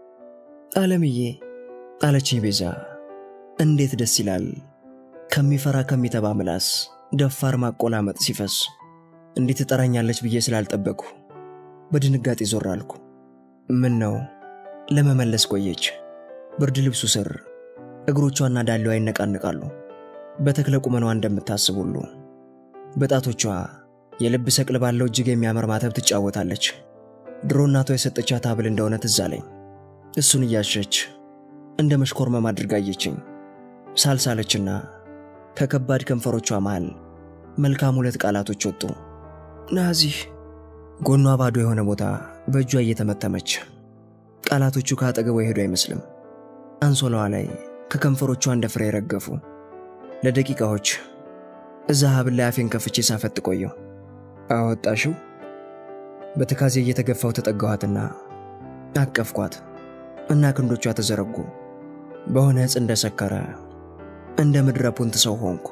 ዓለምዬ አለችኝ ቤዛ። እንዴት ደስ ይላል ከሚፈራ ከሚተባ ምላስ ደፋር ማቆላመጥ ሲፈስ። እንዴት ተጠራኛለች ብዬ ስላልጠበቅኩ በድንጋጤ ዞር አልኩ። ምን ነው ለመመለስ ቆየች። ብርድ ልብሱ ስር እግሮቿና ዳሌዋ ይነቃነቃሉ። በተክለ ቁመናዋ እንደምታስብ ሁሉ በጣቶቿ የልብ ሰቅል ባለው እጅግ የሚያምር ማተብ ትጫወታለች። ድሮ እናቷ የሰጠቻት ሀብል እንደሆነ ትዝ አለኝ። እሱን እያሸች እንደ መሽኮርመም አድርጋ አየችኝ። ሳልሳለችና ከከባድ ከንፈሮቿ መሃል መልካም ሁለት ቃላቶች ወጡ። ናዚ ጎኗ ባዶ የሆነ ቦታ በእጇ እየተመተመች ቃላቶቹ ካጠገቧ ሄዱ አይመስልም። አንሶላዋ ላይ ከከንፈሮቿ እንደ ፍሬ ረገፉ። ለደቂቃዎች እዛ ሀብል ላይ አፌን ከፍቼ ሳፈጥ ቆየሁ። አወጣሽው? በተካዜ እየተገፋው ተጠጋኋትና አቀፍኳት እና ክንዶቿ ተዘረጉ። በሆነ ዕፅ እንደሰከረ እንደ ምድረ ፑንት ሰው ሆንኩ።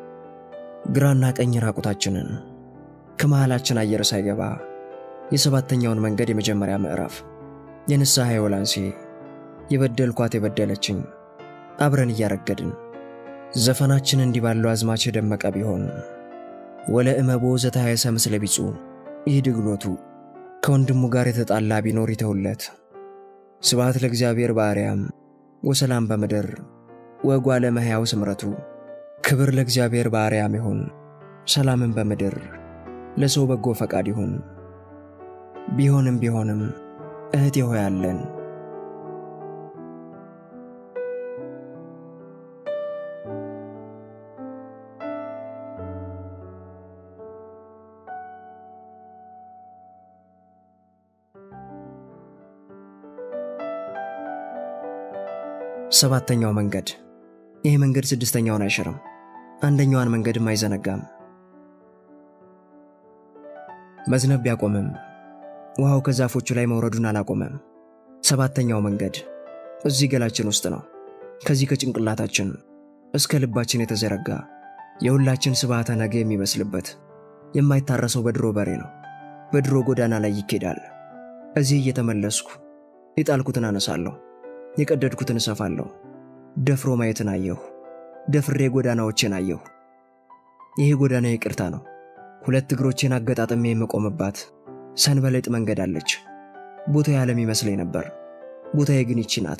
ግራና ቀኝ ራቁታችንን ከመሃላችን አየር ሳይገባ የሰባተኛውን መንገድ የመጀመሪያ ምዕራፍ የንስሐ የወላንሴ የበደልኳት የበደለችኝ አብረን እያረገድን ዘፈናችን እንዲባለው አዝማች ደመቀ ቢሆን ወለ እመቦ ዘታየሰ ምስለ ቢጹ ይህ ድግሎቱ ከወንድሙ ጋር የተጣላ ቢኖር ይተውለት። ስብሐት ለእግዚአብሔር በአርያም ወሰላም በምድር ወጓለ መሕያው ስምረቱ። ክብር ለእግዚአብሔር በአርያም ይሁን ሰላምን በምድር ለሰው በጎ ፈቃድ ይሁን። ቢሆንም ቢሆንም እህቴ ሆይ አለን። ሰባተኛው መንገድ። ይህ መንገድ ስድስተኛውን አይሽርም፣ አንደኛዋን መንገድም አይዘነጋም። መዝነብ ቢያቆምም ውሃው ከዛፎቹ ላይ መውረዱን አላቆመም። ሰባተኛው መንገድ እዚህ ገላችን ውስጥ ነው። ከዚህ ከጭንቅላታችን እስከ ልባችን የተዘረጋ የሁላችን ስብዓተ ነገ የሚመስልበት የማይታረሰው በድሮ በሬ ነው። በድሮ ጎዳና ላይ ይኬዳል። እዚህ እየተመለስኩ የጣልኩትን አነሳለሁ፣ የቀደድኩትን እሰፋለሁ። ደፍሮ ማየትን አየሁ፣ ደፍሬ ጎዳናዎችን አየሁ። ይሄ ጎዳና ይቅርታ ነው። ሁለት እግሮቼን አገጣጥሜ የምቆምባት ሰንበለጥ መንገድ አለች። ቦታ ያለም ይመስለኝ ነበር። ቦታዬ ግን ይቺ ናት።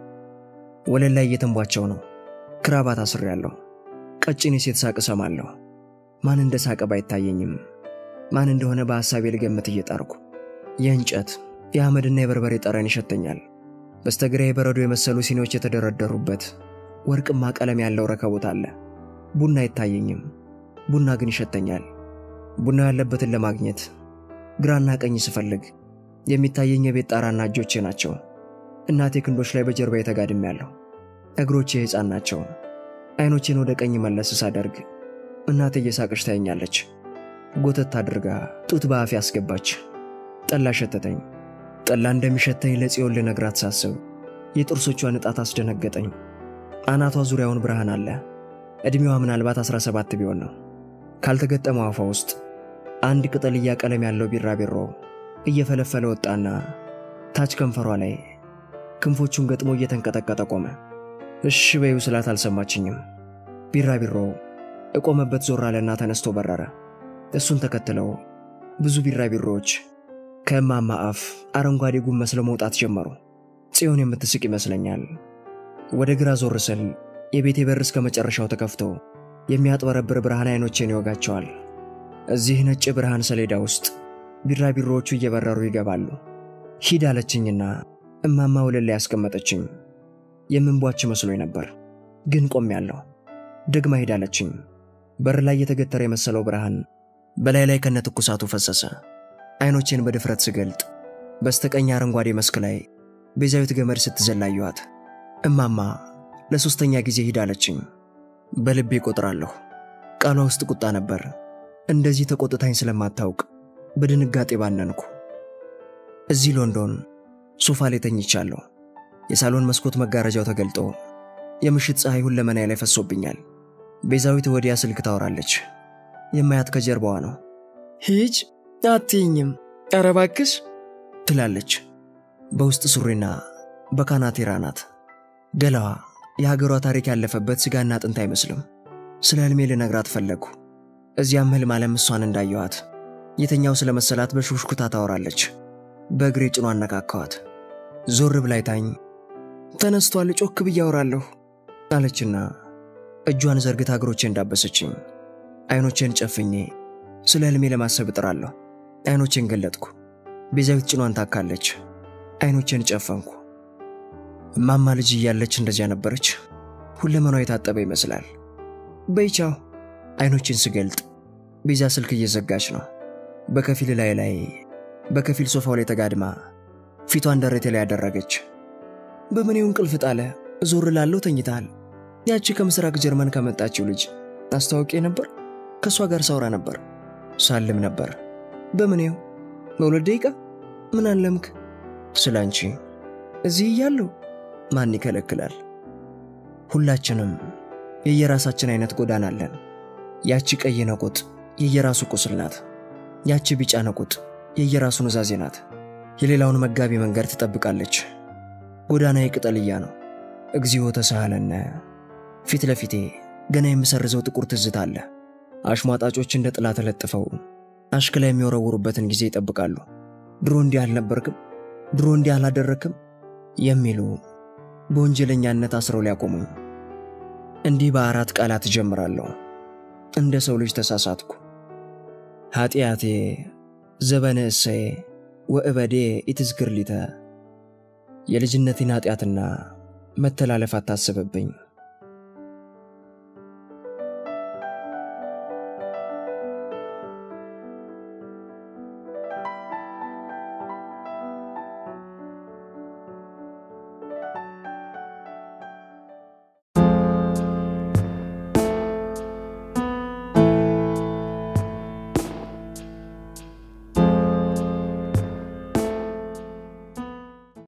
ወለል ላይ እየተንቧቸው ነው። ክራባት አስሬያለሁ። ቀጭን የሴት ሳቅ እሰማለሁ። ማን እንደሳቀ ባይታየኝም ማን እንደሆነ በሐሳቤ ልገምት እየጣርኩ የእንጨት የአመድና የበርበሬ ጠረን ይሸተኛል። በስተግራ የበረዶ የመሰሉ ሲኒዎች የተደረደሩበት ወርቅማ ቀለም ያለው ረከቦት አለ። ቡና አይታየኝም። ቡና ግን ይሸተኛል። ቡና ያለበትን ለማግኘት ግራና ቀኝ ስፈልግ የሚታየኝ የቤት ጣራና እጆቼ ናቸው። እናቴ ክንዶች ላይ በጀርባዬ ተጋድሜያለሁ። እግሮቼ ሕፃን ናቸው። አይኖቼን ወደ ቀኝ መለስ ሳደርግ እናቴ እየሳቀች ታየኛለች። ጎተት አድርጋ ጡት በአፌ አስገባች። ጠላ ሸተተኝ። ጠላ እንደሚሸተኝ ለጽዮን ልነግራት ሳስብ የጥርሶቿ ንጣት አስደነገጠኝ። አናቷ ዙሪያውን ብርሃን አለ። እድሜዋ ምናልባት አስራ ሰባት ቢሆን ነው። ካልተገጠመው አፏ ውስጥ አንድ ቅጠልያ ቀለም ያለው ቢራቢሮ እየፈለፈለ ወጣና ታች ከንፈሯ ላይ ክንፎቹን ገጥሞ እየተንቀጠቀጠ ቆመ። እሺ በይው ስላት አልሰማችኝም። ቢራቢሮ እቆመበት ዞር አለና ተነስቶ በረረ። እሱን ተከትለው ብዙ ቢራቢሮዎች ከእማማ አፍ አረንጓዴ ጉም መስለው መውጣት ጀመሩ። ጽዮን የምትስቅ ይመስለኛል። ወደ ግራ ዞር ስል የቤቴ በር እስከ መጨረሻው ተከፍቶ የሚያጥበረብር ብርሃን አይኖቼን ይወጋቸዋል። እዚህ ነጭ ብርሃን ሰሌዳ ውስጥ ቢራቢሮዎቹ እየበረሩ ይገባሉ። ሂድ አለችኝና እማማ ወለል ላይ ያስቀመጠችኝ። የምንቧች መስሎኝ ነበር፣ ግን ቆሜያለሁ። ደግማ ሂድ አለችኝ። በር ላይ የተገተረ የመሰለው ብርሃን በላይ ላይ ከነትኩሳቱ ፈሰሰ። አይኖቼን በድፍረት ስገልጥ በስተቀኝ አረንጓዴ መስክ ላይ ቤዛዊት ገመድ ስትዘላዩት እማማ ለሶስተኛ ጊዜ ሂድ አለችኝ። በልቤ ቆጥራለሁ። ቃሏ ውስጥ ቁጣ ነበር። እንደዚህ ተቆጥታኝ ስለማታውቅ በድንጋጤ ባነንኩ። እዚህ ሎንዶን ሶፋ ላይ ተኝቻለሁ። የሳሎን መስኮት መጋረጃው ተገልጦ የምሽት ፀሐይ ሁለመናዬ ላይ ፈሶብኛል። ቤዛዊት ወዲያ ስልክ ታወራለች። የማያት ከጀርባዋ ነው። ሂጅ አትይኝም ኧረ እባክሽ ትላለች። በውስጥ ሱሪና በካናቴራ ናት። ገላዋ የሀገሯ ታሪክ ያለፈበት ስጋና አጥንት አይመስልም። ስለ ህልሜ ልነግራት ፈለግኩ። እዚያም ህልም ዓለም እሷን እንዳየኋት የተኛው ስለመሰላት በሹሽኩታ ታወራለች። በእግሬ ጭኗ አነካካዋት። ዞር ብላይታኝ ተነስቷል ጮክ ብዬ አወራለሁ አለችና እጇን ዘርግታ እግሮቼን እንዳበሰችኝ። አይኖቼን ጨፍኜ ስለ ህልሜ ለማሰብ እጥራለሁ። አይኖቼን ገለጥኩ። ቤዛዊት ጭኗን ታካለች። አይኖቼን ጨፈንኩ። እማማ ልጅ እያለች እንደዚያ ነበረች። ሁለመናዋ የታጠበ ይመስላል። በይቻው አይኖቼን ስገልጥ ቤዛ ስልክ እየዘጋች ነው። በከፊል ላይ ላይ በከፊል ሶፋው ላይ ተጋድማ ፊቷን ደረቴ ላይ ያደረገች። በመኔው እንቅልፍ ጣለ። ዞር ላለው ተኝታል። ያቺ ከምስራቅ ጀርመን ከመጣችው ልጅ አስተዋውቄ ነበር። ከሷ ጋር ሳውራ ነበር። ሳልም ነበር። በመኔው በሁለት ደቂቃ ምን አለምክ? ስላንቺ እዚህ ያለው ማን ይከለክላል? ሁላችንም የየራሳችን አይነት ጎዳና አለን። ያቺ ቀይ ነቁጥ የየራሱ ቁስል ናት። ያቺ ቢጫ ነቁጥ የየራሱ ኑዛዜ ናት። የሌላውን መጋቢ መንገድ ትጠብቃለች። ጎዳናዬ ቅጠልያ ነው። እግዚኦ ተሳሃለነ። ፊት ለፊቴ ገና የምሰርዘው ጥቁር ትዝታ አለ። አሽሟጣጮች እንደ ጥላ ተለጥፈው አሽከላ የሚወረውሩበትን ጊዜ ይጠብቃሉ። ድሮ እንዲህ አልነበርክም፣ ድሮ እንዲህ አላደረክም የሚሉ በወንጀለኛነት አስረው ሊያቆሙኝ። እንዲህ በአራት ቃላት ጀምራለሁ። እንደ ሰው ልጅ ተሳሳትኩ። ኃጢአቴ ዘበነሰ ወእበዴ ኢትዝክር ሊተ። የልጅነቴን ኃጢአትና መተላለፍ አታስብብኝ።